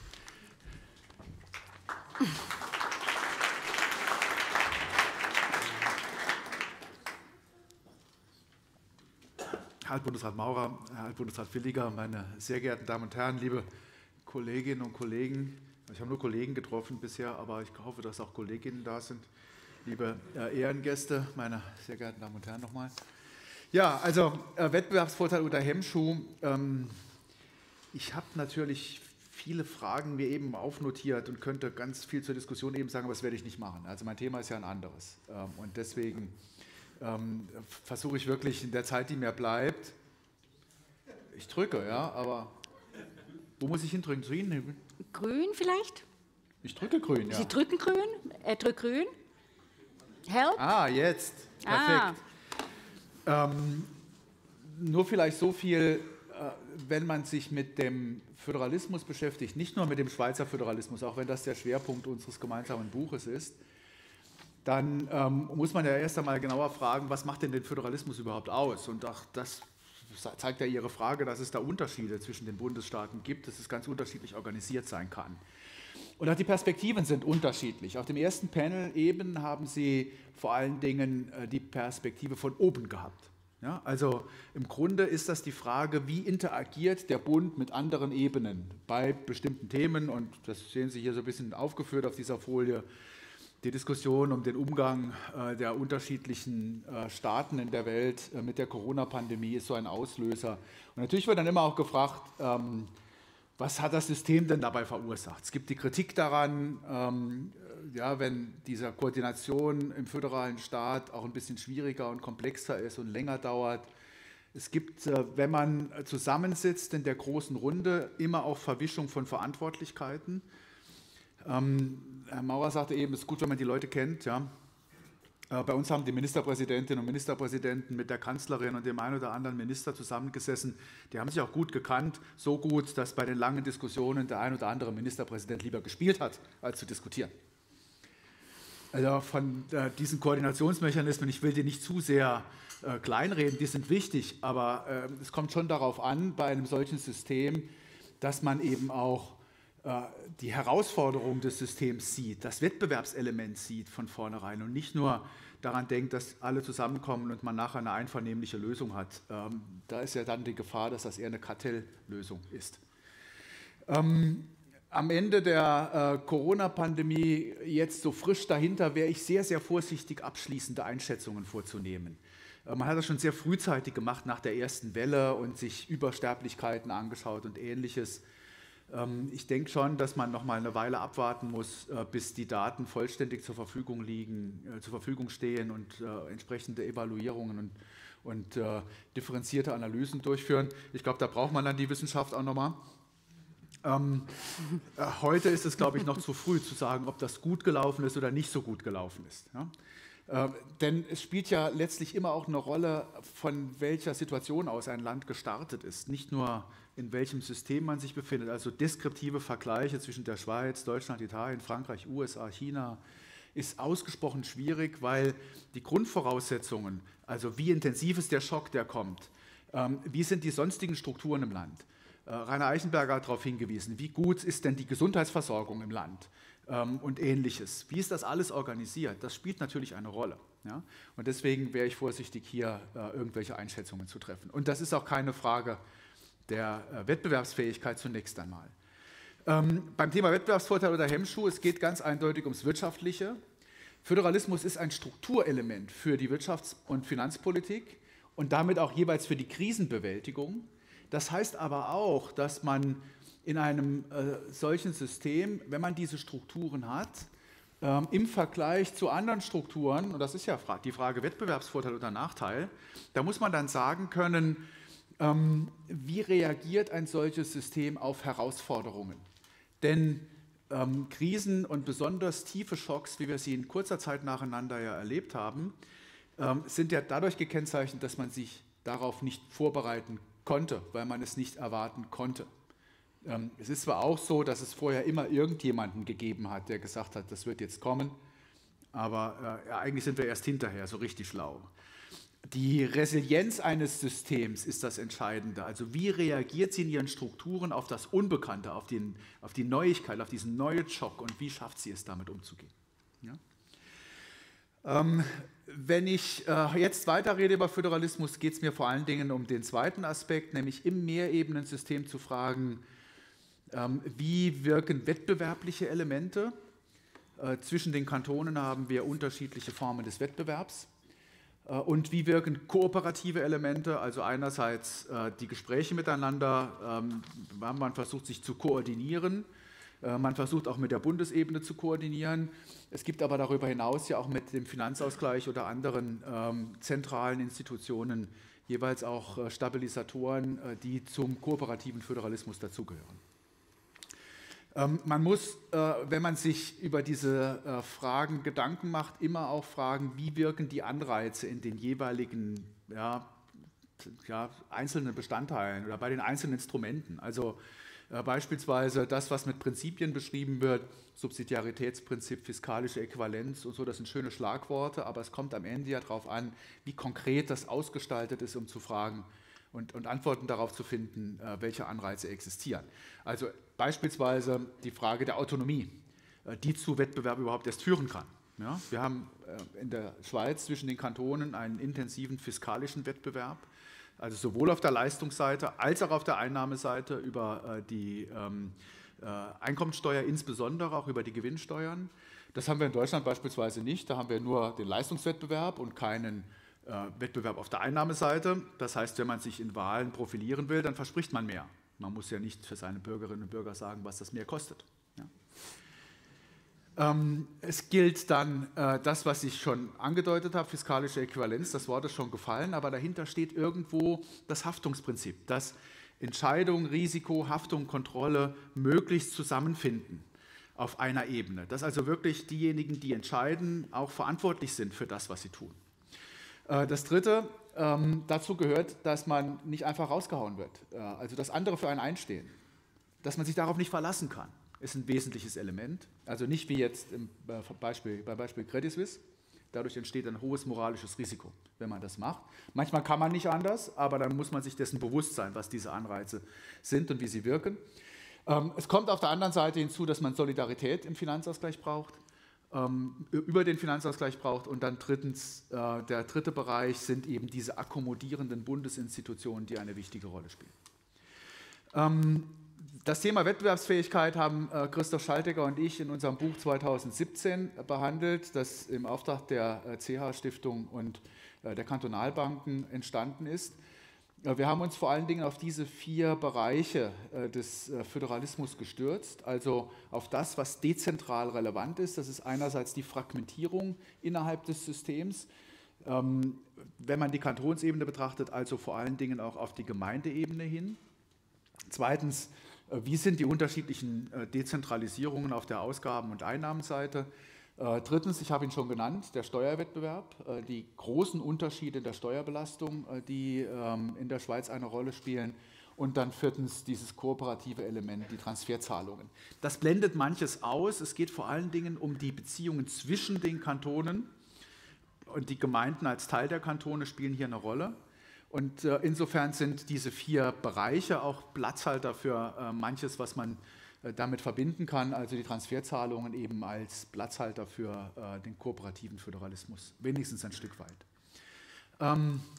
[SPEAKER 9] Herr Altbundesrat Maurer, Herr Altbundesrat Villiger, meine sehr geehrten Damen und Herren, liebe Kolleginnen und Kollegen. Ich habe nur Kollegen getroffen bisher, aber ich hoffe, dass auch Kolleginnen da sind. Liebe Ehrengäste, meine sehr geehrten Damen und Herren nochmal. Ja, also Wettbewerbsvorteil oder Hemmschuh. Ich habe natürlich viele Fragen mir eben aufnotiert und könnte ganz viel zur Diskussion eben sagen, aber das werde ich nicht machen. Also mein Thema ist ja ein anderes. Und deswegen versuche ich wirklich in der Zeit, die mir bleibt, ich drücke, ja, aber wo muss ich hindrücken? Zu Ihnen?
[SPEAKER 1] Grün vielleicht?
[SPEAKER 9] Ich drücke grün, ja.
[SPEAKER 1] Sie drücken grün? Er drückt grün? Help?
[SPEAKER 9] Ah, jetzt. Perfekt. Nur vielleicht so viel, wenn man sich mit dem Föderalismus beschäftigt, nicht nur mit dem Schweizer Föderalismus, auch wenn das der Schwerpunkt unseres gemeinsamen Buches ist, dann muss man ja erst einmal genauer fragen, was macht denn den Föderalismus überhaupt aus? Und auch das zeigt ja Ihre Frage, dass es da Unterschiede zwischen den Bundesstaaten gibt, dass es ganz unterschiedlich organisiert sein kann. Und auch die Perspektiven sind unterschiedlich. Auf dem ersten Panel eben haben Sie vor allen Dingen die Perspektive von oben gehabt. Ja, also im Grunde ist das die Frage, wie interagiert der Bund mit anderen Ebenen bei bestimmten Themen, und das sehen Sie hier so ein bisschen aufgeführt auf dieser Folie. Die Diskussion um den Umgang der unterschiedlichen Staaten in der Welt mit der Corona-Pandemie ist so ein Auslöser. Und natürlich wird dann immer auch gefragt, was hat das System denn dabei verursacht? Es gibt die Kritik daran, ja, wenn diese Koordination im föderalen Staat auch ein bisschen schwieriger und komplexer ist und länger dauert. Es gibt, wenn man zusammensitzt in der großen Runde, immer auch Verwischung von Verantwortlichkeiten. Herr Maurer sagte eben, es ist gut, wenn man die Leute kennt. Ja. Bei uns haben die Ministerpräsidentinnen und Ministerpräsidenten mit der Kanzlerin und dem einen oder anderen Minister zusammengesessen. Die haben sich auch gut gekannt, so gut, dass bei den langen Diskussionen der ein oder andere Ministerpräsident lieber gespielt hat, als zu diskutieren. Also von diesen Koordinationsmechanismen, ich will die nicht zu sehr kleinreden, die sind wichtig, aber es kommt schon darauf an, bei einem solchen System, dass man eben auch die Herausforderung des Systems sieht, das Wettbewerbselement sieht von vornherein und nicht nur daran denkt, dass alle zusammenkommen und man nachher eine einvernehmliche Lösung hat. Da ist ja dann die Gefahr, dass das eher eine Kartelllösung ist. Am Ende der Corona-Pandemie, jetzt so frisch dahinter, wäre ich sehr, sehr vorsichtig, abschließende Einschätzungen vorzunehmen. Man hat das schon sehr frühzeitig gemacht nach der ersten Welle und sich Übersterblichkeiten angeschaut und Ähnliches. Ich denke schon, dass man noch mal eine Weile abwarten muss, bis die Daten vollständig zur Verfügung stehen und entsprechende Evaluierungen und differenzierte Analysen durchführen. Ich glaube, da braucht man dann die Wissenschaft auch noch mal. Heute ist es, glaube ich, noch zu früh zu sagen, ob das gut gelaufen ist oder nicht so gut gelaufen ist. Ja? Denn es spielt ja letztlich immer auch eine Rolle, von welcher Situation aus ein Land gestartet ist. Nicht nur in welchem System man sich befindet. Also deskriptive Vergleiche zwischen der Schweiz, Deutschland, Italien, Frankreich, USA, China ist ausgesprochen schwierig, weil die Grundvoraussetzungen, also wie intensiv ist der Schock, der kommt, wie sind die sonstigen Strukturen im Land. Rainer Eichenberger hat darauf hingewiesen, wie gut ist denn die Gesundheitsversorgung im Land und Ähnliches. Wie ist das alles organisiert? Das spielt natürlich eine Rolle. Ja? Und deswegen wäre ich vorsichtig, hier irgendwelche Einschätzungen zu treffen. Und das ist auch keine Frage der Wettbewerbsfähigkeit zunächst einmal. Beim Thema Wettbewerbsvorteil oder Hemmschuh, es geht ganz eindeutig ums Wirtschaftliche. Föderalismus ist ein Strukturelement für die Wirtschafts- und Finanzpolitik und damit auch jeweils für die Krisenbewältigung. Das heißt aber auch, dass man in einem solchen System, wenn man diese Strukturen hat, im Vergleich zu anderen Strukturen, und das ist ja die Frage Wettbewerbsvorteil oder Nachteil, da muss man dann sagen können, wie reagiert ein solches System auf Herausforderungen? Denn Krisen und besonders tiefe Schocks, wie wir sie in kurzer Zeit nacheinander ja erlebt haben, sind ja dadurch gekennzeichnet, dass man sich darauf nicht vorbereiten konnte, weil man es nicht erwarten konnte. Es ist zwar auch so, dass es vorher immer irgendjemanden gegeben hat, der gesagt hat, das wird jetzt kommen, aber eigentlich sind wir erst hinterher so richtig schlau. Die Resilienz eines Systems ist das Entscheidende. Also wie reagiert sie in ihren Strukturen auf das Unbekannte, auf die Neuigkeit, auf diesen neuen Schock und wie schafft sie es, damit umzugehen? Ja? Wenn ich jetzt weiterrede über Föderalismus, geht es mir vor allen Dingen um den zweiten Aspekt, nämlich im Mehrebenensystem zu fragen, wie wirken wettbewerbliche Elemente? Zwischen den Kantonen haben wir unterschiedliche Formen des Wettbewerbs. Und wie wirken kooperative Elemente, also einerseits die Gespräche miteinander, man versucht sich zu koordinieren, man versucht auch mit der Bundesebene zu koordinieren. Es gibt aber darüber hinaus ja auch mit dem Finanzausgleich oder anderen zentralen Institutionen jeweils auch Stabilisatoren, die zum kooperativen Föderalismus dazugehören. Man muss, wenn man sich über diese Fragen Gedanken macht, immer auch fragen, wie wirken die Anreize in den jeweiligen einzelnen Bestandteilen oder bei den einzelnen Instrumenten. Also beispielsweise das, was mit Prinzipien beschrieben wird, Subsidiaritätsprinzip, fiskalische Äquivalenz und so, das sind schöne Schlagworte, aber es kommt am Ende ja darauf an, wie konkret das ausgestaltet ist, um zu fragen, und Antworten darauf zu finden, welche Anreize existieren. Also beispielsweise die Frage der Autonomie, die zu Wettbewerb überhaupt erst führen kann. Ja, wir haben in der Schweiz zwischen den Kantonen einen intensiven fiskalischen Wettbewerb, also sowohl auf der Leistungsseite als auch auf der Einnahmeseite über die Einkommensteuer, insbesondere auch über die Gewinnsteuern. Das haben wir in Deutschland beispielsweise nicht. Da haben wir nur den Leistungswettbewerb und keinen Wettbewerb auf der Einnahmeseite. Das heißt, wenn man sich in Wahlen profilieren will, dann verspricht man mehr. Man muss ja nicht für seine Bürgerinnen und Bürger sagen, was das mehr kostet. Ja. Es gilt dann das, was ich schon angedeutet habe, fiskalische Äquivalenz, das Wort ist schon gefallen, aber dahinter steht irgendwo das Haftungsprinzip, dass Entscheidung, Risiko, Haftung, Kontrolle möglichst zusammenfinden auf einer Ebene. Dass also wirklich diejenigen, die entscheiden, auch verantwortlich sind für das, was sie tun. Das Dritte, dazu gehört, dass man nicht einfach rausgehauen wird, also dass andere für einen einstehen, dass man sich darauf nicht verlassen kann, ist ein wesentliches Element. Also nicht wie jetzt beim Beispiel Credit Suisse, dadurch entsteht ein hohes moralisches Risiko, wenn man das macht. Manchmal kann man nicht anders, aber dann muss man sich dessen bewusst sein, was diese Anreize sind und wie sie wirken. Es kommt auf der anderen Seite hinzu, dass man Solidarität im Finanzausgleich braucht, über den Finanzausgleich braucht. Und dann drittens, der dritte Bereich sind eben diese akkommodierenden Bundesinstitutionen, die eine wichtige Rolle spielen. Das Thema Wettbewerbsfähigkeit haben Christoph Schaltegger und ich in unserem Buch 2017 behandelt, das im Auftrag der CH-Stiftung und der Kantonalbanken entstanden ist. Wir haben uns vor allen Dingen auf diese 4 Bereiche des Föderalismus gestürzt, also auf das, was dezentral relevant ist. Das ist einerseits die Fragmentierung innerhalb des Systems, wenn man die Kantonsebene betrachtet, also vor allen Dingen auch auf die Gemeindeebene hin. Zweitens, wie sind die unterschiedlichen Dezentralisierungen auf der Ausgaben- und Einnahmenseite? Drittens, ich habe ihn schon genannt, der Steuerwettbewerb, die großen Unterschiede in der Steuerbelastung, die in der Schweiz eine Rolle spielen. Und dann viertens, dieses kooperative Element, die Transferzahlungen. Das blendet manches aus. Es geht vor allen Dingen um die Beziehungen zwischen den Kantonen. Und die Gemeinden als Teil der Kantone spielen hier eine Rolle. Und insofern sind diese 4 Bereiche auch Platzhalter für manches, was man damit verbinden kann, also die Transferzahlungen eben als Platzhalter für den kooperativen Föderalismus, wenigstens ein Stück weit.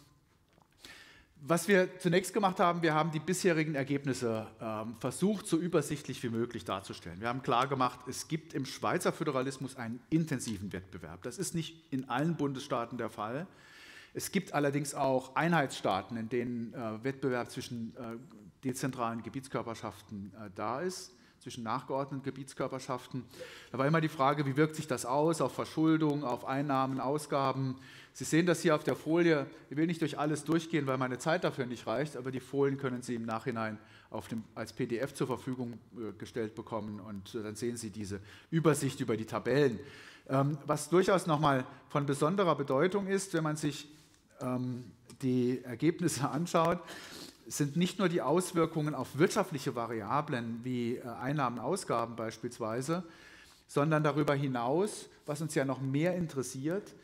[SPEAKER 9] Was wir zunächst gemacht haben, wir haben die bisherigen Ergebnisse versucht, so übersichtlich wie möglich darzustellen. Wir haben klar gemacht, es gibt im Schweizer Föderalismus einen intensiven Wettbewerb. Das ist nicht in allen Bundesstaaten der Fall. Es gibt allerdings auch Einheitsstaaten, in denen Wettbewerb zwischen dezentralen Gebietskörperschaften da ist, zwischen nachgeordneten Gebietskörperschaften. Da war immer die Frage, wie wirkt sich das aus auf Verschuldung, auf Einnahmen, Ausgaben. Sie sehen das hier auf der Folie. Ich will nicht durch alles durchgehen, weil meine Zeit dafür nicht reicht, aber die Folien können Sie im Nachhinein als PDF zur Verfügung gestellt bekommen und dann sehen Sie diese Übersicht über die Tabellen. Was durchaus nochmal von besonderer Bedeutung ist, wenn man sich die Ergebnisse anschaut, sind nicht nur die Auswirkungen auf wirtschaftliche Variablen wie Einnahmen, Ausgaben beispielsweise, sondern darüber hinaus, was uns ja noch mehr interessiert,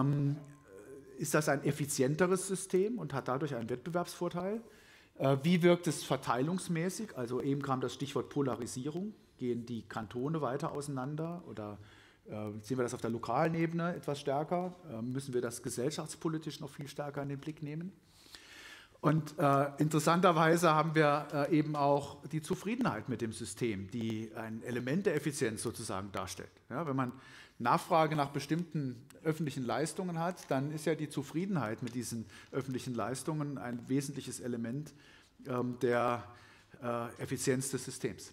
[SPEAKER 9] ist das ein effizienteres System und hat dadurch einen Wettbewerbsvorteil? Wie wirkt es verteilungsmäßig? Also eben kam das Stichwort Polarisierung. Gehen die Kantone weiter auseinander oder sehen wir das auf der lokalen Ebene etwas stärker? Müssen wir das gesellschaftspolitisch noch viel stärker in den Blick nehmen? Und interessanterweise haben wir eben auch die Zufriedenheit mit dem System, die ein Element der Effizienz sozusagen darstellt. Ja, wenn man Nachfrage nach bestimmten öffentlichen Leistungen hat, dann ist ja die Zufriedenheit mit diesen öffentlichen Leistungen ein wesentliches Element der Effizienz des Systems.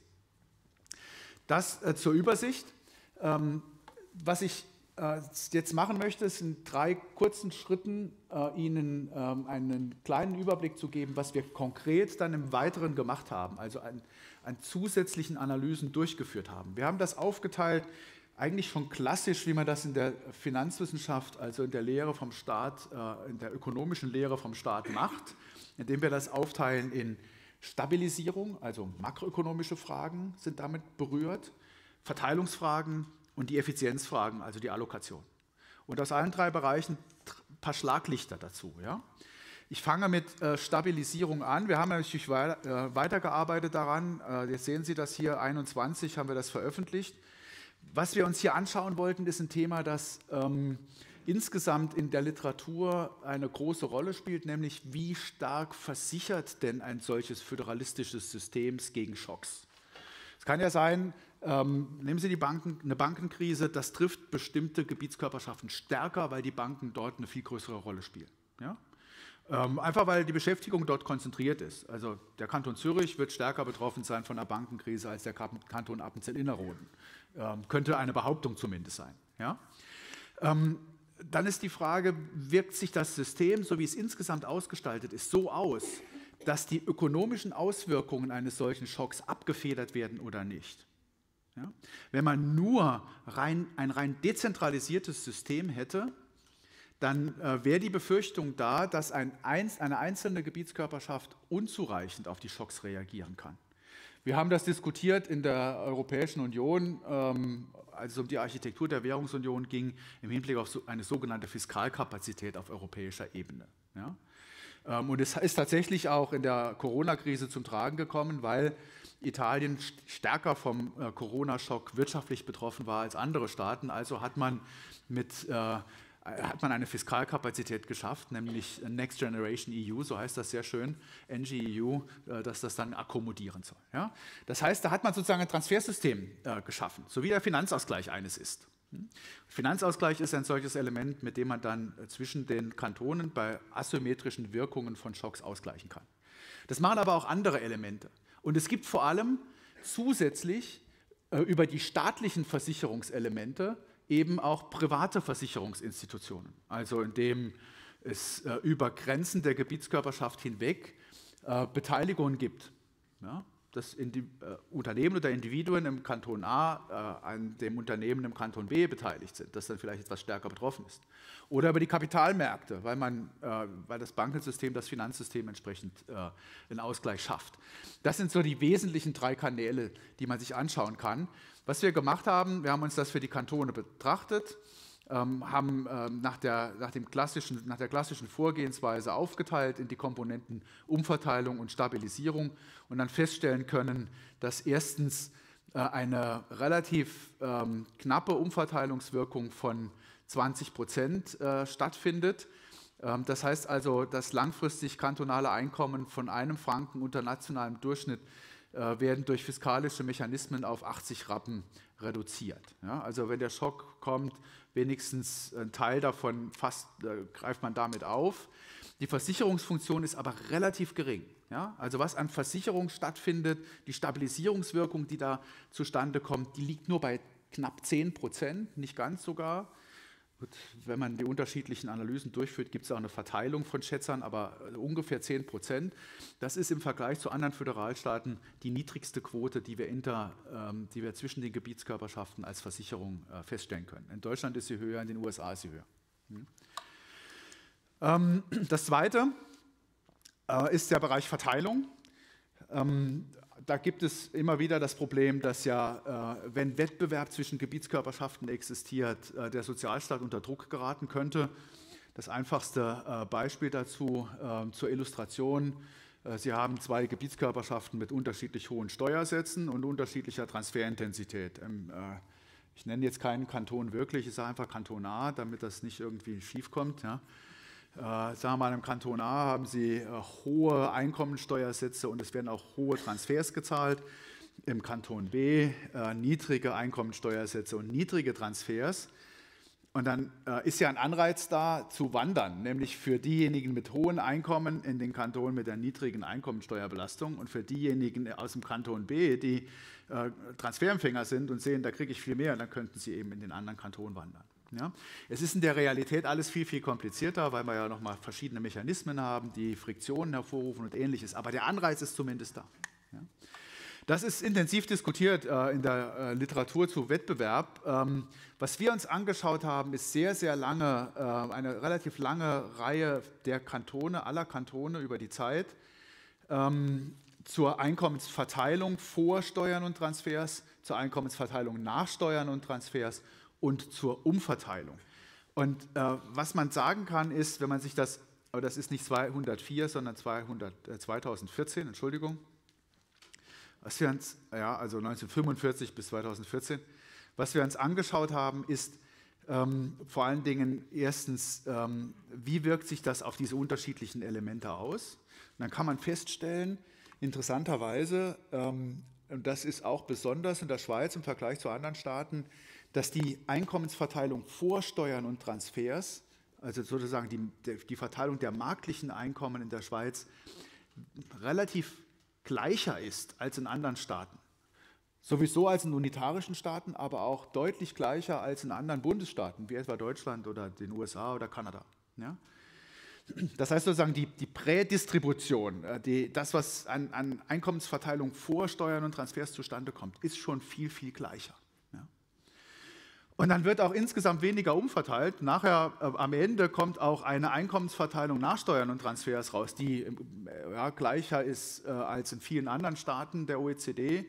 [SPEAKER 9] Das zur Übersicht. Was ich jetzt machen möchte, ist in 3 kurzen Schritten Ihnen einen kleinen Überblick zu geben, was wir konkret dann im Weiteren gemacht haben, also an zusätzlichen Analysen durchgeführt haben. Wir haben das aufgeteilt, eigentlich schon klassisch, wie man das in der Finanzwissenschaft, also in der Lehre vom Staat, in der ökonomischen Lehre vom Staat macht, indem wir das aufteilen in Stabilisierung, also makroökonomische Fragen sind damit berührt, Verteilungsfragen und die Effizienzfragen, also die Allokation. Und aus allen 3 Bereichen ein paar Schlaglichter dazu. Ja? Ich fange mit Stabilisierung an. Wir haben natürlich weitergearbeitet daran. Jetzt sehen Sie das hier, 21 haben wir das veröffentlicht. Was wir uns hier anschauen wollten, ist ein Thema, das insgesamt in der Literatur eine große Rolle spielt, nämlich wie stark versichert denn ein solches föderalistisches System gegen Schocks. Es kann ja sein, nehmen Sie eine Bankenkrise, das trifft bestimmte Gebietskörperschaften stärker, weil die Banken dort eine viel größere Rolle spielen. Ja? Einfach weil die Beschäftigung dort konzentriert ist. Also der Kanton Zürich wird stärker betroffen sein von einer Bankenkrise als der Kanton Appenzell-Innerrhoden. Könnte eine Behauptung zumindest sein. Ja? Dann ist die Frage, wirkt sich das System, so wie es insgesamt ausgestaltet ist, so aus, dass die ökonomischen Auswirkungen eines solchen Schocks abgefedert werden oder nicht? Ja? Wenn man nur ein rein dezentralisiertes System hätte, dann wäre die Befürchtung da, dass eine einzelne Gebietskörperschaft unzureichend auf die Schocks reagieren kann. Wir haben das diskutiert in der Europäischen Union, als es um die Architektur der Währungsunion ging, im Hinblick auf eine sogenannte Fiskalkapazität auf europäischer Ebene. Ja? Und es ist tatsächlich auch in der Corona-Krise zum Tragen gekommen, weil Italien stärker vom Corona-Schock wirtschaftlich betroffen war als andere Staaten. Also hat man eine Fiskalkapazität geschafft, nämlich Next Generation EU, so heißt das sehr schön, NGEU, dass das dann akkommodieren soll. Ja? Das heißt, da hat man sozusagen ein Transfersystem geschaffen, so wie der Finanzausgleich eines ist. Finanzausgleich ist ein solches Element, mit dem man dann zwischen den Kantonen bei asymmetrischen Wirkungen von Schocks ausgleichen kann. Das machen aber auch andere Elemente. Und es gibt vor allem zusätzlich über die staatlichen Versicherungselemente eben auch private Versicherungsinstitutionen, also indem es über Grenzen der Gebietskörperschaft hinweg Beteiligungen gibt. Ja, dass Unternehmen oder Individuen im Kanton A an dem Unternehmen im Kanton B beteiligt sind, das dann vielleicht etwas stärker betroffen ist. Oder über die Kapitalmärkte, weil das Bankensystem, das Finanzsystem entsprechend einen Ausgleich schafft. Das sind so die wesentlichen 3 Kanäle, die man sich anschauen kann. Was wir gemacht haben, wir haben uns das für die Kantone betrachtet, haben nach der klassischen Vorgehensweise aufgeteilt in die Komponenten Umverteilung und Stabilisierung und dann feststellen können, dass erstens eine relativ knappe Umverteilungswirkung von 20% stattfindet. Das heißt also, dass langfristig kantonale Einkommen von 1 Franken unter nationalem Durchschnitt werden durch fiskalische Mechanismen auf 80 Rappen reduziert. Ja, also wenn der Schock kommt, wenigstens ein Teil davon greift man damit auf. Die Versicherungsfunktion ist aber relativ gering. Ja, also was an Versicherung stattfindet, die Stabilisierungswirkung, die da zustande kommt, die liegt nur bei knapp 10%, nicht ganz sogar. Gut, wenn man die unterschiedlichen Analysen durchführt, gibt es auch eine Verteilung von Schätzern, aber ungefähr 10%. Das ist im Vergleich zu anderen Föderalstaaten die niedrigste Quote, die wir zwischen den Gebietskörperschaften als Versicherung feststellen können. In Deutschland ist sie höher, in den USA ist sie höher. Das Zweite ist der Bereich Verteilung. Da gibt es immer wieder das Problem, dass wenn Wettbewerb zwischen Gebietskörperschaften existiert, der Sozialstaat unter Druck geraten könnte. Das einfachste Beispiel dazu zur Illustration: Sie haben 2 Gebietskörperschaften mit unterschiedlich hohen Steuersätzen und unterschiedlicher Transferintensität. Ich nenne jetzt keinen Kanton wirklich, ich sage einfach Kanton A, damit das nicht irgendwie schief kommt. Ja. Sagen wir mal, im Kanton A haben Sie hohe Einkommensteuersätze und es werden auch hohe Transfers gezahlt. Im Kanton B niedrige Einkommensteuersätze und niedrige Transfers. Und dann ist ja ein Anreiz da, zu wandern, nämlich für diejenigen mit hohen Einkommen in den Kanton mit der niedrigen Einkommensteuerbelastung und für diejenigen aus dem Kanton B, die Transferempfänger sind und sehen, da kriege ich viel mehr, dann könnten sie eben in den anderen Kanton wandern. Ja? Es ist in der Realität alles viel, viel komplizierter, weil wir ja nochmal verschiedene Mechanismen haben, die Friktionen hervorrufen und Ähnliches, aber der Anreiz ist zumindest da. Ja? Das ist intensiv diskutiert in der Literatur zu Wettbewerb. Was wir uns angeschaut haben, ist sehr, sehr lange, eine relativ lange Reihe der Kantone, aller Kantone über die Zeit, zur Einkommensverteilung vor Steuern und Transfers, zur Einkommensverteilung nach Steuern und Transfers und zur Umverteilung. Und was man sagen kann, ist, wenn man sich das, aber das ist nicht 204, sondern 2014, Entschuldigung, also 1945 bis 2014, Was wir uns angeschaut haben, ist vor allen Dingen erstens, wie wirkt sich das auf diese unterschiedlichen Elemente aus? Und dann kann man feststellen, interessanterweise, und das ist auch besonders in der Schweiz im Vergleich zu anderen Staaten, dass die Einkommensverteilung vor Steuern und Transfers, also sozusagen die Verteilung der marktlichen Einkommen in der Schweiz, relativ gleicher ist als in anderen Staaten. Sowieso als in unitarischen Staaten, aber auch deutlich gleicher als in anderen Bundesstaaten, wie etwa Deutschland oder den USA oder Kanada. Ja? Das heißt sozusagen, die Prädistribution, das, was an Einkommensverteilung vor Steuern und Transfers zustande kommt, ist schon viel, viel gleicher. Ja? Und dann wird auch insgesamt weniger umverteilt. Nachher, am Ende, kommt auch eine Einkommensverteilung nach Steuern und Transfers raus, die gleicher ist als in vielen anderen Staaten der OECD.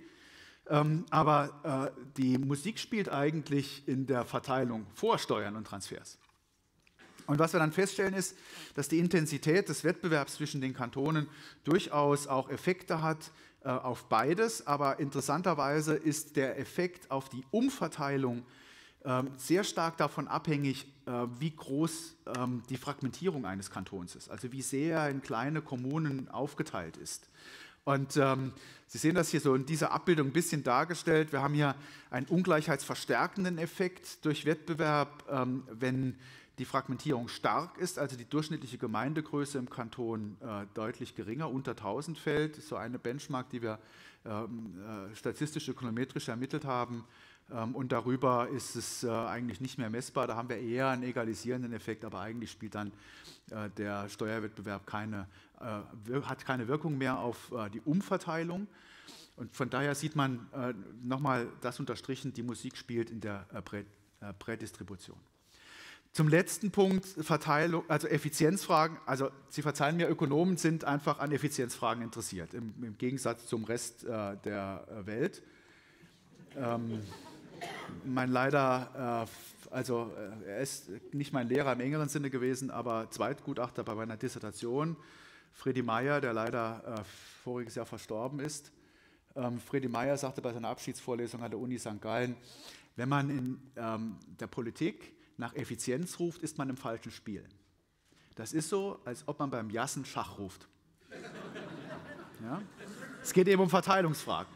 [SPEAKER 9] Aber die Musik spielt eigentlich in der Verteilung vor Steuern und Transfers. Und was wir dann feststellen ist, dass die Intensität des Wettbewerbs zwischen den Kantonen durchaus auch Effekte hat auf beides. Aber interessanterweise ist der Effekt auf die Umverteilung sehr stark davon abhängig, wie groß die Fragmentierung eines Kantons ist. Also wie sehr er in kleine Kommunen aufgeteilt ist. Und Sie sehen das hier so in dieser Abbildung ein bisschen dargestellt. Wir haben hier einen ungleichheitsverstärkenden Effekt durch Wettbewerb, wenn die Fragmentierung stark ist, also die durchschnittliche Gemeindegröße im Kanton deutlich geringer, unter 1000 fällt. Das ist so eine Benchmark, die wir statistisch-ökonometrisch ermittelt haben. Und darüber ist es eigentlich nicht mehr messbar. Da haben wir eher einen egalisierenden Effekt, aber eigentlich spielt dann der Steuerwettbewerb hat keine Wirkung mehr auf die Umverteilung. Und von daher sieht man nochmal das unterstrichen, die Musik spielt in der Prädistribution. Zum letzten Punkt, Verteilung, also Effizienzfragen. Also Sie verzeihen mir, Ökonomen sind einfach an Effizienzfragen interessiert, im Gegensatz zum Rest der Welt. Er ist nicht mein Lehrer im engeren Sinne gewesen, aber Zweitgutachter bei meiner Dissertation, Fredi Meyer, der leider voriges Jahr verstorben ist. Fredi Meyer sagte bei seiner Abschiedsvorlesung an der Uni St. Gallen, wenn man in der Politik nach Effizienz ruft, ist man im falschen Spiel. Das ist so, als ob man beim Jassen Schach ruft. Ja? Es geht eben um Verteilungsfragen.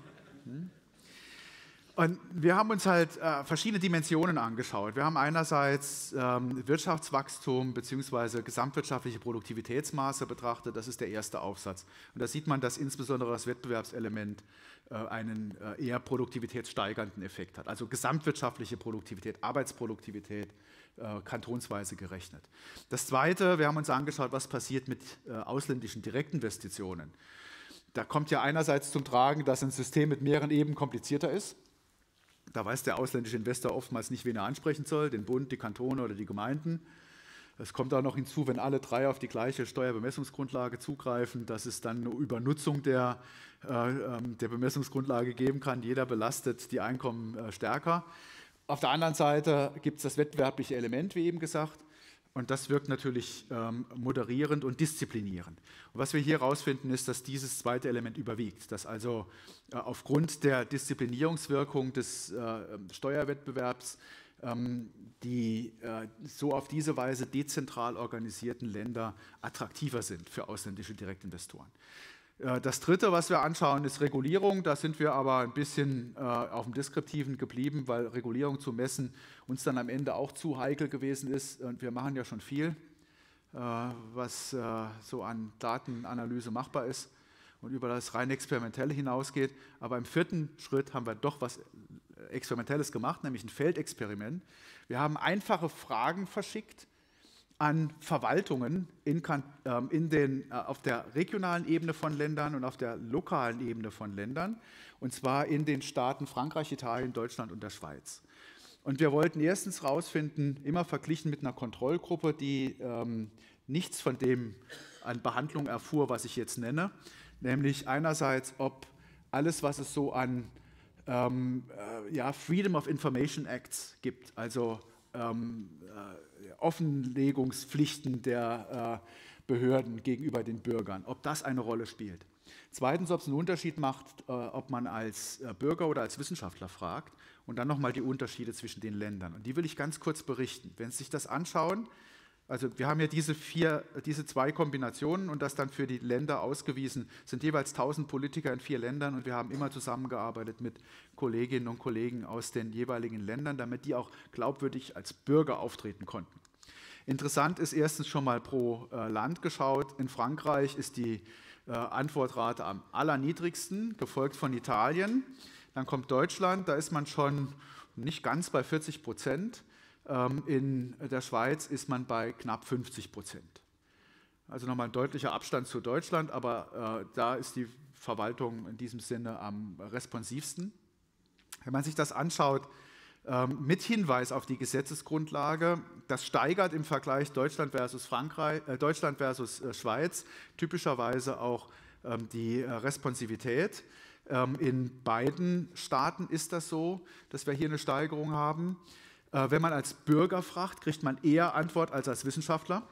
[SPEAKER 9] Und wir haben uns halt verschiedene Dimensionen angeschaut. Wir haben einerseits Wirtschaftswachstum bzw. gesamtwirtschaftliche Produktivitätsmaße betrachtet. Das ist der erste Aufsatz. Und da sieht man, dass insbesondere das Wettbewerbselement einen eher produktivitätssteigernden Effekt hat. Also gesamtwirtschaftliche Produktivität, Arbeitsproduktivität, kantonsweise gerechnet. Das Zweite, wir haben uns angeschaut, was passiert mit ausländischen Direktinvestitionen. Da kommt ja einerseits zum Tragen, dass ein System mit mehreren Ebenen komplizierter ist. Da weiß der ausländische Investor oftmals nicht, wen er ansprechen soll, den Bund, die Kantone oder die Gemeinden. Es kommt auch noch hinzu, wenn alle drei auf die gleiche Steuerbemessungsgrundlage zugreifen, dass es dann eine Übernutzung der Bemessungsgrundlage geben kann. Jeder belastet die Einkommen stärker. Auf der anderen Seite gibt es das wettbewerbliche Element, wie eben gesagt. Und das wirkt natürlich moderierend und disziplinierend. Und was wir hier herausfinden, ist, dass dieses zweite Element überwiegt, dass also aufgrund der Disziplinierungswirkung des Steuerwettbewerbs die so auf diese Weise dezentral organisierten Länder attraktiver sind für ausländische Direktinvestoren. Das Dritte, was wir anschauen, ist Regulierung. Da sind wir aber ein bisschen auf dem Deskriptiven geblieben, weil Regulierung zu messen uns dann am Ende auch zu heikel gewesen ist. Und wir machen ja schon viel, was so an Datenanalyse machbar ist und über das rein Experimentelle hinausgeht. Aber im vierten Schritt haben wir doch was Experimentelles gemacht, nämlich ein Feldexperiment. Wir haben einfache Fragen verschickt an Verwaltungen auf der regionalen Ebene von Ländern und auf der lokalen Ebene von Ländern, und zwar in den Staaten Frankreich, Italien, Deutschland und der Schweiz. Und wir wollten erstens herausfinden, immer verglichen mit einer Kontrollgruppe, die nichts von dem an Behandlung erfuhr, was ich jetzt nenne, nämlich einerseits, ob alles, was es so an Freedom of Information Acts gibt, also Offenlegungspflichten der Behörden gegenüber den Bürgern, ob das eine Rolle spielt. Zweitens, ob es einen Unterschied macht, ob man als Bürger oder als Wissenschaftler fragt. Und dann nochmal die Unterschiede zwischen den Ländern. Und die will ich ganz kurz berichten. Wenn Sie sich das anschauen, also wir haben ja diese 2 Kombinationen und das dann für die Länder ausgewiesen, sind jeweils 1000 Politiker in 4 Ländern und wir haben immer zusammengearbeitet mit Kolleginnen und Kollegen aus den jeweiligen Ländern, damit die auch glaubwürdig als Bürger auftreten konnten. Interessant ist erstens schon mal pro Land geschaut. In Frankreich ist die Antwortrate am allerniedrigsten, gefolgt von Italien. Dann kommt Deutschland, da ist man schon nicht ganz bei 40%. In der Schweiz ist man bei knapp 50%. Also nochmal ein deutlicher Abstand zu Deutschland, aber da ist die Verwaltung in diesem Sinne am responsivsten. Wenn man sich das anschaut, mit Hinweis auf die Gesetzesgrundlage, das steigert im Vergleich Deutschland versus Schweiz typischerweise auch die Responsivität. In beiden Staaten ist das so, dass wir hier eine Steigerung haben. Wenn man als Bürger fragt, kriegt man eher Antwort als Wissenschaftler.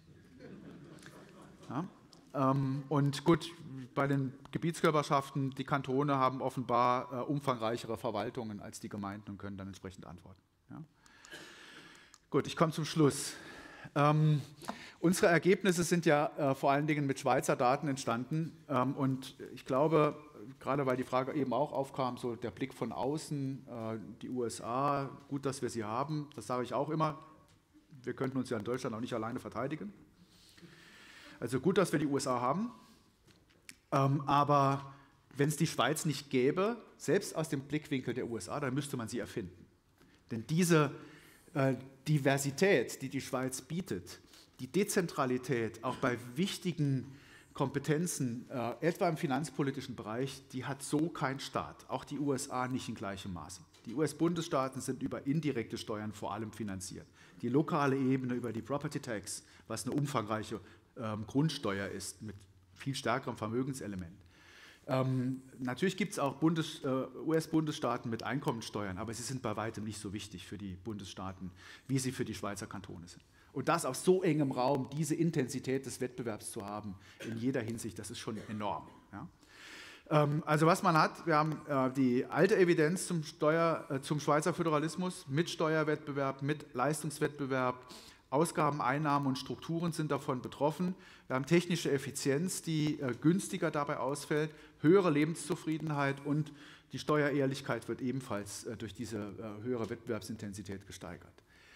[SPEAKER 9] Ja. Und gut, bei den Gebietskörperschaften, die Kantone haben offenbar umfangreichere Verwaltungen als die Gemeinden und können dann entsprechend antworten. Ja. Gut, ich komme zum Schluss. Unsere Ergebnisse sind ja vor allen Dingen mit Schweizer Daten entstanden und ich glaube, gerade weil die Frage eben auch aufkam, so der Blick von außen, die USA, gut, dass wir sie haben, das sage ich auch immer, wir könnten uns ja in Deutschland auch nicht alleine verteidigen. Also gut, dass wir die USA haben, aber wenn es die Schweiz nicht gäbe, selbst aus dem Blickwinkel der USA, dann müsste man sie erfinden. Denn diese Diversität, die die Schweiz bietet, die Dezentralität, auch bei wichtigen Kompetenzen, etwa im finanzpolitischen Bereich, die hat so kein Staat, auch die USA nicht in gleichem Maße. Die US-Bundesstaaten sind über indirekte Steuern vor allem finanziert. Die lokale Ebene über die Property Tax, was eine umfangreiche Grundsteuer ist, mit viel stärkerem Vermögenselement. Natürlich gibt es auch US-Bundesstaaten mit Einkommensteuern, aber sie sind bei weitem nicht so wichtig für die Bundesstaaten, wie sie für die Schweizer Kantone sind. Und das auf so engem Raum, diese Intensität des Wettbewerbs zu haben, in jeder Hinsicht, das ist schon enorm. Ja? Also was man hat, wir haben die alte Evidenz zum Schweizer Föderalismus mit Steuerwettbewerb, mit Leistungswettbewerb, Ausgaben, Einnahmen und Strukturen sind davon betroffen. Wir haben technische Effizienz, die günstiger dabei ausfällt, höhere Lebenszufriedenheit und die Steuerehrlichkeit wird ebenfalls durch diese höhere Wettbewerbsintensität gesteigert.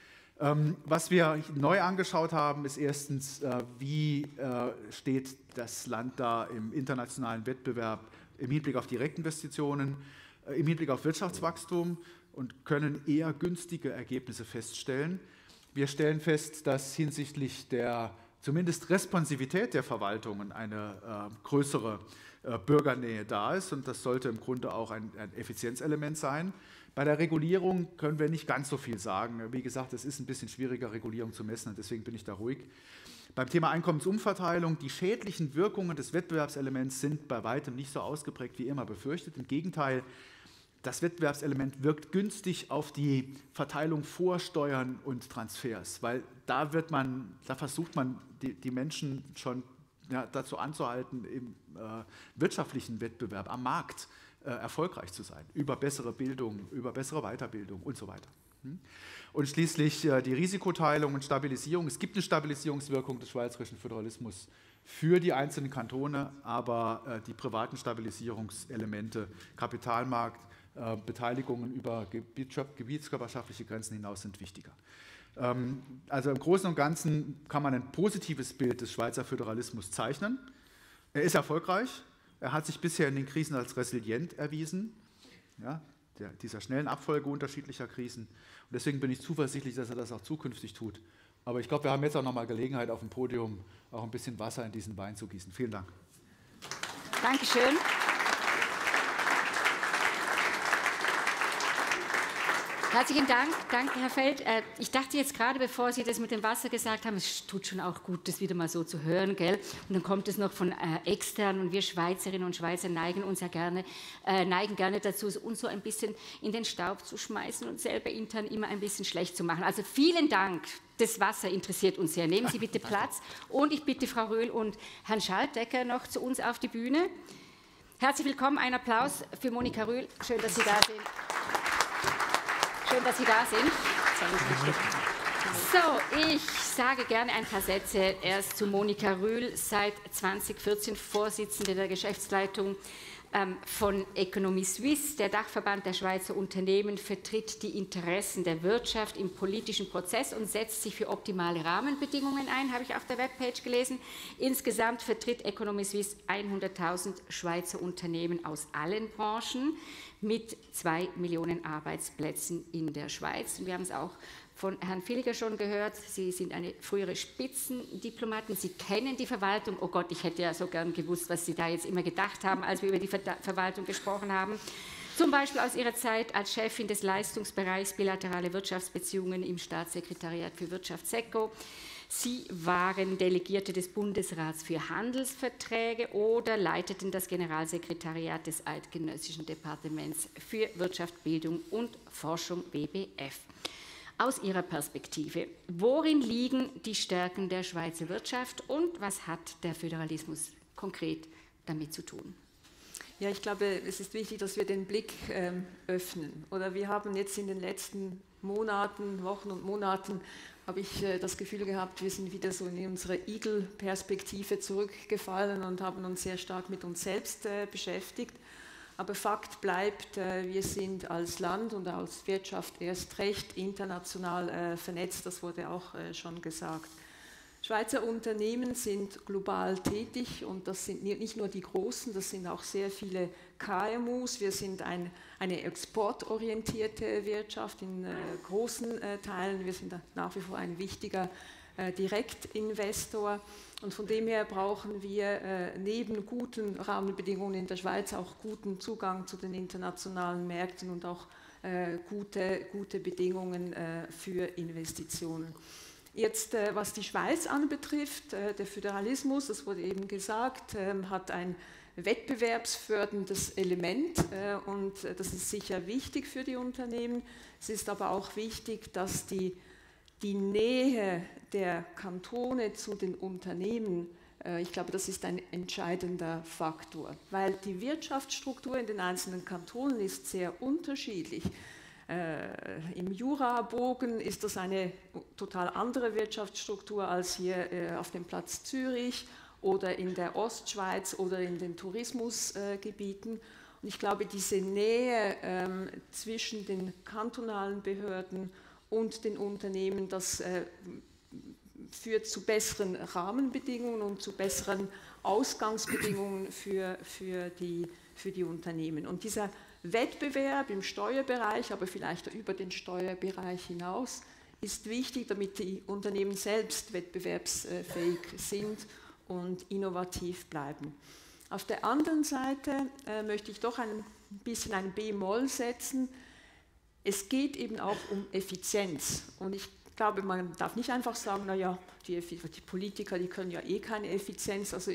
[SPEAKER 9] Was wir neu angeschaut haben, ist erstens, wie steht das Land da im internationalen Wettbewerb im Hinblick auf Direktinvestitionen, im Hinblick auf Wirtschaftswachstum und können eher günstige Ergebnisse feststellen. Wir stellen fest, dass hinsichtlich der zumindest Responsivität der Verwaltungen eine größere Bürgernähe da ist und das sollte im Grunde auch ein Effizienzelement sein. Bei der Regulierung können wir nicht ganz so viel sagen. Wie gesagt, es ist ein bisschen schwieriger, Regulierung zu messen und deswegen bin ich da ruhig. Beim Thema Einkommensumverteilung, die schädlichen Wirkungen des Wettbewerbselements sind bei weitem nicht so ausgeprägt wie immer befürchtet. Im Gegenteil, das Wettbewerbselement wirkt günstig auf die Verteilung vor Steuern und Transfers, weil da versucht man die Menschen schon dazu anzuhalten, im wirtschaftlichen Wettbewerb am Markt erfolgreich zu sein, über bessere Bildung, über bessere Weiterbildung und so weiter. Und schließlich die Risikoteilung und Stabilisierung. Es gibt eine Stabilisierungswirkung des schweizerischen Föderalismus für die einzelnen Kantone, aber die privaten Stabilisierungselemente, Kapitalmarkt, Beteiligungen über gebietskörperschaftliche Grenzen hinaus sind wichtiger. Also im Großen und Ganzen kann man ein positives Bild des Schweizer Föderalismus zeichnen. Er ist erfolgreich, er hat sich bisher in den Krisen als resilient erwiesen, ja, dieser schnellen Abfolge unterschiedlicher Krisen. Und deswegen bin ich zuversichtlich, dass er das auch zukünftig tut. Aber ich glaube, wir haben jetzt auch noch mal Gelegenheit, auf dem Podium auch ein bisschen Wasser in diesen Wein zu gießen. Vielen Dank.
[SPEAKER 1] Dankeschön. Herzlichen Dank. Danke, Herr Feld. Ich dachte jetzt gerade, bevor Sie das mit dem Wasser gesagt haben, es tut schon auch gut, das wieder mal so zu hören, gell? Und dann kommt es noch von extern und wir Schweizerinnen und Schweizer neigen gerne dazu, uns so ein bisschen in den Staub zu schmeißen und selber intern immer ein bisschen schlecht zu machen. Also vielen Dank. Das Wasser interessiert uns sehr. Nehmen Sie bitte Platz. Und ich bitte Frau Röhl und Herrn Schaltdecker noch zu uns auf die Bühne. Herzlich willkommen. Ein Applaus für Monika Röhl. Schön, dass Sie da sind. Schön, dass Sie da sind. So, ich sage gerne ein paar Sätze erst zu Monika Röhl, seit 2014 Vorsitzende der Geschäftsleitung von Economie Suisse. Der Dachverband der Schweizer Unternehmen vertritt die Interessen der Wirtschaft im politischen Prozess und setzt sich für optimale Rahmenbedingungen ein, habe ich auf der Webpage gelesen. Insgesamt vertritt Economie Suisse 100.000 Schweizer Unternehmen aus allen Branchen mit 2 Millionen Arbeitsplätzen in der Schweiz. Und wir haben es auch von Herrn Villiger schon gehört, Sie sind eine frühere Spitzendiplomatin, Sie kennen die Verwaltung. Oh Gott, ich hätte ja so gern gewusst, was Sie da jetzt immer gedacht haben, als wir über die Verwaltung gesprochen haben. Zum Beispiel aus Ihrer Zeit als Chefin des Leistungsbereichs bilaterale Wirtschaftsbeziehungen im Staatssekretariat für Wirtschaft SECO. Sie waren Delegierte des Bundesrats für Handelsverträge oder leiteten das Generalsekretariat des Eidgenössischen Departements für Wirtschaft, Bildung und Forschung WBF. Aus Ihrer Perspektive, worin liegen die Stärken der Schweizer Wirtschaft und was hat der Föderalismus konkret damit zu tun?
[SPEAKER 10] Ja, ich glaube, es ist wichtig, dass wir den Blick öffnen. Oder wir haben jetzt in den letzten Monaten, Wochen und Monaten, habe ich das Gefühl gehabt, wir sind wieder so in unsere Igel-Perspektive zurückgefallen und haben uns sehr stark mit uns selbst beschäftigt. Aber Fakt bleibt, wir sind als Land und als Wirtschaft erst recht international vernetzt, das wurde auch schon gesagt. Schweizer Unternehmen sind global tätig und das sind nicht nur die Großen, das sind auch sehr viele KMUs. Wir sind eine exportorientierte Wirtschaft in großen Teilen. Wir sind nach wie vor ein wichtiger Direktinvestor. Und von dem her brauchen wir neben guten Rahmenbedingungen in der Schweiz auch guten Zugang zu den internationalen Märkten und auch gute Bedingungen für Investitionen. Jetzt, was die Schweiz anbetrifft, der Föderalismus, das wurde eben gesagt, hat ein wettbewerbsförderndes Element und das ist sicher wichtig für die Unternehmen. Es ist aber auch wichtig, dass die Nähe der Kantone zu den Unternehmen, ich glaube, das ist ein entscheidender Faktor, weil die Wirtschaftsstruktur in den einzelnen Kantonen ist sehr unterschiedlich. Im Jurabogen ist das eine total andere Wirtschaftsstruktur als hier auf dem Platz Zürich oder in der Ostschweiz oder in den Tourismusgebieten. Und ich glaube, diese Nähe zwischen den kantonalen Behörden und den Unternehmen, das führt zu besseren Rahmenbedingungen und zu besseren Ausgangsbedingungen für die Unternehmen. Und dieser Wettbewerb im Steuerbereich, aber vielleicht über den Steuerbereich hinaus, ist wichtig, damit die Unternehmen selbst wettbewerbsfähig sind und innovativ bleiben. Auf der anderen Seite möchte ich doch ein bisschen ein B-Moll setzen. Es geht eben auch um Effizienz. Und ich glaube, man darf nicht einfach sagen, naja, die Politiker, die können ja eh keine Effizienz, also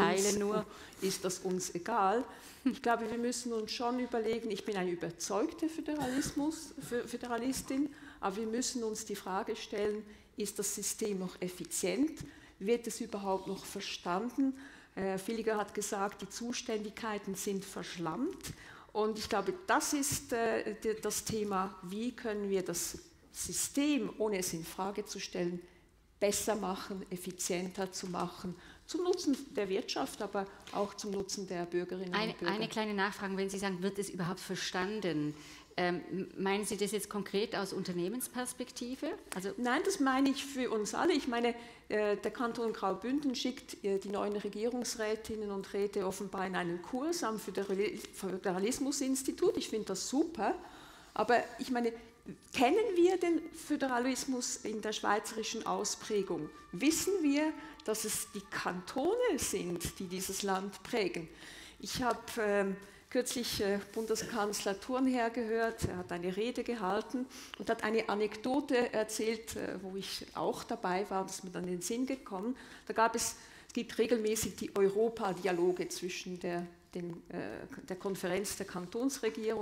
[SPEAKER 10] ist das uns egal. Ich glaube, wir müssen uns schon überlegen, ich bin eine überzeugte Föderalistin, aber wir müssen uns die Frage stellen, ist das System noch effizient? Wird es überhaupt noch verstanden? Villiger hat gesagt, die Zuständigkeiten sind verschlammt. Und ich glaube, das ist das Thema, wie können wir das System, ohne es in Frage zu stellen, besser machen, effizienter zu machen, zum Nutzen der Wirtschaft, aber auch zum Nutzen der Bürgerinnen und Bürger.
[SPEAKER 1] Eine kleine Nachfrage, wenn Sie sagen, wird es überhaupt verstanden? Meinen Sie das jetzt konkret aus Unternehmensperspektive? Also
[SPEAKER 10] nein, das meine ich für uns alle. Ich meine, der Kanton Graubünden schickt die neuen Regierungsrätinnen und Räte offenbar in einen Kurs am Föderalismusinstitut. Ich finde das super. Aber ich meine, kennen wir den Föderalismus in der schweizerischen Ausprägung? Wissen wir, dass es die Kantone sind, die dieses Land prägen? Ich habe kürzlich Bundeskanzler Thurnherr gehört, er hat eine Rede gehalten und hat eine Anekdote erzählt, wo ich auch dabei war, und das ist mir dann in den Sinn gekommen. Es gibt regelmäßig die Europadialoge zwischen der Konferenz der Kantonsregierung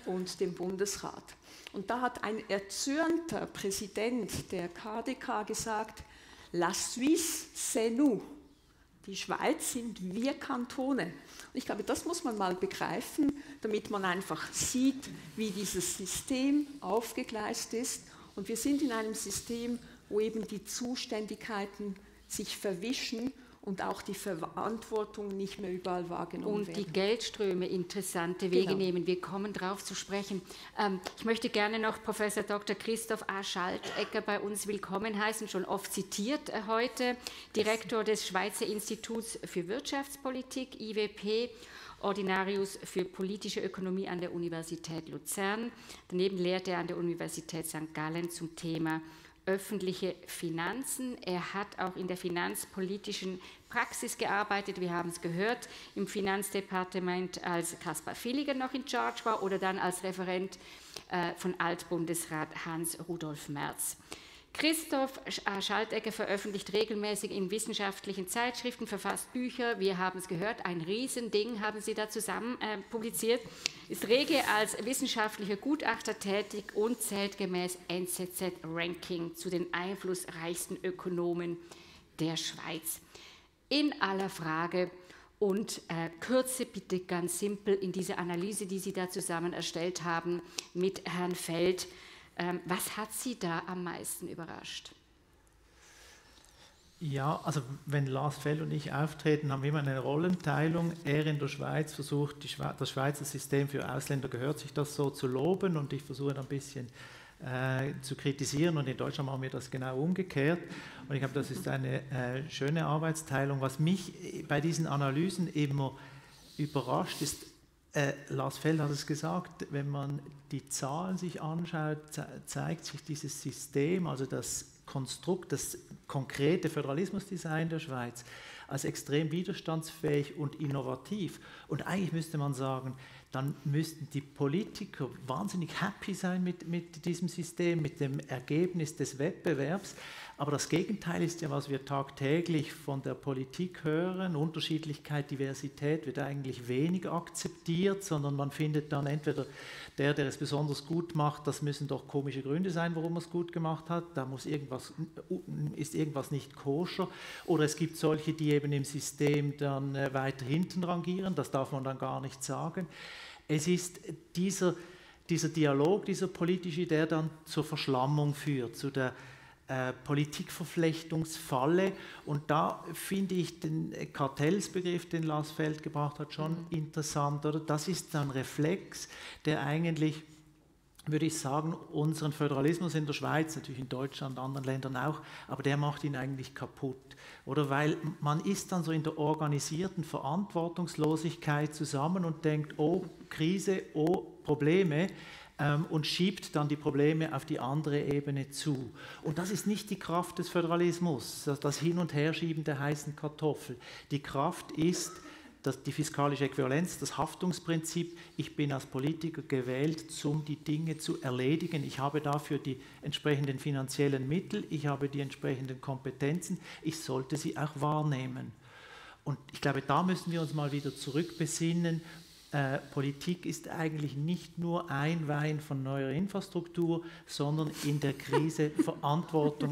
[SPEAKER 10] und dem Bundesrat. Und da hat ein erzürnter Präsident der KdK gesagt, La Suisse, c'est nous. Die Schweiz sind wir Kantone. Und ich glaube, das muss man mal begreifen, damit man einfach sieht, wie dieses System aufgegleist ist. Und wir sind in einem System, wo eben die Zuständigkeiten sich verwischen und auch die Verantwortung nicht mehr überall wahrgenommen werden.
[SPEAKER 1] Und die Geldströme interessante Wege nehmen. Wir kommen darauf zu sprechen. Ich möchte gerne noch Professor Dr. Christoph A. Schaltegger bei uns willkommen heißen, schon oft zitiert heute, Direktor des Schweizer Instituts für Wirtschaftspolitik, IWP, Ordinarius für politische Ökonomie an der Universität Luzern. Daneben lehrt er an der Universität St. Gallen zum Thema öffentliche Finanzen. Er hat auch in der finanzpolitischen Praxis gearbeitet, wir haben es gehört, im Finanzdepartement, als Kaspar Villiger noch in Charge war oder dann als Referent von Altbundesrat Hans-Rudolf Merz. Christoph Schaltegger veröffentlicht regelmäßig in wissenschaftlichen Zeitschriften, verfasst Bücher, wir haben es gehört, ein Riesending haben Sie da zusammen publiziert, ist rege als wissenschaftlicher Gutachter tätig und zählt gemäß NZZ-Ranking zu den einflussreichsten Ökonomen der Schweiz. In aller Frage und Kürze bitte ganz simpel in diese Analyse, die Sie da zusammen erstellt haben mit Herrn Feld. Was hat Sie da am meisten überrascht?
[SPEAKER 11] Ja, also wenn Lars Feld und ich auftreten, haben wir immer eine Rollenteilung. Er in der Schweiz versucht, das Schweizer System für Ausländer gehört sich das so zu loben und ich versuche ein bisschen zu kritisieren und in Deutschland machen wir das genau umgekehrt. Und ich glaube, das ist eine schöne Arbeitsteilung. Was mich bei diesen Analysen immer überrascht ist, Lars Feld hat es gesagt, wenn man die Zahlen sich anschaut, zeigt sich dieses System, also das Konstrukt, das konkrete Föderalismusdesign der Schweiz als extrem widerstandsfähig und innovativ. Und eigentlich müsste man sagen, dann müssten die Politiker wahnsinnig happy sein mit diesem System, mit dem Ergebnis des Wettbewerbs. Aber das Gegenteil ist ja, was wir tagtäglich von der Politik hören. Unterschiedlichkeit, Diversität wird eigentlich weniger akzeptiert, sondern man findet dann entweder der es besonders gut macht, das müssen doch komische Gründe sein, warum er es gut gemacht hat, da ist irgendwas nicht koscher. Oder es gibt solche, die eben im System dann weiter hinten rangieren, das darf man dann gar nicht sagen. Es ist dieser Dialog, dieser politische, der dann zur Verschlammung führt, zu der Politikverflechtungsfalle. Und da finde ich den Kartellsbegriff, den Lars Feld gebracht hat, schon interessant. Oder? Das ist ein Reflex, der eigentlich, würde ich sagen, unseren Föderalismus in der Schweiz, natürlich in Deutschland, anderen Ländern auch, aber der macht ihn eigentlich kaputt. Oder weil man ist dann so in der organisierten Verantwortungslosigkeit zusammen und denkt, oh Krise, oh Probleme, und schiebt dann die Probleme auf die andere Ebene zu. Und das ist nicht die Kraft des Föderalismus, das Hin- und Herschieben der heißen Kartoffel. Die Kraft ist die fiskalische Äquivalenz, das Haftungsprinzip. Ich bin als Politiker gewählt, um die Dinge zu erledigen. Ich habe dafür die entsprechenden finanziellen Mittel, ich habe die entsprechenden Kompetenzen, ich sollte sie auch wahrnehmen. Und ich glaube, da müssen wir uns mal wieder zurückbesinnen. Politik ist eigentlich nicht nur Einweihen von neuer Infrastruktur, sondern in der Krise Verantwortung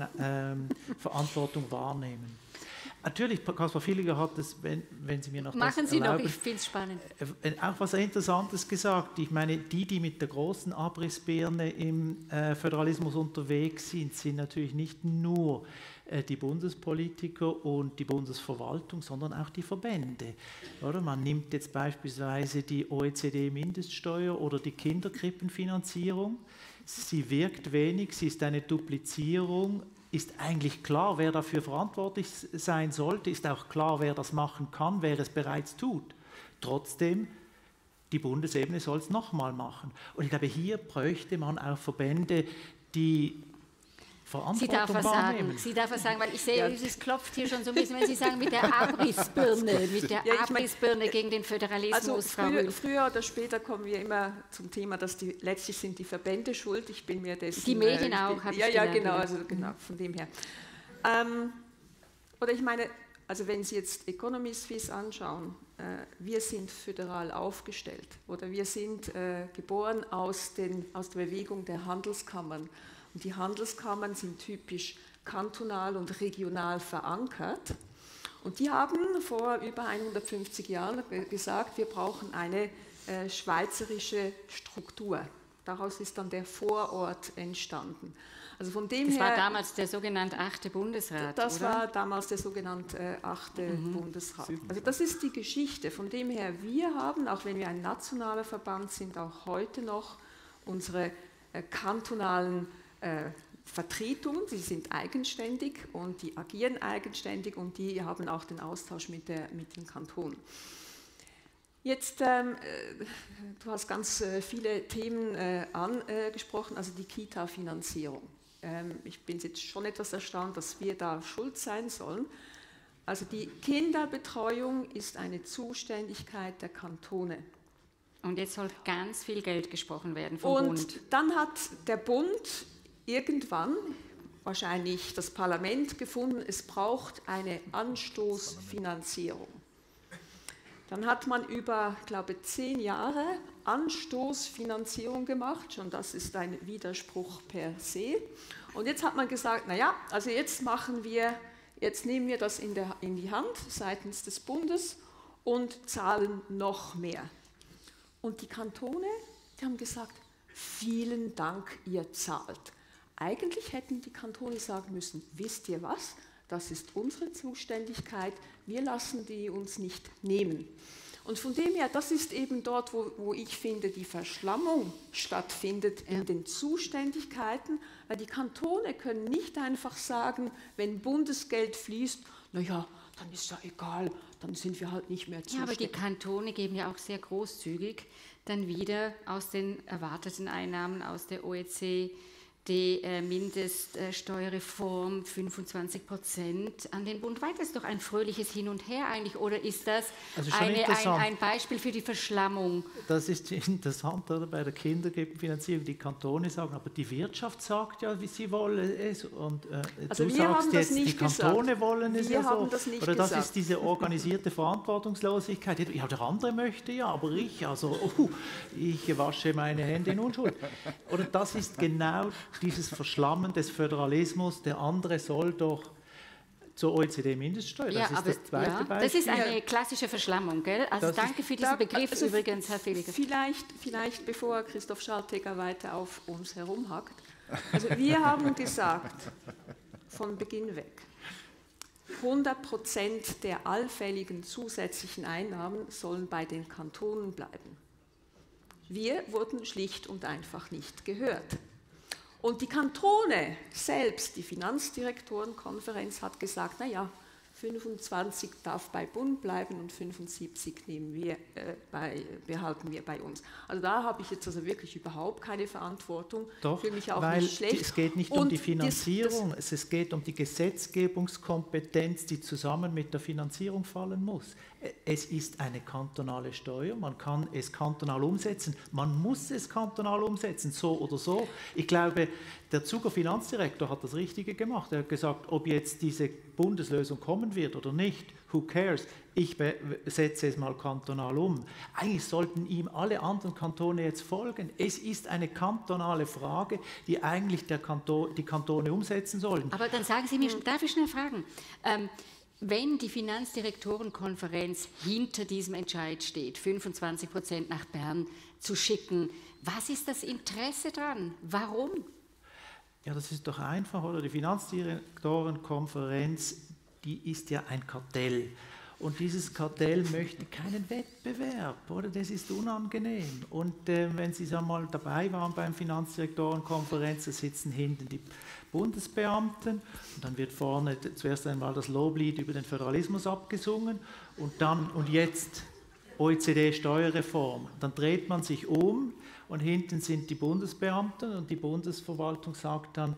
[SPEAKER 11] wahrnehmen. Natürlich, Kaspar Villiger hat es, wenn Sie mir noch
[SPEAKER 1] Machen
[SPEAKER 11] das
[SPEAKER 1] Sie
[SPEAKER 11] erlauben,
[SPEAKER 1] noch, ich finde es spannend.
[SPEAKER 11] Auch was Interessantes gesagt. Ich meine, die mit der großen Abrissbirne im Föderalismus unterwegs sind natürlich nicht nur die Bundespolitiker und die Bundesverwaltung, sondern auch die Verbände. Oder? Man nimmt jetzt beispielsweise die OECD-Mindeststeuer oder die Kinderkrippenfinanzierung. Sie wirkt wenig, sie ist eine Duplizierung. Ist eigentlich klar, wer dafür verantwortlich sein sollte, ist auch klar, wer das machen kann, wer es bereits tut. Trotzdem, die Bundesebene soll es nochmal machen. Und ich glaube, hier bräuchte man auch Verbände, die Verantwortung wahrnehmen.
[SPEAKER 1] Sie darf was sagen, weil ich sehe, es klopft hier schon so ein bisschen, wenn Sie sagen, mit der Abrissbirne, Abrissbirne gegen den Föderalismus.
[SPEAKER 10] Also früher oder später kommen wir immer zum Thema, dass letztlich sind die Verbände schuld. Ich bin mir dessen...
[SPEAKER 1] Die Medien auch, habe ich gelernt.
[SPEAKER 10] Genau, von dem her. Oder ich meine, Also wenn Sie jetzt Economy Suisse anschauen, wir sind föderal aufgestellt oder wir sind geboren aus der Bewegung der Handelskammern. Und die Handelskammern sind typisch kantonal und regional verankert. Und die haben vor über 150 Jahren gesagt, wir brauchen eine schweizerische Struktur. Daraus ist dann der Vorort entstanden. Also von dem
[SPEAKER 1] das
[SPEAKER 10] her,
[SPEAKER 1] war damals der sogenannte 8. Bundesrat,
[SPEAKER 10] das
[SPEAKER 1] oder?
[SPEAKER 10] war damals der sogenannte 8. Bundesrat. Also das ist die Geschichte. Von dem her, wir haben, auch wenn wir ein nationaler Verband sind, auch heute noch unsere kantonalen Vertretungen, die sind eigenständig und die agieren eigenständig und die haben auch den Austausch mit den Kantonen. Jetzt, du hast ganz viele Themen angesprochen, also die Kita-Finanzierung. Ich bin jetzt schon etwas erstaunt, dass wir da schuld sein sollen. Also die Kinderbetreuung ist eine Zuständigkeit der Kantone.
[SPEAKER 1] Und jetzt soll ganz viel Geld gesprochen werden vom Bund.
[SPEAKER 10] Und dann hat der Bund irgendwann, wahrscheinlich das Parlament, gefunden, es braucht eine Anstoßfinanzierung. Dann hat man über, glaube ich, 10 Jahre Anstoßfinanzierung gemacht, schon das ist ein Widerspruch per se. Und jetzt hat man gesagt, naja, also jetzt nehmen wir das in die Hand seitens des Bundes und zahlen noch mehr. Und die Kantone, die haben gesagt, vielen Dank, ihr zahlt. Eigentlich hätten die Kantone sagen müssen, wisst ihr was? Das ist unsere Zuständigkeit, wir lassen die uns nicht nehmen. Und von dem her, das ist eben dort, wo ich finde, die Verschlammung stattfindet in den Zuständigkeiten, weil die Kantone können nicht einfach sagen, wenn Bundesgeld fließt, naja, dann ist ja egal, dann sind wir halt nicht mehr zuständig.
[SPEAKER 1] Ja, aber die Kantone geben ja auch sehr großzügig dann wieder aus den erwarteten Einnahmen aus der OECD die Mindeststeuerreform 25% an den Bund weiter. Das ist doch ein fröhliches Hin und Her eigentlich, oder ist das
[SPEAKER 11] also
[SPEAKER 1] ein Beispiel für die Verschlammung?
[SPEAKER 11] Das ist interessant, oder? Bei der Kinderfinanzierung, die Kantone sagen, aber die Wirtschaft sagt ja, wie sie wollen es. Und
[SPEAKER 10] also
[SPEAKER 11] du sagst jetzt, die Kantone wollen es ja so. Oder das ist diese organisierte Verantwortungslosigkeit. Ja, der andere möchte ja, aber ich wasche meine Hände in Unschuld. Oder das ist genau dieses Verschlammen des Föderalismus, der andere soll doch zur OECD-Mindeststeuer. Das ist das zweite Beispiel.
[SPEAKER 1] Das ist eine klassische Verschlammung, gell? Also das danke für diesen Begriff übrigens, Herr Villiger.
[SPEAKER 10] Vielleicht, bevor Christoph Schaltegger weiter auf uns herumhackt. Also wir haben gesagt, von Beginn weg, 100% der allfälligen zusätzlichen Einnahmen sollen bei den Kantonen bleiben. Wir wurden schlicht und einfach nicht gehört. Und die Kantone selbst, die Finanzdirektorenkonferenz hat gesagt, naja, 25 darf bei Bund bleiben und 75 behalten wir bei uns. Also da habe ich jetzt also wirklich überhaupt keine Verantwortung.
[SPEAKER 11] Doch,
[SPEAKER 10] für mich auch
[SPEAKER 11] weil
[SPEAKER 10] nicht schlecht.
[SPEAKER 11] Es geht nicht um die Finanzierung, es geht um die Gesetzgebungskompetenz, die zusammen mit der Finanzierung fallen muss. Es ist eine kantonale Steuer, man kann es kantonal umsetzen, man muss es kantonal umsetzen, so oder so. Ich glaube, der Zuger Finanzdirektor hat das Richtige gemacht. Er hat gesagt, ob jetzt diese Bundeslösung kommen wird oder nicht, who cares, ich setze es mal kantonal um. Eigentlich sollten ihm alle anderen Kantone jetzt folgen. Es ist eine kantonale Frage, die eigentlich die Kantone umsetzen sollen.
[SPEAKER 1] Aber dann sagen Sie mir, darf ich schnell fragen, wenn die Finanzdirektorenkonferenz hinter diesem Entscheid steht, 25% nach Bern zu schicken, was ist das Interesse daran? Warum?
[SPEAKER 11] Ja, das ist doch einfach, oder? Die Finanzdirektorenkonferenz, die ist ja ein Kartell. Und dieses Kartell möchte keinen Wettbewerb, oder? Das ist unangenehm. Und wenn Sie einmal dabei waren beim Finanzdirektorenkonferenz, da sitzen hinten die Bundesbeamten und dann wird vorne zuerst einmal das Loblied über den Föderalismus abgesungen und jetzt OECD-Steuerreform. Dann dreht man sich um und hinten sind die Bundesbeamten und die Bundesverwaltung sagt dann,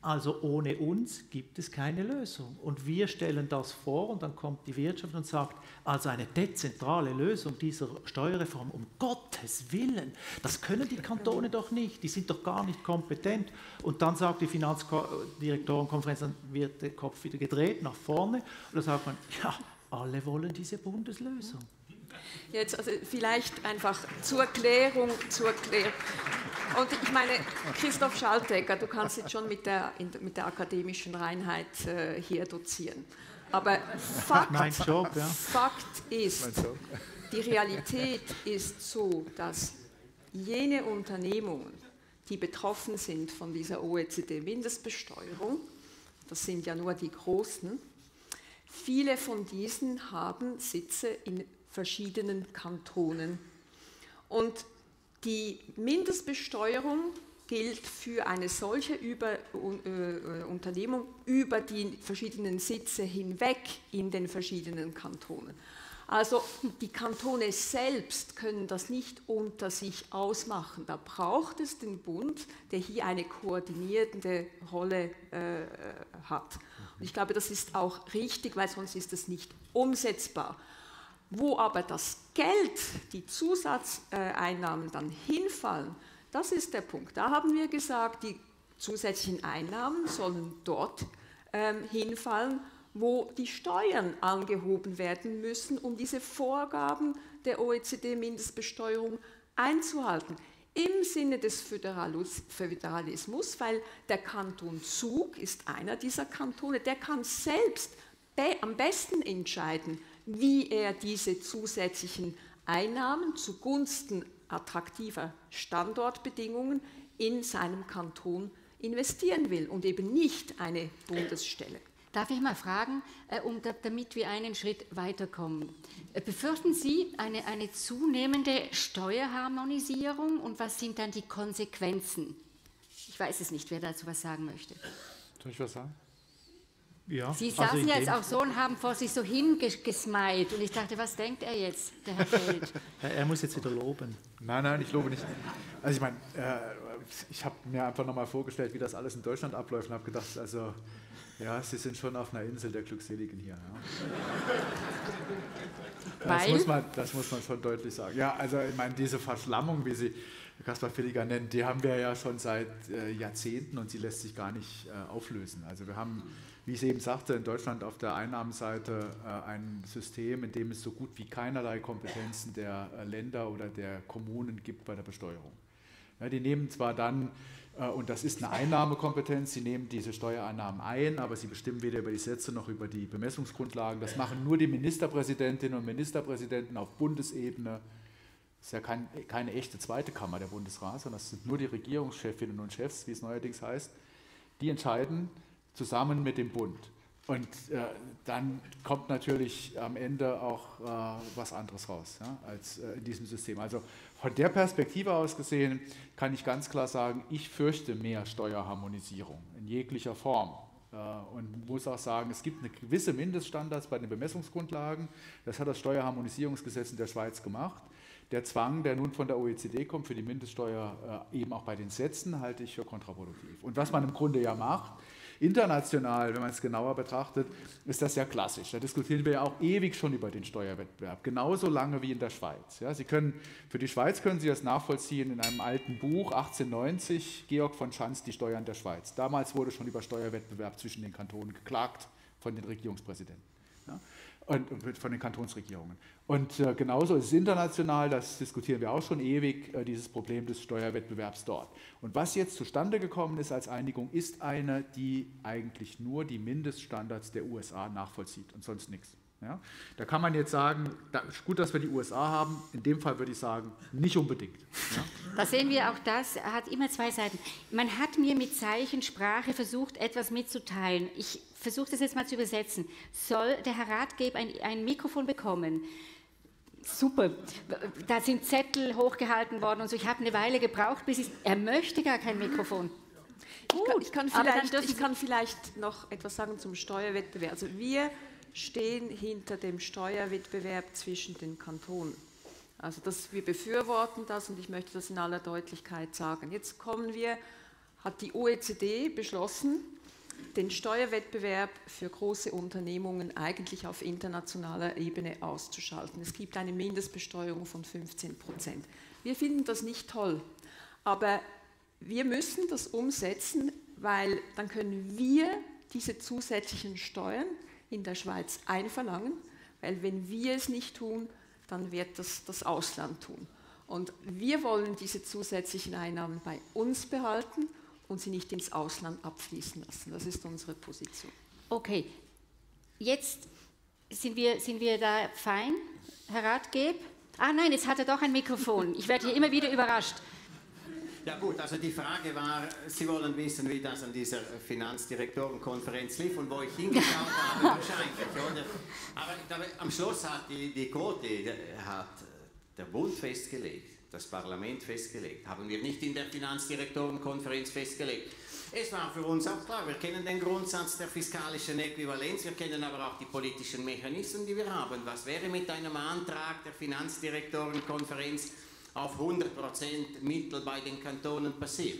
[SPEAKER 11] Also ohne uns gibt es keine Lösung. Und wir stellen das vor und dann kommt die Wirtschaft und sagt, also eine dezentrale Lösung dieser Steuerreform, um Gottes Willen, das können die Kantone doch nicht, die sind doch gar nicht kompetent. Und dann sagt die Finanzdirektorenkonferenz, dann wird der Kopf wieder gedreht nach vorne und dann sagt man, ja, alle wollen diese Bundeslösung.
[SPEAKER 10] Jetzt also vielleicht einfach zur Klärung. Und ich meine, Christoph Schaltegger, du kannst jetzt schon mit der akademischen Reinheit hier dozieren. Aber Fakt ist, die Realität ist so, dass jene Unternehmungen, die betroffen sind von dieser OECD-Mindestbesteuerung, das sind ja nur die großen, viele von diesen haben Sitze in verschiedenen Kantonen. Und die Mindestbesteuerung gilt für eine solche Unternehmung über die verschiedenen Sitze hinweg in den verschiedenen Kantonen. Also die Kantone selbst können das nicht unter sich ausmachen. Da braucht es den Bund, der hier eine koordinierende Rolle hat. Und ich glaube, das ist auch richtig, weil sonst ist es nicht umsetzbar. Wo aber das Geld, die Zusatzeinnahmen dann hinfallen, das ist der Punkt. Da haben wir gesagt, die zusätzlichen Einnahmen sollen dort hinfallen, wo die Steuern angehoben werden müssen, um diese Vorgaben der OECD-Mindestbesteuerung einzuhalten. Im Sinne des Föderalismus, weil der Kanton Zug ist einer dieser Kantone, der kann selbst am besten entscheiden, wie er diese zusätzlichen Einnahmen zugunsten attraktiver Standortbedingungen in seinem Kanton investieren will und eben nicht eine Bundesstelle.
[SPEAKER 1] Darf ich mal fragen, damit wir einen Schritt weiterkommen? Befürchten Sie eine zunehmende Steuerharmonisierung und was sind dann die Konsequenzen? Ich weiß es nicht, wer dazu was sagen möchte.
[SPEAKER 9] Soll ich was sagen?
[SPEAKER 11] Ja,
[SPEAKER 1] Sie saßen ja jetzt auch so und haben vor sich so hingesmiled und ich dachte, was denkt er jetzt, der Herr Feld?
[SPEAKER 11] Er muss jetzt wieder loben.
[SPEAKER 9] Nein, ich lobe nicht. Also ich meine, ich habe mir einfach nochmal vorgestellt, wie das alles in Deutschland abläuft und habe gedacht, also ja, Sie sind schon auf einer Insel der Glückseligen hier. Ja. Das muss man schon deutlich sagen. Ja, also ich meine, diese Verschlammung, wie sie Kaspar Villiger nennt, die haben wir ja schon seit Jahrzehnten und sie lässt sich gar nicht auflösen. Also wir haben, wie ich eben sagte, in Deutschland auf der Einnahmenseite ein System, in dem es so gut wie keinerlei Kompetenzen der Länder oder der Kommunen gibt bei der Besteuerung. Ja, die nehmen zwar dann, und das ist eine Einnahmekompetenz, sie nehmen diese Steuereinnahmen ein, aber sie bestimmen weder über die Sätze noch über die Bemessungsgrundlagen. Das machen nur die Ministerpräsidentinnen und Ministerpräsidenten auf Bundesebene. Das ist ja keine echte zweite Kammer der Bundesrat, sondern das sind nur die Regierungschefinnen und Chefs, wie es neuerdings heißt. Die entscheiden zusammen mit dem Bund. Und dann kommt natürlich am Ende auch was anderes raus, ja, als in diesem System. Also von der Perspektive aus gesehen kann ich ganz klar sagen, ich fürchte mehr Steuerharmonisierung in jeglicher Form. Und muss auch sagen, es gibt eine gewisse Mindeststandards bei den Bemessungsgrundlagen. Das hat das Steuerharmonisierungsgesetz in der Schweiz gemacht. Der Zwang, der nun von der OECD kommt für die Mindeststeuer, eben auch bei den Sätzen, halte ich für kontraproduktiv. Und was man im Grunde ja macht, international, wenn man es genauer betrachtet, ist das ja klassisch. Da diskutieren wir ja auch ewig schon über den Steuerwettbewerb, genauso lange wie in der Schweiz. Ja, für die Schweiz können Sie das nachvollziehen in einem alten Buch, 1890, Georg von Schanz, Die Steuern der Schweiz. Damals wurde schon über Steuerwettbewerb zwischen den Kantonen geklagt von den Regierungspräsidenten. Ja, und von den Kantonsregierungen. Und genauso ist es international, das diskutieren wir auch schon ewig, dieses Problem des Steuerwettbewerbs dort. Und was jetzt zustande gekommen ist als Einigung, ist eine, die eigentlich nur die Mindeststandards der USA nachvollzieht und sonst nichts. Ja? Da kann man jetzt sagen, gut, dass wir die USA haben, in dem Fall würde ich sagen, nicht unbedingt. Ja?
[SPEAKER 1] Da sehen wir auch, das hat immer zwei Seiten. Man hat mir mit Zeichensprache versucht, etwas mitzuteilen. Ich versuche das jetzt mal zu übersetzen. Soll der Herr Ratgeber ein Mikrofon bekommen? Super, da sind Zettel hochgehalten worden und so. Ich habe eine Weile gebraucht, er möchte gar kein Mikrofon.
[SPEAKER 10] Ich kann vielleicht noch etwas sagen zum Steuerwettbewerb. Also wir stehen hinter dem Steuerwettbewerb zwischen den Kantonen. Also wir befürworten das und ich möchte das in aller Deutlichkeit sagen. Jetzt hat die OECD beschlossen, den Steuerwettbewerb für große Unternehmungen eigentlich auf internationaler Ebene auszuschalten. Es gibt eine Mindestbesteuerung von 15%. Wir finden das nicht toll, aber wir müssen das umsetzen, weil dann können wir diese zusätzlichen Steuern in der Schweiz einverlangen, weil wenn wir es nicht tun, dann wird das Ausland tun. Und wir wollen diese zusätzlichen Einnahmen bei uns behalten und sie nicht ins Ausland abfließen lassen. Das ist unsere Position.
[SPEAKER 1] Okay, jetzt sind wir da fein, Herr Rathgeb? Ah nein, jetzt hat er doch ein Mikrofon. Ich werde hier immer wieder überrascht.
[SPEAKER 5] Ja gut, also die Frage war, Sie wollen wissen, wie das an dieser Finanzdirektorenkonferenz lief und wo ich hingeschaut habe, wahrscheinlich, oder? Aber am Schluss hat die Quote hat der Bund festgelegt, das Parlament festgelegt, haben wir nicht in der Finanzdirektorenkonferenz festgelegt. Es war für uns auch klar, wir kennen den Grundsatz der fiskalischen Äquivalenz, wir kennen aber auch die politischen Mechanismen, die wir haben. Was wäre mit einem Antrag der Finanzdirektorenkonferenz auf 100% Mittel bei den Kantonen passiert?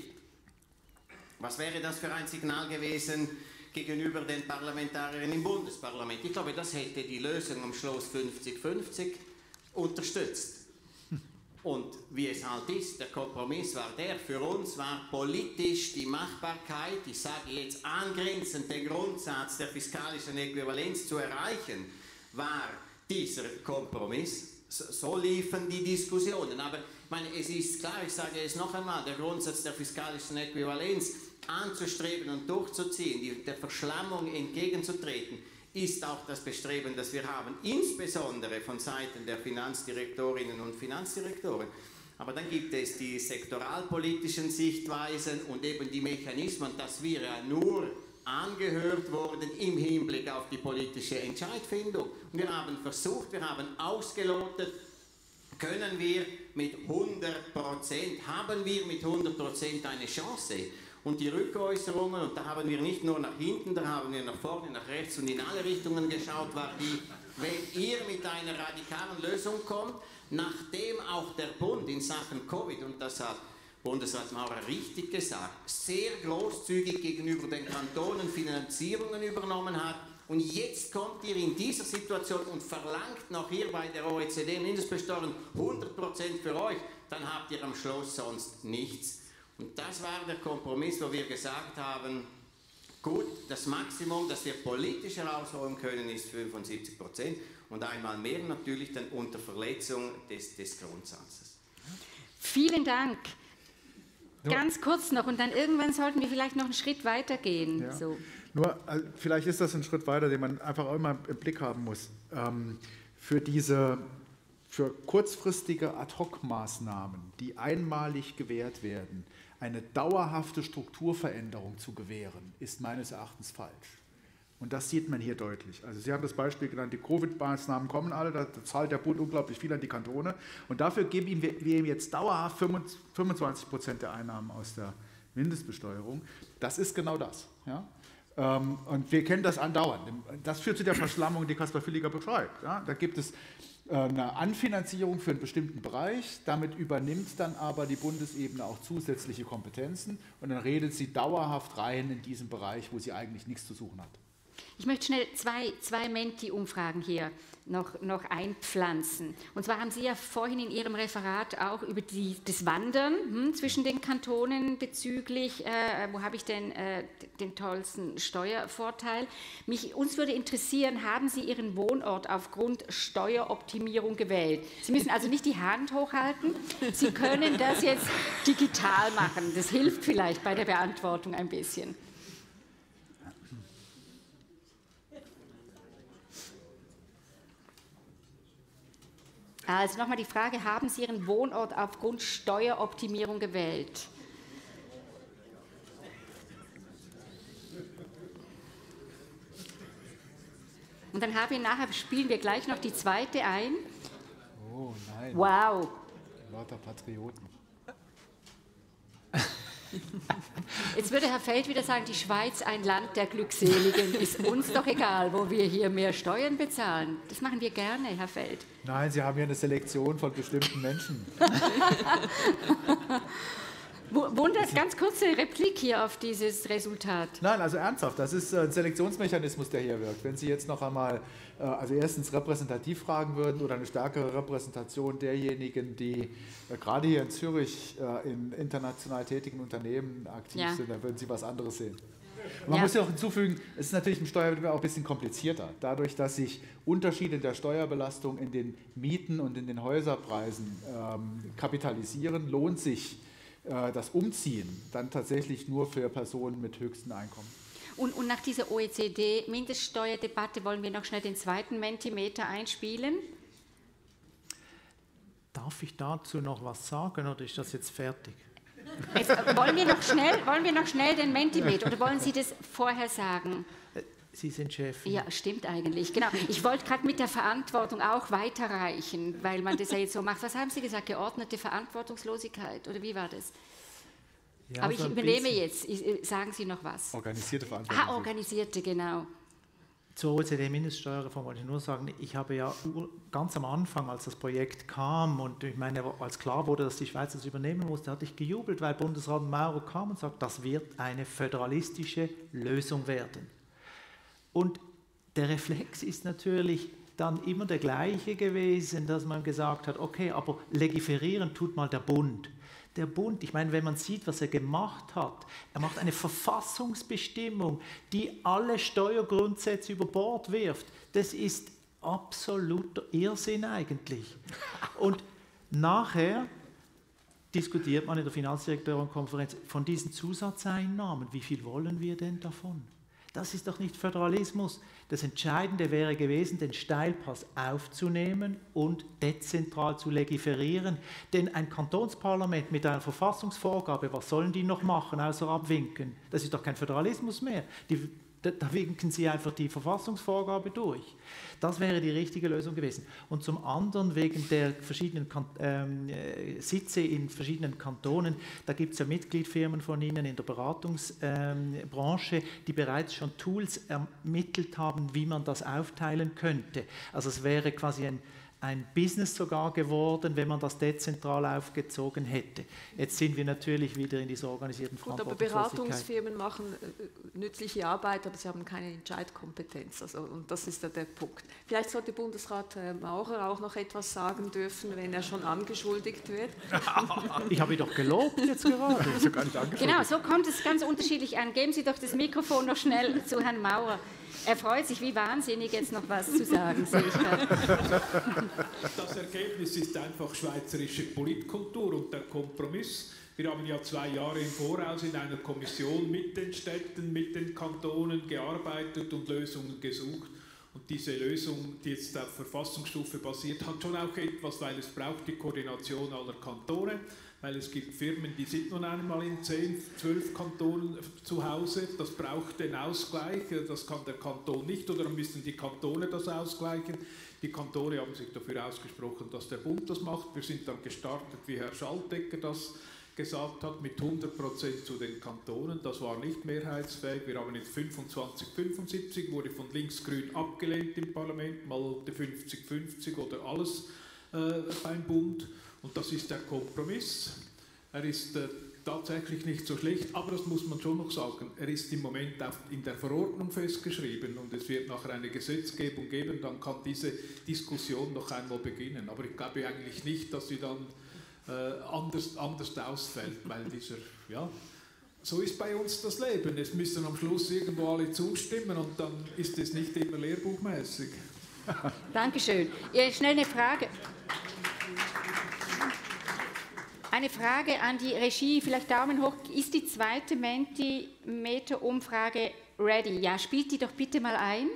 [SPEAKER 5] Was wäre das für ein Signal gewesen gegenüber den Parlamentariern im Bundesparlament? Ich glaube, das hätte die Lösung am Schluss 50-50 unterstützt. Und wie es halt ist, der Kompromiss war der, für uns war politisch die Machbarkeit, ich sage jetzt angrenzend den Grundsatz der fiskalischen Äquivalenz zu erreichen, war dieser Kompromiss. So liefen die Diskussionen. Aber ich meine, es ist klar, ich sage es noch einmal, der Grundsatz der fiskalischen Äquivalenz anzustreben und durchzuziehen, der Verschlammung entgegenzutreten, ist auch das Bestreben, das wir haben, insbesondere von Seiten der Finanzdirektorinnen und Finanzdirektoren. Aber dann gibt es die sektoralpolitischen Sichtweisen und eben die Mechanismen, dass wir ja nur angehört wurden im Hinblick auf die politische Entscheidfindung. Und wir haben versucht, wir haben ausgelotet, können wir mit 100%, haben wir mit 100% eine Chance? Und die Rückäußerungen, und da haben wir nicht nur nach hinten, da haben wir nach vorne, nach rechts und in alle Richtungen geschaut, war die, wenn ihr mit einer radikalen Lösung kommt, nachdem auch der Bund in Sachen Covid, und das hat Bundesrat Maurer richtig gesagt, sehr großzügig gegenüber den Kantonen Finanzierungen übernommen hat. Und jetzt kommt ihr in dieser Situation und verlangt noch hier bei der OECD Mindestbesteuerung 100% für euch, dann habt ihr am Schluss sonst nichts. Und das war der Kompromiss, wo wir gesagt haben, gut, das Maximum, das wir politisch herausholen können, ist 75% und einmal mehr natürlich dann unter Verletzung des Grundsatzes.
[SPEAKER 1] Vielen Dank. Ganz kurz noch und dann irgendwann sollten wir vielleicht noch einen Schritt weiter gehen.
[SPEAKER 9] Ja.
[SPEAKER 1] So.
[SPEAKER 9] Nur, vielleicht ist das ein Schritt weiter, den man einfach auch immer im Blick haben muss. Für kurzfristige Ad-Hoc-Maßnahmen, die einmalig gewährt werden, eine dauerhafte Strukturveränderung zu gewähren, ist meines Erachtens falsch. Und das sieht man hier deutlich. Also Sie haben das Beispiel genannt, die Covid-Maßnahmen kommen alle, da zahlt der Bund unglaublich viel an die Kantone und dafür geben wir ihm jetzt dauerhaft 25% der Einnahmen aus der Mindestbesteuerung. Das ist genau das. Ja? Und wir kennen das andauernd. Das führt zu der Verschlammung, die Kaspar Villiger beschreibt. Ja? Da gibt es eine Anfinanzierung für einen bestimmten Bereich, damit übernimmt dann aber die Bundesebene auch zusätzliche Kompetenzen und dann redet sie dauerhaft rein in diesen Bereich, wo sie eigentlich nichts zu suchen hat.
[SPEAKER 1] Ich möchte schnell zwei Menti-Umfragen hier noch einpflanzen. Und zwar haben Sie ja vorhin in Ihrem Referat auch über das Wandern zwischen den Kantonen bezüglich, wo habe ich denn den tollsten Steuervorteil? Uns würde interessieren, haben Sie Ihren Wohnort aufgrund Steueroptimierung gewählt? Sie müssen also nicht die Hand hochhalten, Sie können das jetzt digital machen. Das hilft vielleicht bei der Beantwortung ein bisschen. Also nochmal die Frage, haben Sie Ihren Wohnort aufgrund Steueroptimierung gewählt? Und dann spielen wir gleich noch die zweite ein.
[SPEAKER 9] Oh nein.
[SPEAKER 1] Wow.
[SPEAKER 9] Lauter Patrioten.
[SPEAKER 1] Jetzt würde Herr Feld wieder sagen, die Schweiz ein Land der Glückseligen. Ist uns doch egal, wo wir hier mehr Steuern bezahlen. Das machen wir gerne, Herr Feld.
[SPEAKER 9] Nein, Sie haben ja eine Selektion von bestimmten Menschen.
[SPEAKER 1] Wunder, ganz kurze Replik hier auf dieses Resultat.
[SPEAKER 9] Nein, also ernsthaft, das ist ein Selektionsmechanismus, der hier wirkt. Wenn Sie jetzt noch einmal, also erstens repräsentativ fragen würden oder eine stärkere Repräsentation derjenigen, die gerade hier in Zürich in international tätigen Unternehmen aktiv sind, dann würden Sie was anderes sehen. Man muss ja auch hinzufügen, es ist natürlich im Steuerwettbewerb auch ein bisschen komplizierter. Dadurch, dass sich Unterschiede in der Steuerbelastung in den Mieten und in den Häuserpreisen kapitalisieren, lohnt sich das Umziehen dann tatsächlich nur für Personen mit höchsten Einkommen.
[SPEAKER 1] Und nach dieser OECD-Mindeststeuerdebatte wollen wir noch schnell den zweiten Mentimeter einspielen.
[SPEAKER 11] Darf ich dazu noch was sagen oder ist das jetzt fertig?
[SPEAKER 1] Jetzt, wollen wir noch schnell den Mentimeter oder wollen Sie das vorher sagen?
[SPEAKER 11] Sie sind Chefin.
[SPEAKER 1] Ja, stimmt eigentlich. Genau. Ich wollte gerade mit der Verantwortung auch weiterreichen, weil man das ja jetzt so macht. Was haben Sie gesagt? Geordnete Verantwortungslosigkeit? Oder wie war das? Ja, aber ich übernehme jetzt. Sagen Sie noch was.
[SPEAKER 9] Organisierte Verantwortung.
[SPEAKER 1] Organisierte, genau.
[SPEAKER 11] Zur OECD-Mindeststeuerreform wollte ich nur sagen, ich habe ja ganz am Anfang, als das Projekt kam und ich meine, als klar wurde, dass die Schweiz das übernehmen musste, hatte ich gejubelt, weil Bundesrat Maurer kam und sagt, das wird eine föderalistische Lösung werden. Und der Reflex ist natürlich dann immer der gleiche gewesen, dass man gesagt hat, okay, aber legiferieren tut mal der Bund. Der Bund, ich meine, wenn man sieht, was er gemacht hat, er macht eine Verfassungsbestimmung, die alle Steuergrundsätze über Bord wirft. Das ist absoluter Irrsinn eigentlich. Und nachher diskutiert man in der Finanzdirektorenkonferenz von diesen Zusatzeinnahmen. Wie viel wollen wir denn davon? Das ist doch nicht Föderalismus. Das Entscheidende wäre gewesen, den Steilpass aufzunehmen und dezentral zu legiferieren. Denn ein Kantonsparlament mit einer Verfassungsvorgabe, was sollen die noch machen, außer abwinken? Das ist doch kein Föderalismus mehr. Da winken sie einfach die Verfassungsvorgabe durch. Das wäre die richtige Lösung gewesen. Und zum anderen wegen der verschiedenen Sitze in verschiedenen Kantonen, da gibt es ja Mitgliedfirmen von Ihnen in der Beratungsbranche, die bereits schon Tools ermittelt haben, wie man das aufteilen könnte. Also es wäre quasi ein Business sogar geworden, wenn man das dezentral aufgezogen hätte. Jetzt sind wir natürlich wieder in dieser organisierten Verantwortungslosigkeit.
[SPEAKER 10] Aber Beratungsfirmen machen nützliche Arbeit, aber sie haben keine Entscheidkompetenz. Und das ist ja der Punkt. Vielleicht sollte Bundesrat Maurer auch noch etwas sagen dürfen, wenn er schon angeschuldigt wird.
[SPEAKER 11] Ich habe ihn doch gelobt jetzt gerade.
[SPEAKER 1] Genau, so kommt es ganz unterschiedlich an. Geben Sie doch das Mikrofon noch schnell zu Herrn Maurer. Er freut sich wie wahnsinnig, jetzt noch was zu sagen, sehe ich gerade.
[SPEAKER 3] Das Ergebnis ist einfach schweizerische Politkultur und der Kompromiss. Wir haben ja 2 Jahre im Voraus in einer Kommission mit den Städten, mit den Kantonen gearbeitet und Lösungen gesucht. Und diese Lösung, die jetzt auf Verfassungsstufe basiert, hat schon auch etwas, weil es braucht die Koordination aller Kantone, weil es gibt Firmen, die sind nun einmal in 10, 12 Kantonen zu Hause. Das braucht den Ausgleich, das kann der Kanton nicht oder müssen die Kantone das ausgleichen. Die Kantone haben sich dafür ausgesprochen, dass der Bund das macht. Wir sind dann gestartet, wie Herr Schaltegger das gesagt hat, mit 100% zu den Kantonen. Das war nicht mehrheitsfähig. Wir haben jetzt 25-75, wurde von links-grün abgelehnt im Parlament, mal 50-50 oder alles beim Bund. Und das ist der Kompromiss. Er ist tatsächlich nicht so schlecht, aber das muss man schon noch sagen. Er ist im Moment in der Verordnung festgeschrieben und es wird nachher eine Gesetzgebung geben, dann kann diese Diskussion noch einmal beginnen. Aber ich glaube eigentlich nicht, dass sie dann anders ausfällt, weil so ist bei uns das Leben. Es müssen am Schluss irgendwo alle zustimmen und dann ist es nicht immer lehrbuchmäßig.
[SPEAKER 1] Dankeschön. Ja, schnell eine Frage. Eine Frage an die Regie, vielleicht Daumen hoch. Ist die zweite Mentimeter-Umfrage ready? Ja, spielt die doch bitte mal ein.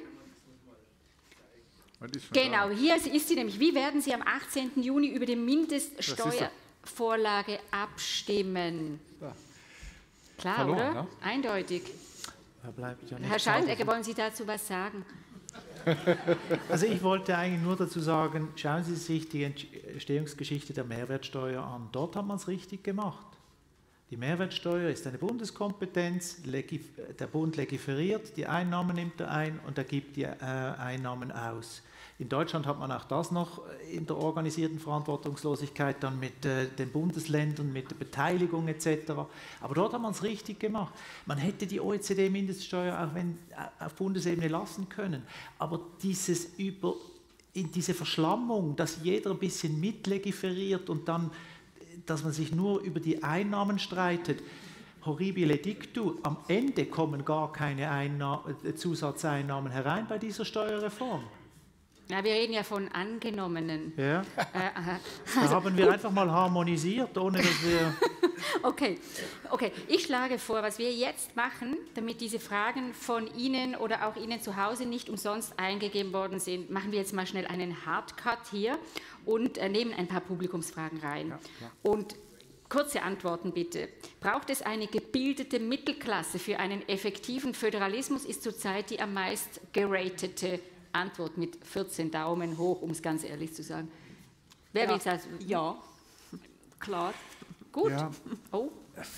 [SPEAKER 1] Genau, hier ist sie nämlich. Wie werden Sie am 18. Juni über die Mindeststeuervorlage abstimmen? Ja. Klar, verloren, oder? Ne? Eindeutig. Herr Schaltegger, wollen Sie dazu was sagen?
[SPEAKER 11] Also ich wollte eigentlich nur dazu sagen, schauen Sie sich die Entstehungsgeschichte der Mehrwertsteuer an. Dort hat man es richtig gemacht. Die Mehrwertsteuer ist eine Bundeskompetenz, der Bund legiferiert, die Einnahmen nimmt er ein und er gibt die Einnahmen aus. In Deutschland hat man auch das noch in der organisierten Verantwortungslosigkeit dann mit den Bundesländern, mit der Beteiligung etc. Aber dort hat man es richtig gemacht. Man hätte die OECD-Mindeststeuer auch auf Bundesebene lassen können. Aber in diese Verschlammung, dass jeder ein bisschen mitlegiferiert und dann, dass man sich nur über die Einnahmen streitet, horribile dictu, am Ende kommen gar keine Zusatzeinnahmen herein bei dieser Steuerreform.
[SPEAKER 1] Ja, wir reden ja von angenommenen.
[SPEAKER 11] Ja. Da haben wir einfach mal harmonisiert, ohne dass wir...
[SPEAKER 1] Okay, ich schlage vor, was wir jetzt machen, damit diese Fragen von Ihnen oder auch Ihnen zu Hause nicht umsonst eingegeben worden sind, machen wir jetzt mal schnell einen Hardcut hier und nehmen ein paar Publikumsfragen rein. Ja. Und kurze Antworten bitte. Braucht es eine gebildete Mittelklasse für einen effektiven Föderalismus, ist zurzeit die am meist geratete Antwort mit 14 Daumen hoch, um es ganz ehrlich zu sagen. Wer will das?
[SPEAKER 10] Ja, klar.
[SPEAKER 1] Gut.
[SPEAKER 9] Ja.
[SPEAKER 1] Oh.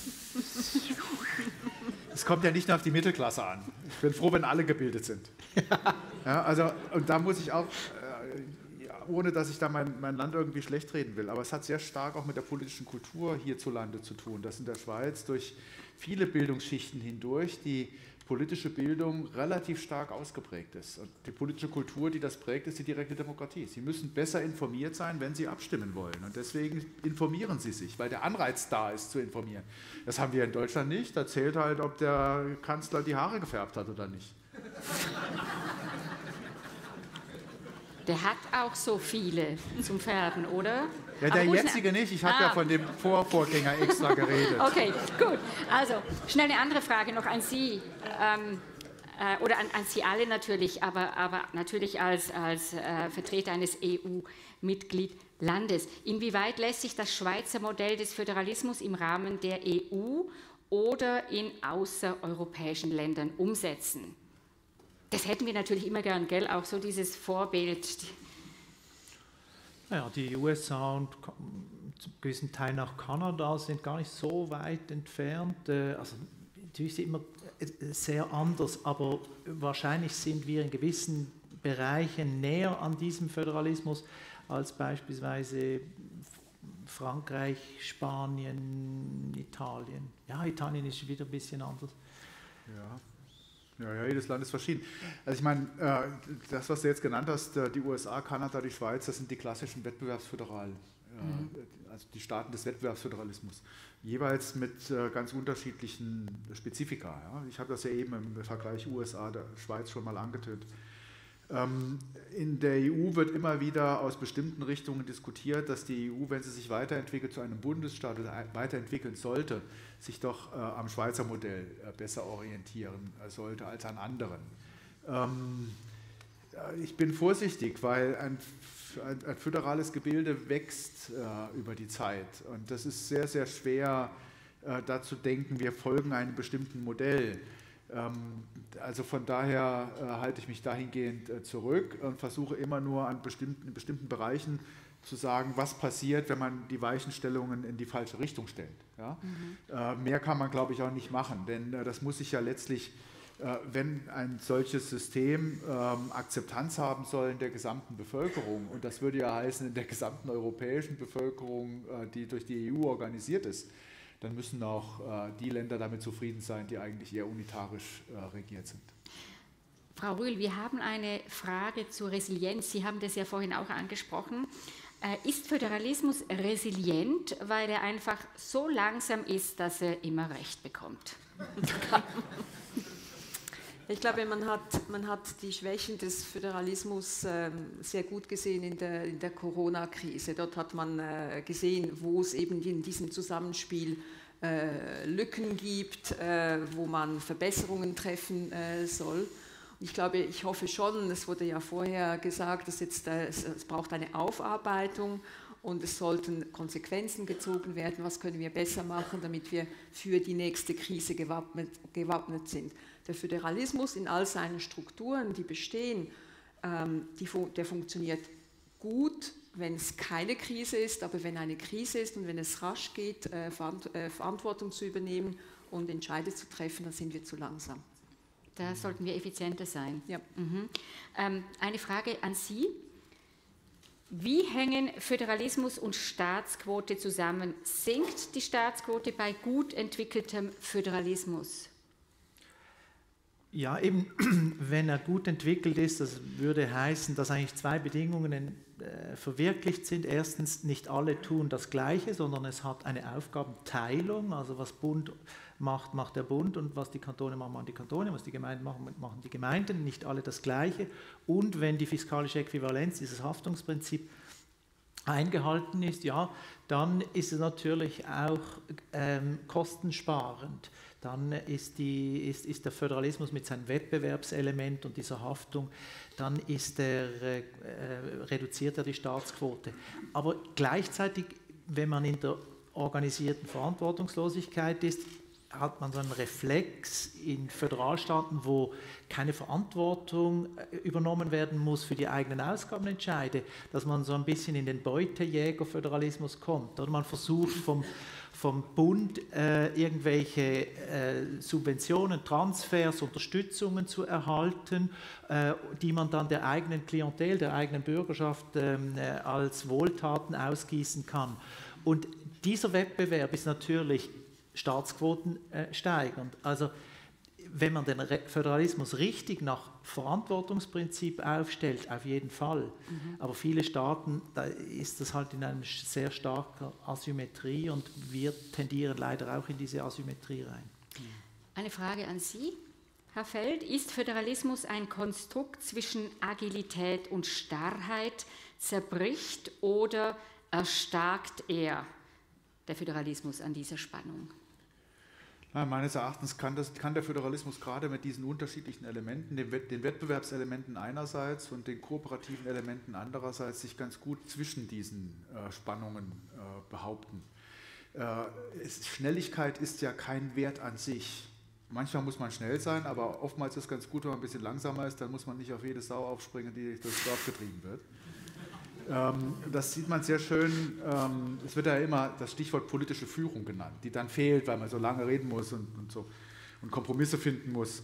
[SPEAKER 9] Es kommt ja nicht nur auf die Mittelklasse an. Ich bin froh, wenn alle gebildet sind. Ja, also, und da muss ich auch, ohne dass ich da mein Land irgendwie schlecht reden will, aber es hat sehr stark auch mit der politischen Kultur hierzulande zu tun, dass in der Schweiz durch viele Bildungsschichten hindurch die politische Bildung relativ stark ausgeprägt ist. Und die politische Kultur, die das prägt, ist die direkte Demokratie. Sie müssen besser informiert sein, wenn Sie abstimmen wollen. Und deswegen informieren Sie sich, weil der Anreiz da ist, zu informieren. Das haben wir in Deutschland nicht. Da zählt halt, ob der Kanzler die Haare gefärbt hat oder nicht.
[SPEAKER 1] Der hat auch so viele zum Färben, oder?
[SPEAKER 9] Ja, der jetzige nicht. Ich habe ja von dem Vorgänger extra geredet.
[SPEAKER 1] Okay, gut. Also, schnell eine andere Frage noch an Sie. Oder an Sie alle natürlich, aber natürlich als Vertreter eines EU-Mitgliedlandes. Inwieweit lässt sich das Schweizer Modell des Föderalismus im Rahmen der EU oder in außereuropäischen Ländern umsetzen? Das hätten wir natürlich immer gern, gell? Auch so dieses Vorbild.
[SPEAKER 11] Ja, die USA und zum gewissen Teil nach Kanada sind gar nicht so weit entfernt. Also natürlich ist es immer sehr anders, aber wahrscheinlich sind wir in gewissen Bereichen näher an diesem Föderalismus als beispielsweise Frankreich, Spanien, Italien. Ja, Italien ist wieder ein bisschen anders.
[SPEAKER 9] Ja, jedes Land ist verschieden. Also ich meine, das, was du jetzt genannt hast, die USA, Kanada, die Schweiz, das sind die klassischen Wettbewerbsföderalen, also die Staaten des Wettbewerbsföderalismus, jeweils mit ganz unterschiedlichen Spezifika. Ja. Ich habe das ja eben im Vergleich USA, der Schweiz schon mal angetönt. In der EU wird immer wieder aus bestimmten Richtungen diskutiert, dass die EU, wenn sie sich weiterentwickelt zu einem Bundesstaat oder weiterentwickeln sollte, sich doch am Schweizer Modell besser orientieren sollte als an anderen. Ich bin vorsichtig, weil ein föderales Gebilde wächst über die Zeit und das ist sehr, sehr schwer, da zu denken, wir folgen einem bestimmten Modell. Also von daher halte ich mich dahingehend zurück und versuche immer nur in bestimmten Bereichen zu sagen, was passiert, wenn man die Weichenstellungen in die falsche Richtung stellt. Ja? Mehr kann man, glaube ich, auch nicht machen, denn das muss sich ja letztlich, wenn ein solches System Akzeptanz haben soll in der gesamten Bevölkerung, und das würde ja heißen in der gesamten europäischen Bevölkerung, die durch die EU organisiert ist, dann müssen auch die Länder damit zufrieden sein, die eigentlich eher unitarisch regiert sind.
[SPEAKER 1] Frau Rühl, wir haben eine Frage zur Resilienz. Sie haben das ja vorhin auch angesprochen. Ist Föderalismus resilient, weil er einfach so langsam ist, dass er immer Recht bekommt?
[SPEAKER 10] Ich glaube, man hat die Schwächen des Föderalismus sehr gut gesehen in der Corona-Krise. Dort hat man gesehen, wo es eben in diesem Zusammenspiel Lücken gibt, wo man Verbesserungen treffen soll. Ich glaube, ich hoffe schon, es wurde ja vorher gesagt, dass es braucht eine Aufarbeitung und es sollten Konsequenzen gezogen werden. Was können wir besser machen, damit wir für die nächste Krise gewappnet sind? Der Föderalismus in all seinen Strukturen, die bestehen, der funktioniert gut, wenn es keine Krise ist, aber wenn eine Krise ist und wenn es rasch geht, Verantwortung zu übernehmen und Entscheide zu treffen, dann sind wir zu langsam.
[SPEAKER 1] Da sollten wir effizienter sein.
[SPEAKER 10] Ja.
[SPEAKER 1] Eine Frage an Sie. Wie hängen Föderalismus und Staatsquote zusammen? Sinkt die Staatsquote bei gut entwickeltem Föderalismus?
[SPEAKER 11] Ja, eben, wenn er gut entwickelt ist, das würde heißen, dass eigentlich zwei Bedingungen verwirklicht sind. Erstens, nicht alle tun das Gleiche, sondern es hat eine Aufgabenteilung, also was Bund macht, macht der Bund und was die Kantone machen, machen die Kantone, was die Gemeinden machen, machen die Gemeinden, nicht alle das Gleiche. Und wenn die fiskalische Äquivalenz, dieses Haftungsprinzip eingehalten ist, ja, dann ist es natürlich auch kostensparend. Dann ist der Föderalismus mit seinem Wettbewerbselement und dieser Haftung, dann reduziert er die Staatsquote. Aber gleichzeitig, wenn man in der organisierten Verantwortungslosigkeit ist, hat man so einen Reflex in Föderalstaaten, wo keine Verantwortung übernommen werden muss für die eigenen Ausgabenentscheide, dass man so ein bisschen in den Beutejäger-Föderalismus kommt. Oder man versucht vom Bund irgendwelche Subventionen, Transfers, Unterstützungen zu erhalten, die man dann der eigenen Klientel, der eigenen Bürgerschaft als Wohltaten ausgießen kann. Und dieser Wettbewerb ist natürlich Staatsquoten steigernd. Also wenn man den Föderalismus richtig nach Verantwortungsprinzip aufstellt, auf jeden Fall. Aber viele Staaten, da ist das halt in einer sehr starken Asymmetrie und wir tendieren leider auch in diese Asymmetrie rein.
[SPEAKER 1] Eine Frage an Sie, Herr Feld. Ist Föderalismus ein Konstrukt zwischen Agilität und Starrheit? Zerbricht oder erstarkt er der Föderalismus an dieser Spannung?
[SPEAKER 9] Ja, meines Erachtens kann der Föderalismus gerade mit diesen unterschiedlichen Elementen, den Wettbewerbselementen einerseits und den kooperativen Elementen andererseits, sich ganz gut zwischen diesen Spannungen behaupten. Schnelligkeit ist ja kein Wert an sich. Manchmal muss man schnell sein, aber oftmals ist es ganz gut, wenn man ein bisschen langsamer ist, dann muss man nicht auf jede Sau aufspringen, die durchs Dorf getrieben wird. Das sieht man sehr schön, es wird ja immer das Stichwort politische Führung genannt, die dann fehlt, weil man so lange reden muss und Kompromisse finden muss.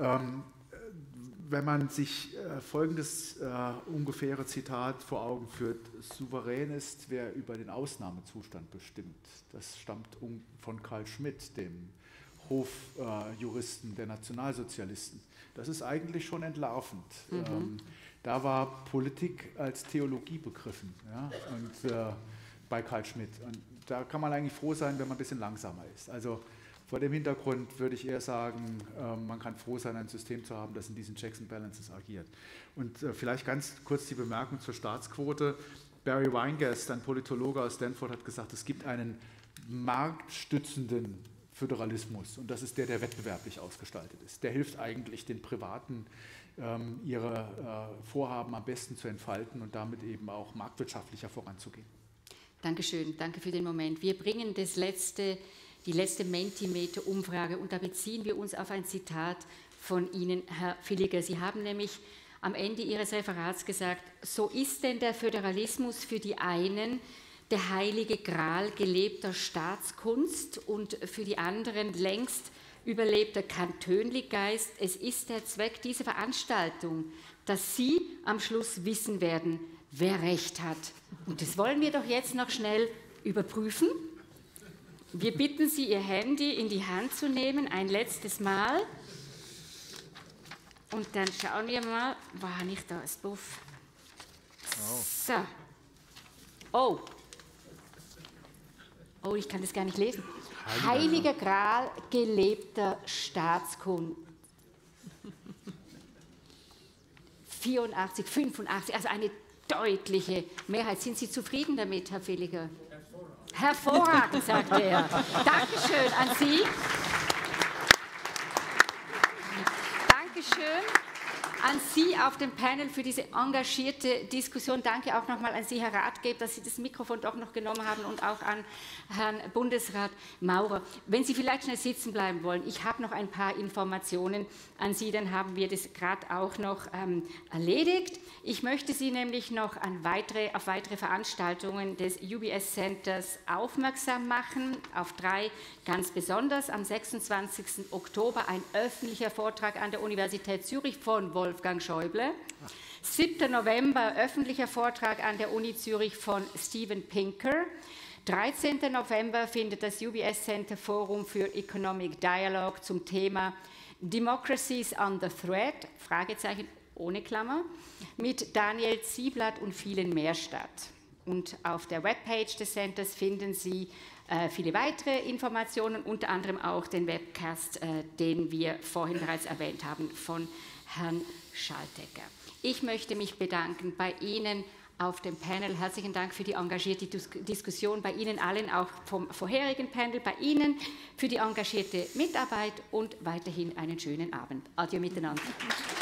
[SPEAKER 9] Wenn man sich folgendes ungefähre Zitat vor Augen führt: Souverän ist, wer über den Ausnahmezustand bestimmt. Das stammt von Carl Schmitt, dem Hofjuristen der Nationalsozialisten. Das ist eigentlich schon entlarvend. Da war Politik als Theologie begriffen, ja, und bei Carl Schmitt. Und da kann man eigentlich froh sein, wenn man ein bisschen langsamer ist. Also vor dem Hintergrund würde ich eher sagen, man kann froh sein, ein System zu haben, das in diesen Checks and Balances agiert. Und vielleicht ganz kurz die Bemerkung zur Staatsquote. Barry Weingast, ein Politologe aus Stanford, hat gesagt, es gibt einen marktstützenden Föderalismus und das ist der wettbewerblich ausgestaltet ist. Der hilft eigentlich den Privaten, ihre Vorhaben am besten zu entfalten und damit eben auch marktwirtschaftlicher voranzugehen.
[SPEAKER 1] Dankeschön, danke für den Moment. Wir bringen die letzte Mentimeter-Umfrage und da beziehen wir uns auf ein Zitat von Ihnen, Herr Villiger. Sie haben nämlich am Ende Ihres Referats gesagt, so ist denn der Föderalismus für die einen der heilige Gral gelebter Staatskunst und für die anderen längst überlebter Kantönliggeist. Es ist der Zweck dieser Veranstaltung, dass Sie am Schluss wissen werden, wer Recht hat. Und das wollen wir doch jetzt noch schnell überprüfen. Wir bitten Sie, Ihr Handy in die Hand zu nehmen, ein letztes Mal. Und dann schauen wir mal, war nicht da das Buff? So. Oh, ich kann das gar nicht lesen. Heiliger Gral gelebter Staatskunst. 84, 85, also eine deutliche Mehrheit. Sind Sie zufrieden damit, Herr Villiger? Hervorragend, sagt er. Dankeschön an Sie. Dankeschön. an Sie auf dem Panel für diese engagierte Diskussion. Danke auch nochmal an Sie, Herr Rathgeber, dass Sie das Mikrofon doch noch genommen haben und auch an Herrn Bundesrat Maurer. Wenn Sie vielleicht schnell sitzen bleiben wollen, ich habe noch ein paar Informationen an Sie, dann haben wir das gerade auch noch erledigt. Ich möchte Sie nämlich noch auf weitere Veranstaltungen des UBS Centers aufmerksam machen, auf 3 ganz besonders. Am 26. Oktober ein öffentlicher Vortrag an der Universität Zürich von Wolfgang Schäuble. 7. November öffentlicher Vortrag an der Uni Zürich von Steven Pinker. 13. November findet das UBS Center Forum für Economic Dialogue zum Thema Democracies under Threat, Fragezeichen ohne Klammer, mit Daniel Zieblatt und vielen mehr statt. Und auf der Webpage des Centers finden Sie viele weitere Informationen, unter anderem auch den Webcast, den wir vorhin bereits erwähnt haben, von Herrn Schaltegger. Ich möchte mich bedanken bei Ihnen auf dem Panel. Herzlichen Dank für die engagierte Diskussion, bei Ihnen allen, auch vom vorherigen Panel, bei Ihnen für die engagierte Mitarbeit und weiterhin einen schönen Abend. Adieu miteinander.